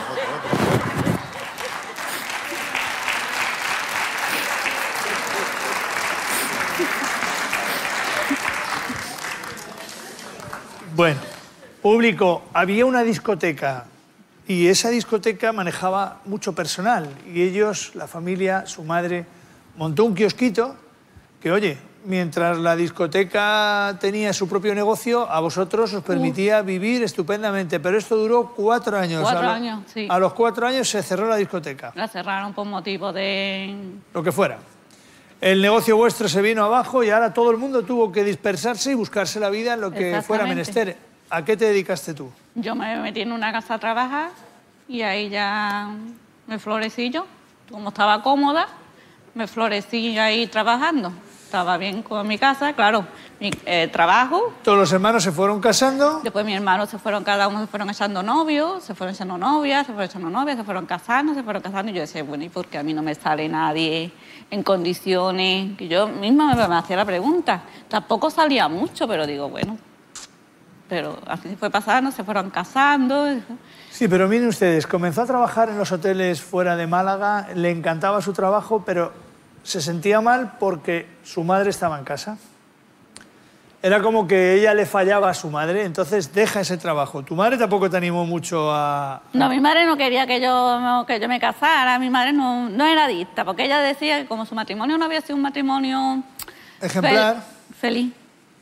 Bueno, público, había una discoteca y esa discoteca manejaba mucho personal y ellos, la familia, su madre, montó un kiosquito que, oye, mientras la discoteca tenía su propio negocio, a vosotros os permitía vivir estupendamente, pero esto duró 4 años. 4 años, sí. A los 4 años se cerró la discoteca. La cerraron por motivo de... Lo que fuera. El negocio vuestro se vino abajo y ahora todo el mundo tuvo que dispersarse y buscarse la vida en lo que fuera menester. ¿A qué te dedicaste tú? Yo me metí en una casa a trabajar y ahí ya me florecí yo. Como estaba cómoda, me florecí ahí trabajando. Estaba bien con mi casa, claro, mi trabajo. Todos los hermanos se fueron casando. Después mis hermanos cada uno se fueron echando novios, se fueron echando novias, se fueron casando. Y yo decía, bueno, ¿y por qué a mí no me sale nadie en condiciones? Que yo misma me hacía la pregunta. Tampoco salía mucho, pero digo, bueno. Pero así fue pasando, se fueron casando. Sí, pero miren ustedes, comenzó a trabajar en los hoteles fuera de Málaga, le encantaba su trabajo, pero se sentía mal porque su madre estaba en casa. Era como que ella le fallaba a su madre, entonces deja ese trabajo. ¿Tu madre tampoco te animó mucho a...? No, mi madre no quería que yo me casara, mi madre no era adicta, porque ella decía que como su matrimonio no había sido un matrimonio... Ejemplar. Feliz.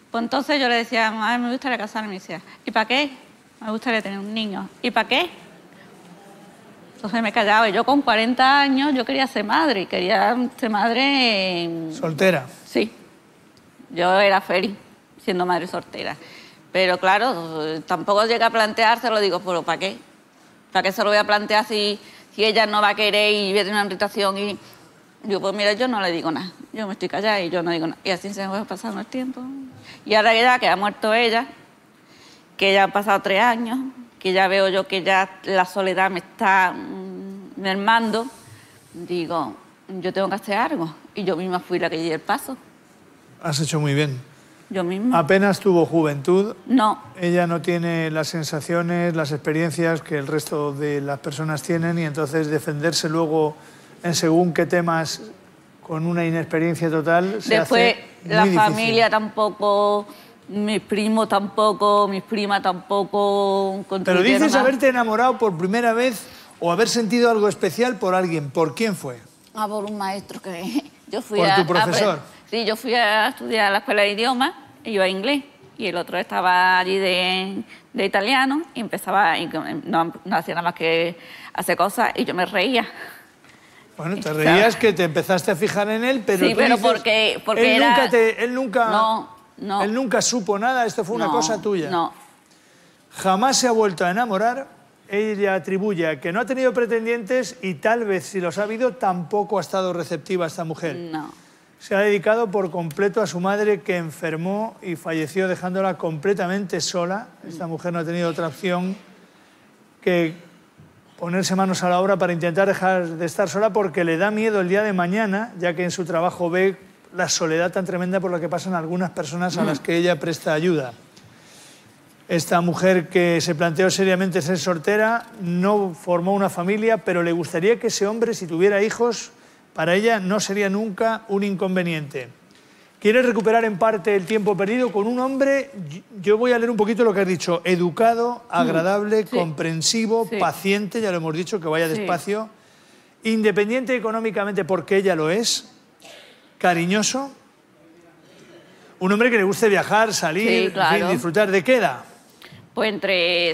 Pues entonces yo le decía, mamá, me gustaría casarme. Y me decía, ¿y para qué? Me gustaría tener un niño. ¿Y para qué? Entonces me callaba. Y yo con 40 años yo quería ser madre. Y quería ser madre... ¿Soltera? Sí. Yo era feliz siendo madre soltera. Pero claro, tampoco llegué a planteárselo. Digo, ¿pero para qué? ¿Para qué se lo voy a plantear si ella no va a querer y voy a tener una irritación? Y yo, pues mira, yo no le digo nada. Yo me estoy callada y yo no digo nada. Y así se me fue pasando el tiempo. Y ahora ya que ha muerto ella, que ya han pasado 3 años, que ya veo yo que ya la soledad me está mermando, digo, yo tengo que hacer algo. Y yo misma fui la que di el paso. Has hecho muy bien. Yo misma. Apenas tuvo juventud. No. Ella no tiene las sensaciones, las experiencias que el resto de las personas tienen y entonces defenderse luego en según qué temas con una inexperiencia total se Después hace la muy difícil. familia tampoco, mis primos tampoco, mis primas tampoco. Pero dices contribuyeron a- haberte enamorado por primera vez o haber sentido algo especial por alguien. ¿Por quién fue? Ah, por un maestro que yo fui ¿Por a... tu profesor? Sí, yo fui a estudiar a la escuela de idiomas y iba a inglés. Y el otro estaba allí de italiano y empezaba, y no hacía nada más que hacer cosas y yo me reía. Bueno, te reías que te empezaste a fijar en él, pero Sí, tú pero dices, porque él era... él nunca supo nada, esto fue una No, cosa tuya. no. Jamás se ha vuelto a enamorar. Ella atribuye a que no ha tenido pretendientes y tal vez, si los ha habido, tampoco ha estado receptiva esta mujer. No. Se ha dedicado por completo a su madre, que enfermó y falleció dejándola completamente sola. Esta mujer no ha tenido otra opción que ponerse manos a la obra para intentar dejar de estar sola, porque le da miedo el día de mañana, ya que en su trabajo ve la soledad tan tremenda por la que pasan algunas personas a las que ella presta ayuda. Esta mujer, que se planteó seriamente ser soltera, no formó una familia, pero le gustaría que ese hombre, si tuviera hijos, para ella no sería nunca un inconveniente. Quiere recuperar en parte el tiempo perdido con un hombre, yo voy a leer un poquito lo que has dicho, educado, agradable, comprensivo, paciente, ya lo hemos dicho, que vaya despacio, independiente económicamente porque ella lo es, cariñoso, un hombre que le guste viajar, salir, Sí, claro. en fin, disfrutar. ¿De qué edad? Pues entre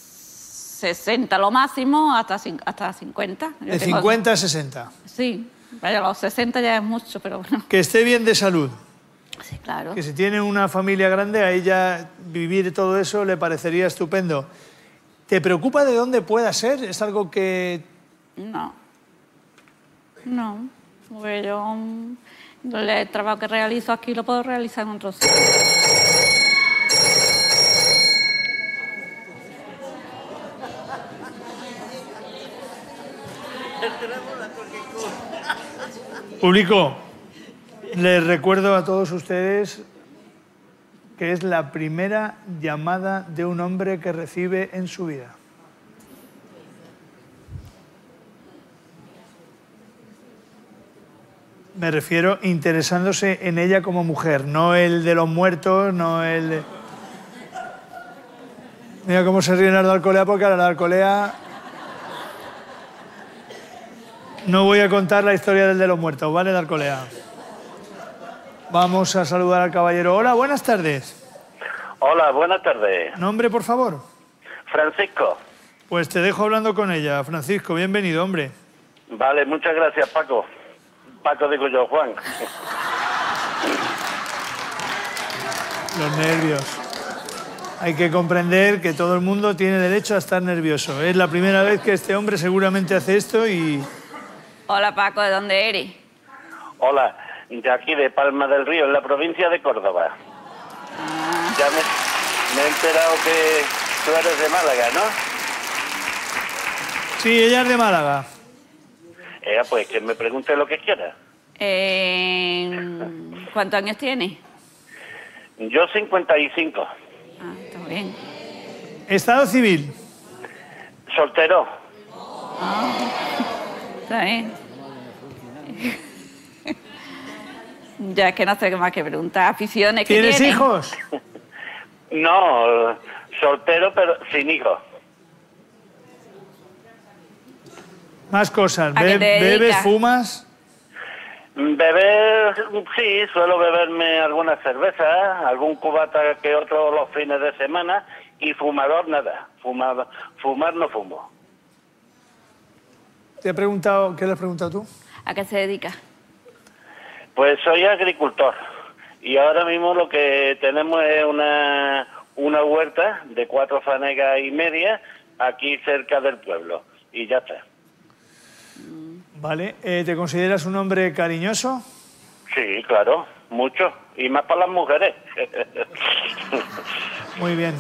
60 lo máximo hasta 50. Yo De tengo- 50 a 60. Sí, vaya, los 60 ya es mucho, pero bueno. Que esté bien de salud. Sí, claro. Que si tiene una familia grande, a ella vivir todo eso le parecería estupendo. ¿Te preocupa de dónde pueda ser? ¿Es algo que...? No. No. Porque yo el trabajo que realizo aquí lo puedo realizar en otro sitio. Público, les recuerdo a todos ustedes que es la primera llamada de un hombre que recibe en su vida. Me refiero interesándose en ella como mujer, no el de los muertos, no el de... Mira cómo se ríe Nardo Alcolea, porque a la Alcolea... No voy a contar la historia del de los muertos, ¿vale, Alcolea? Vamos a saludar al caballero. Hola, buenas tardes. Hola, buenas tardes. ¿Nombre, por favor? Francisco. Pues te dejo hablando con ella. Francisco, bienvenido, hombre. Vale, muchas gracias, Paco. Paco digo yo, Juan. Los nervios. Hay que comprender que todo el mundo tiene derecho a estar nervioso. Es la primera vez que este hombre seguramente hace esto y... Hola Paco, ¿de dónde eres? Hola, de aquí de Palma del Río, en la provincia de Córdoba. Ya me he enterado que tú eres de Málaga, ¿no? Sí, ella es de Málaga. Pues que me pregunte lo que quiera. ¿Cuántos años tienes? Yo 55. Ah, está bien. Estado civil. Soltero. Está bien. Ya es que no sé qué más que preguntar. ¿Aficiones que ¿Tienes tienes? hijos? No, soltero pero sin hijos. Más cosas. ¿A qué te ¿Bebes, dedicas? fumas? Beber, sí, suelo beberme algunas cervezas, algún cubata que otro los fines de semana, y fumador nada, fumar no fumo. ¿Te he preguntado, qué le has preguntado tú? ¿A qué se dedica? Pues soy agricultor y ahora mismo lo que tenemos es una huerta de 4 fanegas y media aquí cerca del pueblo y ya está. Vale, ¿te consideras un hombre cariñoso? Sí, claro, mucho, y más para las mujeres. Muy bien,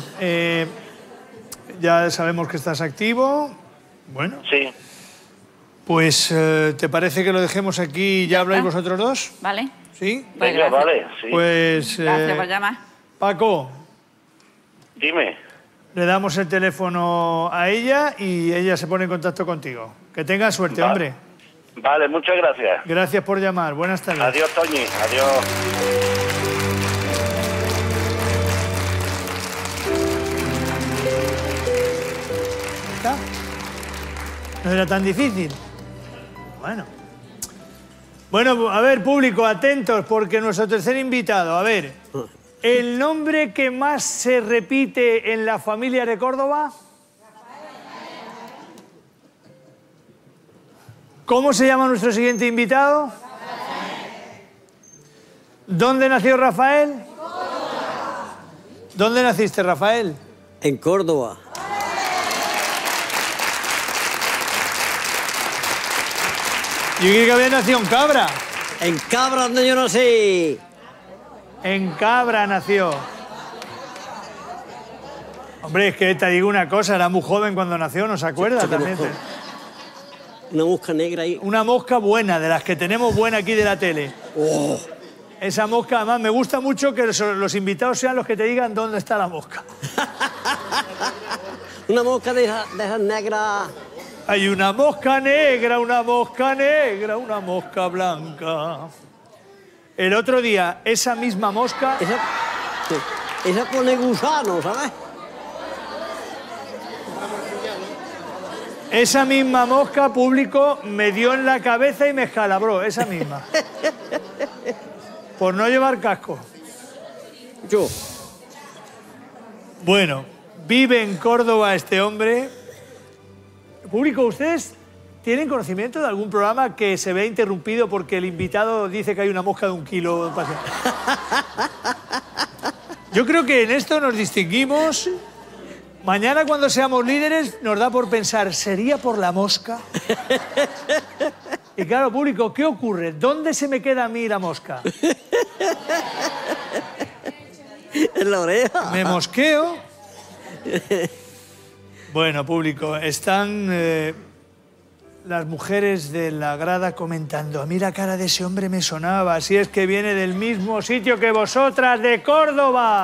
ya sabemos que estás activo, bueno. Sí. Pues, ¿te parece que lo dejemos aquí y ya habláis vosotros dos? Vale. ¿Sí? Pues venga, gracias. vale, sí. Pues... Gracias por llamar. Paco. Dime. Le damos el teléfono a ella y ella se pone en contacto contigo. Que tenga suerte, hombre. Vale, muchas gracias. Gracias por llamar. Buenas tardes. Adiós, Toñi. Adiós. ¿Está? No era tan difícil. Bueno. Bueno, a ver, público, atentos, porque nuestro tercer invitado, a ver, ¿el nombre que más se repite en la familia de Córdoba? ¿Cómo se llama nuestro siguiente invitado? ¿Dónde nació Rafael? ¿Dónde naciste, Rafael? En Córdoba. Yo creo que había nacido en Cabra. En Cabra, donde yo nací. En Cabra nació. Hombre, es que te digo una cosa, era muy joven cuando nació, ¿no se acuerda? También. Una mosca negra ahí. Una mosca buena, de las que tenemos buena aquí de la tele. Oh. Esa mosca, además, me gusta mucho que los invitados sean los que te digan dónde está la mosca. Una mosca de esas negras. Hay una mosca negra, una mosca negra, una mosca blanca. El otro día, esa misma mosca... Esa pone gusano, ¿sabes? Esa misma mosca, público, me dio en la cabeza y me escalabró, esa misma. Por no llevar casco. Yo. Bueno, vive en Córdoba este hombre. Público, ¿ustedes tienen conocimiento de algún programa que se vea interrumpido porque el invitado dice que hay una mosca de 1 kilo? Yo creo que en esto nos distinguimos. Mañana, cuando seamos líderes, nos da por pensar, ¿sería por la mosca? Y claro, público, ¿qué ocurre? ¿Dónde se me queda a mí la mosca? En la oreja. Me mosqueo. Bueno, público, están las mujeres de la grada comentando. A mí la cara de ese hombre me sonaba, así es que viene del mismo sitio que vosotras, de Córdoba.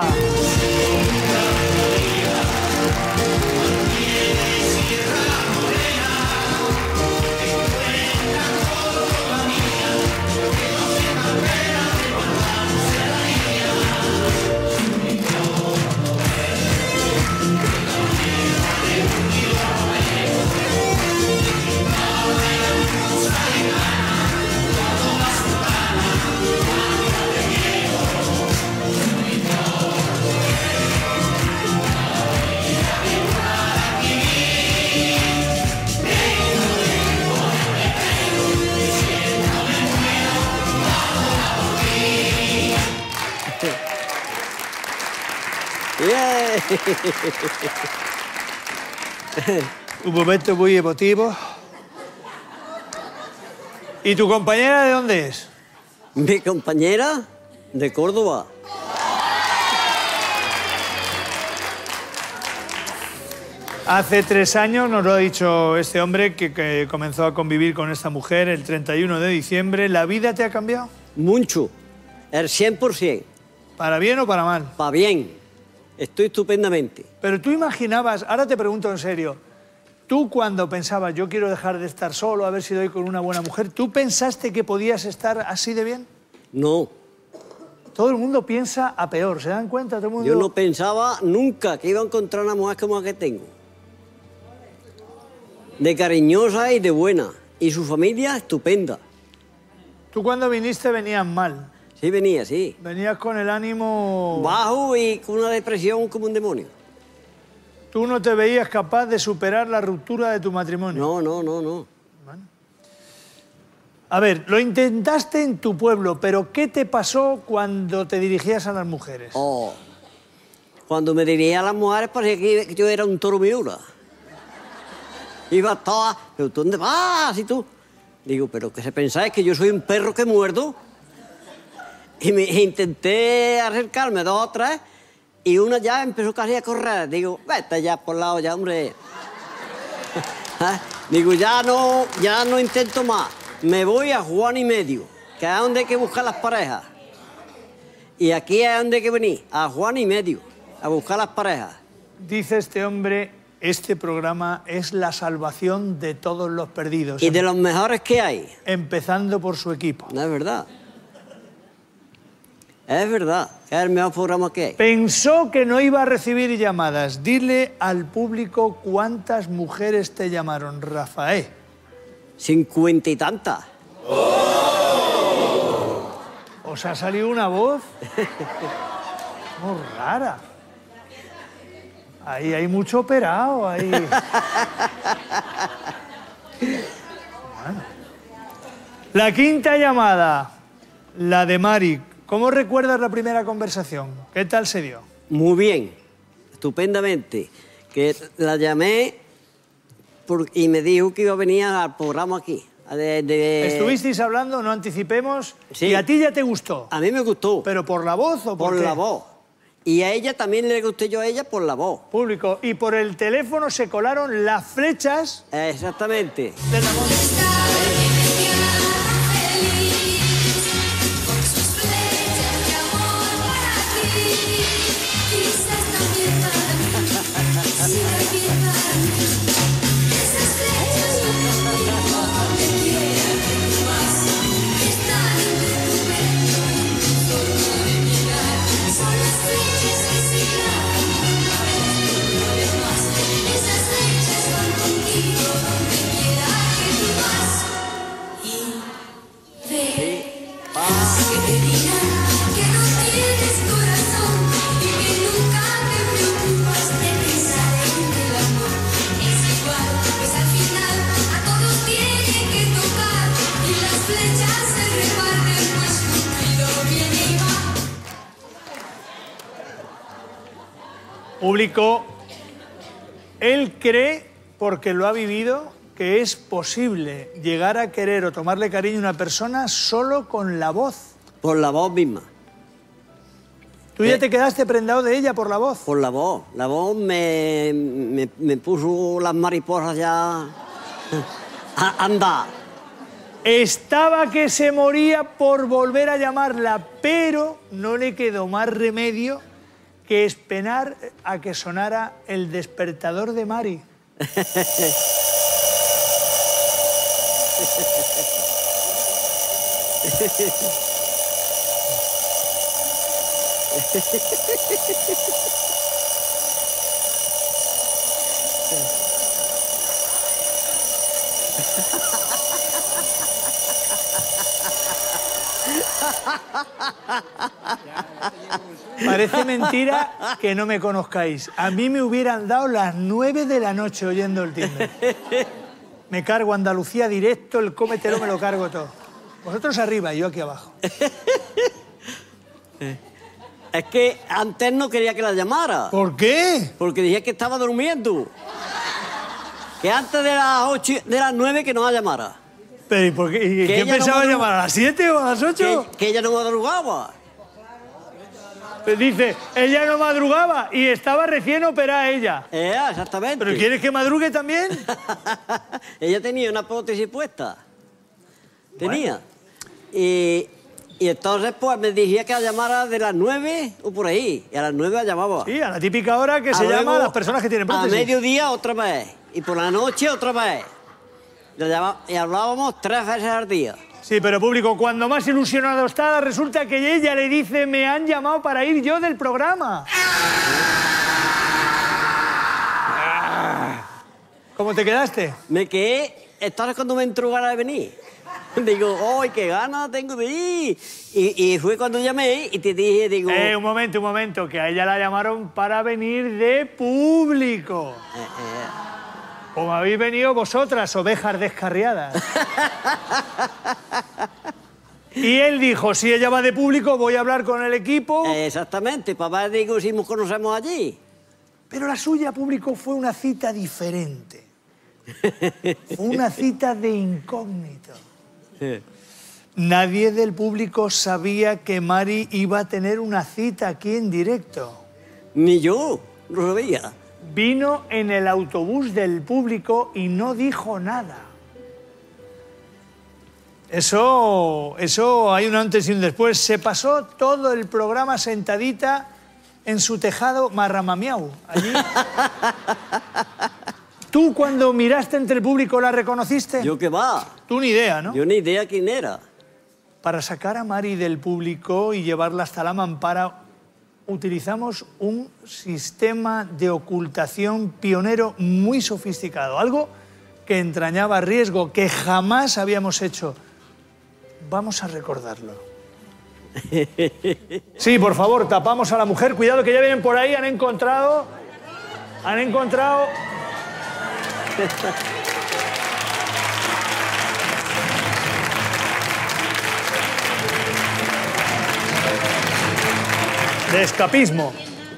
Un momento muy emotivo. ¿Y tu compañera de dónde es? Mi compañera de Córdoba. Hace 3 años nos lo ha dicho este hombre que comenzó a convivir con esta mujer el 31 de diciembre. ¿La vida te ha cambiado? Mucho. El 100%. ¿Para bien o para mal? Para bien. Estoy estupendamente. Pero tú imaginabas, ahora te pregunto en serio, tú cuando pensabas, yo quiero dejar de estar solo, a ver si doy con una buena mujer, ¿tú pensaste que podías estar así de bien? No. Todo el mundo piensa a peor, ¿se dan cuenta? Todo el mundo... Yo no pensaba nunca que iba a encontrar una mujer como la que tengo. De cariñosa y de buena. Y su familia estupenda. Tú cuando viniste venías mal. Sí, venía, sí. Venías con el ánimo... bajo y con una depresión como un demonio. ¿Tú no te veías capaz de superar la ruptura de tu matrimonio? No, no, no, no. Bueno. A ver, lo intentaste en tu pueblo, pero ¿qué te pasó cuando te dirigías a las mujeres? Oh, cuando me dirigía a las mujeres parecía que yo era un toro miura. Iba toda, pero ¿tú dónde vas? Y tú. Digo, pero ¿qué se pensáis? ¿Que yo soy un perro que muerdo? Y me intenté acercarme 2 o 3 y una ya empezó casi a correr. Digo, vete ya por lado ya, hombre. Digo, ya no intento más. Me voy a Juan y Medio, que es donde hay que buscar las parejas. Y aquí es donde hay que venir, a Juan y Medio, a buscar las parejas. Dice este hombre, este programa es la salvación de todos los perdidos. Y de los mejores que hay. Empezando por su equipo. No es verdad. Es verdad, que es el mejor programa que hay. Pensó que no iba a recibir llamadas. Dile al público cuántas mujeres te llamaron, Rafael. 50 y tantas. ¿Os ha salido una voz? Muy rara. Ahí hay mucho operado, ahí. Bueno. La quinta llamada, la de Mari. ¿Cómo recuerdas la primera conversación? ¿Qué tal se dio? Muy bien, estupendamente. Que la llamé y me dijo que iba a venir al programa aquí. ¿Estuvisteis hablando, no anticipemos? Sí. ¿Y a ti ya te gustó? A mí me gustó. ¿Pero por la voz o por qué? la voz. Y a ella también le gusté yo a ella por la voz. Público. Y por el teléfono se colaron las flechas... Exactamente. De la voz. Público, él cree, porque lo ha vivido, que es posible llegar a querer o tomarle cariño a una persona solo con la voz. Por la voz misma. ¿Tú ya te quedaste prendado de ella por la voz? Por la voz. La voz me puso las mariposas ya a andar. Estaba que se moría por volver a llamarla, pero no le quedó más remedio que esperar a que sonara el despertador de Mari. Parece mentira que no me conozcáis. A mí me hubieran dado las 9 de la noche oyendo el timbre. Me cargo Andalucía directo, el cómetelo me lo cargo todo. Vosotros arriba y yo aquí abajo. Es que antes no quería que la llamara. ¿Por qué? Porque dije que estaba durmiendo. Que antes de las 8, de las 9 que no la llamara. ¿Pero y por qué? ¿Y qué pensaba llamar? ¿A las 7 o a las 8? Que ella no madrugaba. Pues dice, ella no madrugaba y estaba recién operada ella. Exactamente. ¿Pero quieres que madrugue también? Ella tenía una prótesis puesta. Tenía. Y entonces pues me decía que la llamara de las 9 o por ahí. Y a las 9 la llamaba. Sí, a la típica hora que se llama a las personas que tienen prótesis. A mediodía otra vez. Y por la noche otra vez. Y hablábamos 3 veces al día. Sí, pero público, cuando más ilusionado está, resulta que ella le dice, me han llamado para ir yo del programa. ¿Cómo te quedaste? Me quedé, entonces cuando me entró ganas de venir. Digo, ¡ay, qué ganas tengo de ir! Y fue cuando llamé y te dije, digo... un momento, que a ella la llamaron para venir de público. Como habéis venido vosotras, ovejas descarriadas. Y él dijo, si ella va de público, voy a hablar con el equipo. Exactamente, papá, digo, si nos conocemos allí. Pero la suya, público, fue una cita diferente. Fue una cita de incógnito. Nadie del público sabía que Mari iba a tener una cita aquí en directo. Ni yo, no sabía. Vino en el autobús del público y no dijo nada. Eso hay un antes y un después. Se pasó todo el programa sentadita en su tejado marramamiau. Allí. ¿Tú cuando miraste entre el público la reconociste? ¿Yo qué va? Tú ni idea, ¿no? Yo ni idea quién era. Para sacar a Mari del público y llevarla hasta la mampara, utilizamos un sistema de ocultación pionero muy sofisticado. Algo que entrañaba riesgo, que jamás habíamos hecho. Vamos a recordarlo. Sí, por favor, tapamos a la mujer. Cuidado que ya vienen por ahí, han encontrado... de escapismo.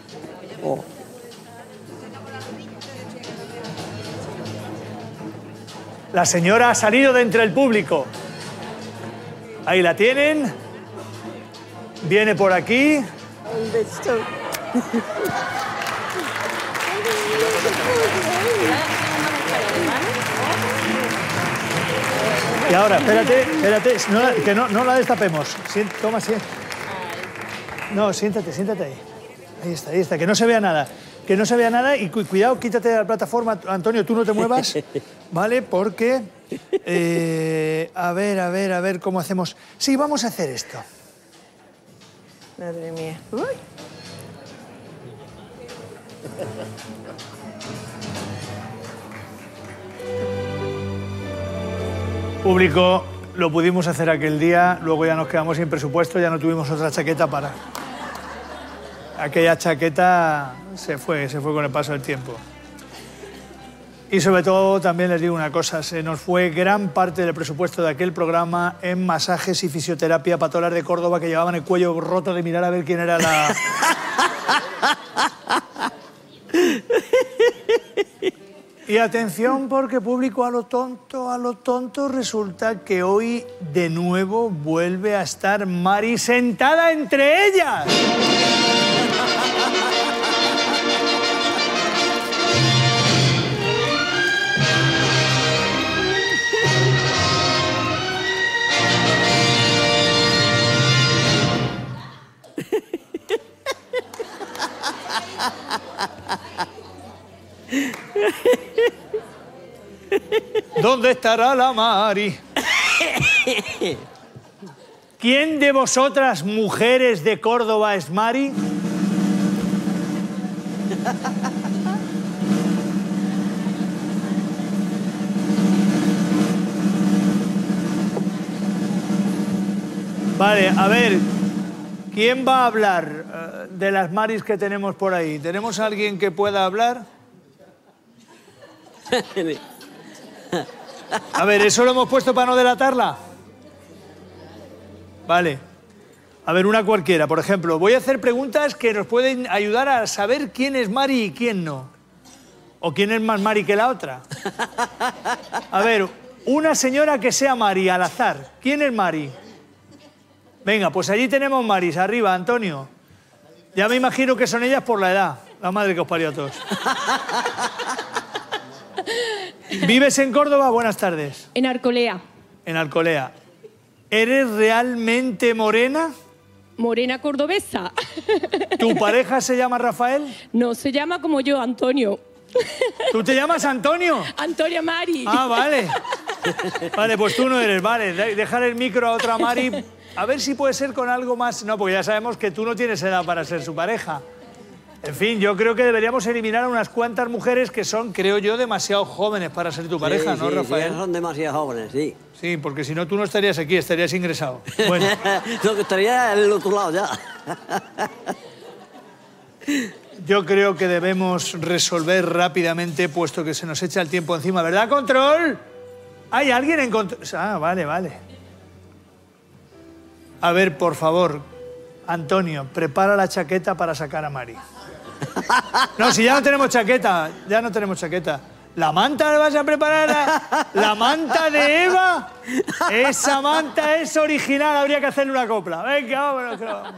La señora ha salido de entre el público. Ahí la tienen. Viene por aquí. Y ahora, espérate, que no la destapemos. Toma, siéntate. No, siéntate ahí. Ahí está, que no se vea nada. Que no se vea nada y cuidado, quítate de la plataforma. Antonio, tú no te muevas, ¿vale? Porque, a ver cómo hacemos. Sí, vamos a hacer esto. Madre mía. Uy. Público, lo pudimos hacer aquel día, luego ya nos quedamos sin presupuesto, ya no tuvimos otra chaqueta para... Aquella chaqueta se fue con el paso del tiempo. Y sobre todo, también les digo una cosa, se nos fue gran parte del presupuesto de aquel programa en masajes y fisioterapia para todas las de Córdoba que llevaban el cuello roto de mirar a ver quién era la... Y atención, porque público, a lo tonto, resulta que hoy de nuevo vuelve a estar Mari sentada entre ellas. ¿Dónde estará la Mari? ¿Quién de vosotras, mujeres de Córdoba, es Mari? Vale, a ver, ¿quién va a hablar de las Maris que tenemos por ahí? ¿Tenemos a alguien que pueda hablar? A ver, ¿eso lo hemos puesto para no delatarla? Vale. A ver, una cualquiera, por ejemplo. Voy a hacer preguntas que nos pueden ayudar a saber quién es Mari y quién no. O quién es más Mari que la otra. A ver, una señora que sea Mari, al azar. ¿Quién es Mari? Venga, pues allí tenemos Maris, arriba, Antonio. Ya me imagino que son ellas por la edad. La madre que os parió a todos. ¿Vives en Córdoba? Buenas tardes. En Alcolea. En Alcolea. ¿Eres realmente morena? Morena cordobesa. ¿Tu pareja se llama Rafael? No, se llama como yo, Antonio. ¿Tú te llamas Antonio? Antonio Mari. Ah, vale. Vale, pues tú no eres, vale. Dejar el micro a otra Mari. A ver si puede ser con algo más... No, porque ya sabemos que tú no tienes edad para ser su pareja. En fin, yo creo que deberíamos eliminar a unas cuantas mujeres que son, creo yo, demasiado jóvenes para ser tu pareja, ¿no, Rafael? Sí, son demasiado jóvenes, sí. Sí, porque si no tú no estarías aquí, estarías ingresado. Bueno. Lo que estaría en el otro lado ya. Yo creo que debemos resolver rápidamente, puesto que se nos echa el tiempo encima. ¿Verdad, Control? ¿Hay alguien en control? Ah, vale, vale. A ver, por favor, Antonio, prepara la chaqueta para sacar a Mari. No, si ya no tenemos chaqueta, ya no tenemos chaqueta. ¿La manta la vas a preparar? ¿La manta de Eva? Esa manta es original, habría que hacerle una copla. Venga, vámonos, que vamos.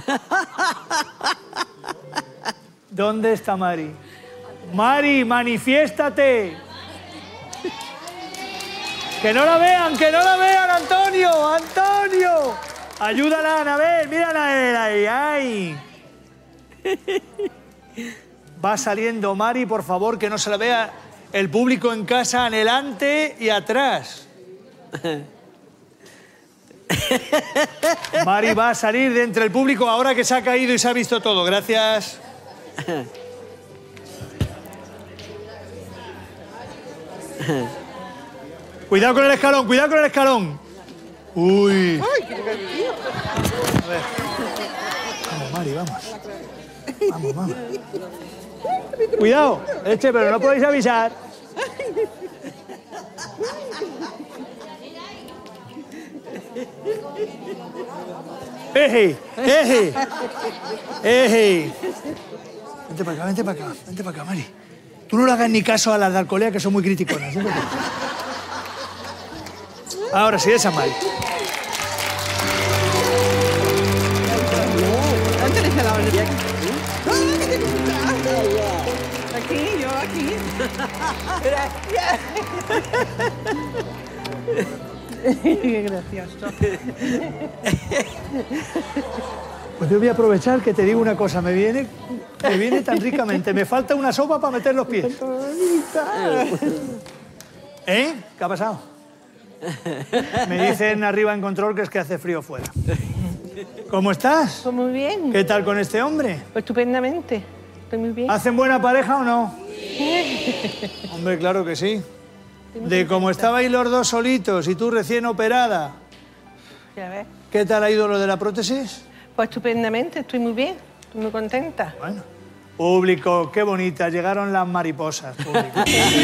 ¿Dónde está Mari? Mari, manifiéstate. Que no la vean, Antonio, Antonio. Ayúdala, Anabel, mírala a él ahí, ay. Va saliendo Mari, por favor, que no se la vea el público en casa, adelante y atrás. Mari va a salir de entre el público ahora que se ha caído y se ha visto todo. Gracias. Cuidado con el escalón, cuidado con el escalón. Uy. Ay, qué divertido. A ver. Vamos, Mari, vamos. Vamos, vamos. Cuidado, pero no podéis avisar. ¡Eje! ¡Eje! ¡Eje! Vente para acá, vente para acá, vente para acá, Mari. Tú no le hagas ni caso a las de Alcolea, que son muy criticonas. Ahora sí, esa Mari. Aquí, yo aquí. Gracias. Qué gracioso. Pues yo voy a aprovechar que te digo una cosa. Me viene tan ricamente. Me falta una sopa para meter los pies. ¿Eh? ¿Qué ha pasado? Me dicen arriba en control que es que hace frío fuera. ¿Cómo estás? Pues muy bien. ¿Qué tal con este hombre? Pues estupendamente. Estoy muy bien. ¿Hacen buena pareja o no? Hombre, claro que sí. De cómo estabais los dos solitos y tú recién operada. Ya ves. ¿Qué tal ha ido lo de la prótesis? Pues estupendamente, estoy muy bien. Estoy muy contenta. Bueno. Público, qué bonitas. Llegaron las mariposas, público.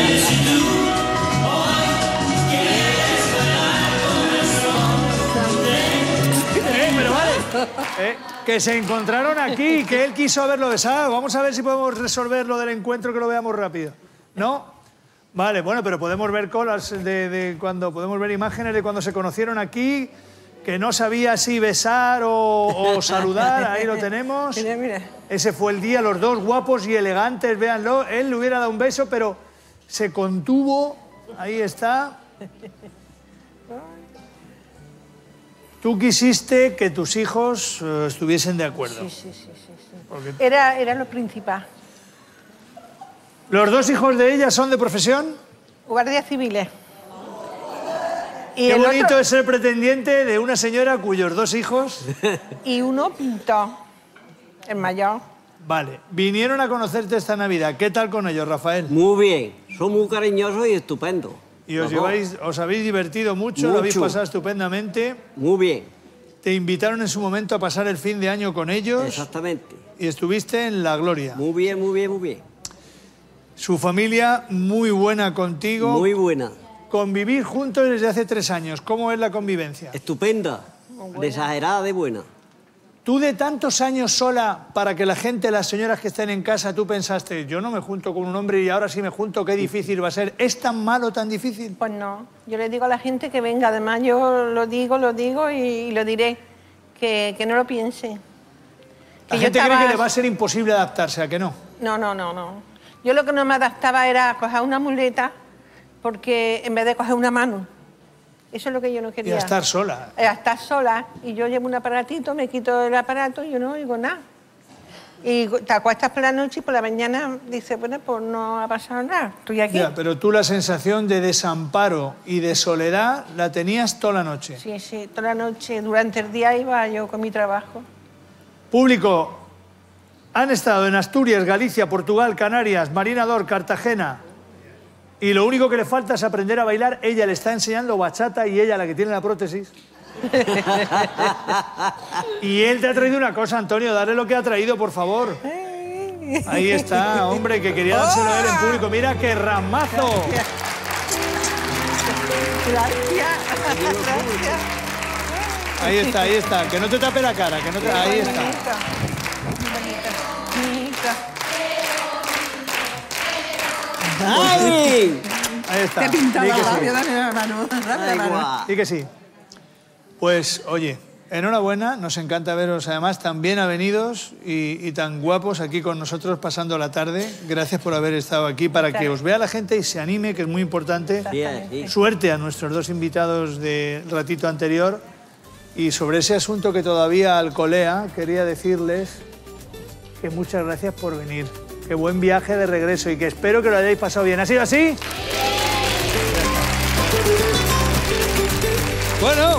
Pero vale. Que se encontraron aquí, que él quiso haberlo besado. Vamos a ver si podemos resolver lo del encuentro, que lo veamos rápido. ¿No? Vale, bueno, pero podemos ver colas de cuando... Podemos ver imágenes de cuando se conocieron aquí, que no sabía si besar o saludar. Ahí lo tenemos. Mira, mira. Ese fue el día, los dos guapos y elegantes, véanlo. Él le hubiera dado un beso, pero se contuvo. Ahí está. Tú quisiste que tus hijos estuviesen de acuerdo. Sí. Porque... Era lo principal. ¿Los dos hijos de ella son de profesión? Guardias civiles. Y qué bonito es ser pretendiente de una señora cuyos dos hijos... Y uno pintor, el mayor. Vale. Vinieron a conocerte esta Navidad. ¿Qué tal con ellos, Rafael? Muy bien. Son muy cariñosos y estupendos. ¿Y os habéis divertido mucho? ¿Lo habéis pasado estupendamente? Muy bien. ¿Te invitaron en su momento a pasar el fin de año con ellos? Exactamente. Y estuviste en la gloria. Muy bien, muy bien, muy bien. Su familia muy buena contigo. Muy buena. Convivir juntos desde hace 3 años. ¿Cómo es la convivencia? Estupenda. De exagerada de buena. Tú de tantos años sola, para que la gente, las señoras que estén en casa, tú pensaste, yo no me junto con un hombre y ahora sí me junto, qué difícil va a ser. ¿Es tan malo, tan difícil? Pues no. Yo le digo a la gente que venga. Además, yo lo digo y lo diré. Que no lo piense. La gente cree que le va a ser imposible adaptarse, ¿a que no? No. Yo lo que no me adaptaba era coger una muleta, porque en vez de coger una mano. Eso es lo que yo no quería. Y a estar sola. A estar sola. Y yo llevo un aparatito, me quito el aparato y yo no oigo nada. Y te acuestas por la noche y por la mañana dices, bueno, pues no ha pasado nada, estoy aquí. Ya, pero tú la sensación de desamparo y de soledad la tenías toda la noche. Sí, toda la noche. Durante el día iba yo con mi trabajo. Público, Han estado en Asturias, Galicia, Portugal, Canarias, Marinador, Cartagena. Y lo único que le falta es aprender a bailar. Ella le está enseñando bachata y ella la que tiene la prótesis. Y él te ha traído una cosa, Antonio. Dale lo que ha traído, por favor. Ahí está, hombre, que quería dárselo a él en público. Mira qué ramazo. Gracias. Ahí está, ahí está. Que no te tape la cara, que no te... Ahí está. ¡Ay! Ahí está. Te he pintado Di que la sí. labio, dale la mano, dale la mano. Di que sí. Pues, oye, enhorabuena. Nos encanta veros, además, tan bien avenidos y tan guapos aquí con nosotros pasando la tarde. Gracias por haber estado aquí para que os vea la gente y se anime, que es muy importante. Suerte a nuestros dos invitados del ratito anterior. Y sobre ese asunto que todavía alcolea, quería decirles que muchas gracias por venir. Qué buen viaje de regreso y que espero que lo hayáis pasado bien. ¿Ha sido así? Bueno,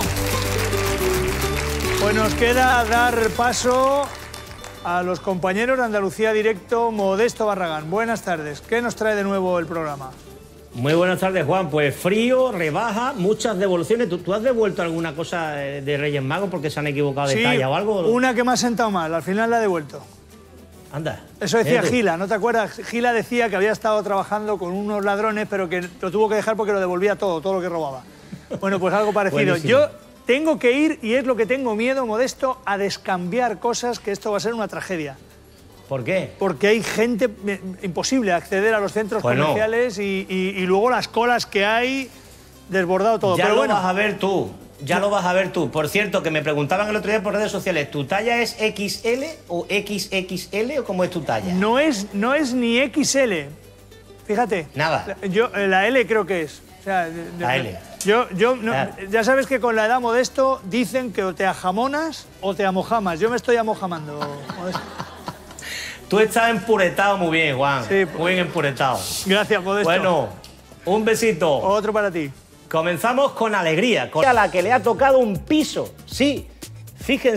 pues nos queda dar paso a los compañeros de Andalucía Directo. Modesto Barragán, buenas tardes. ¿Qué nos trae de nuevo el programa? Muy buenas tardes, Juan. Pues frío, rebaja, muchas devoluciones. ¿Tú has devuelto alguna cosa de Reyes Magos porque se han equivocado de talla o algo? Una que me ha sentado mal, al final la he devuelto. Anda. Eso decía Gila, ¿no te acuerdas? Gila decía que había estado trabajando con unos ladrones, pero que lo tuvo que dejar porque lo devolvía todo lo que robaba. Bueno, pues algo parecido. Buenísimo. Yo tengo que ir, y es lo que tengo miedo, Modesto, a descambiar cosas, que esto va a ser una tragedia. ¿Por qué? Porque hay gente, imposible acceder a los centros comerciales y luego las colas que hay, desbordado todo. Ya pero lo bueno, vas a ver tú. Ya lo vas a ver tú. Por cierto, que me preguntaban el otro día por redes sociales, ¿tu talla es XL o XXL o cómo es tu talla? no es ni XL. Fíjate. Nada. Yo, la L creo que es. O sea, La L. Ya sabes que con la edad, Modesto, dicen que o te ajamonas o te amojamas. Yo me estoy amojamando, Modesto. Tú estás empuretado muy bien, Juan. Sí. Muy bien empuretado. Gracias, Modesto. Bueno, un besito. Otro para ti. Comenzamos con alegría, con a la que le ha tocado un piso. Sí, fíjense.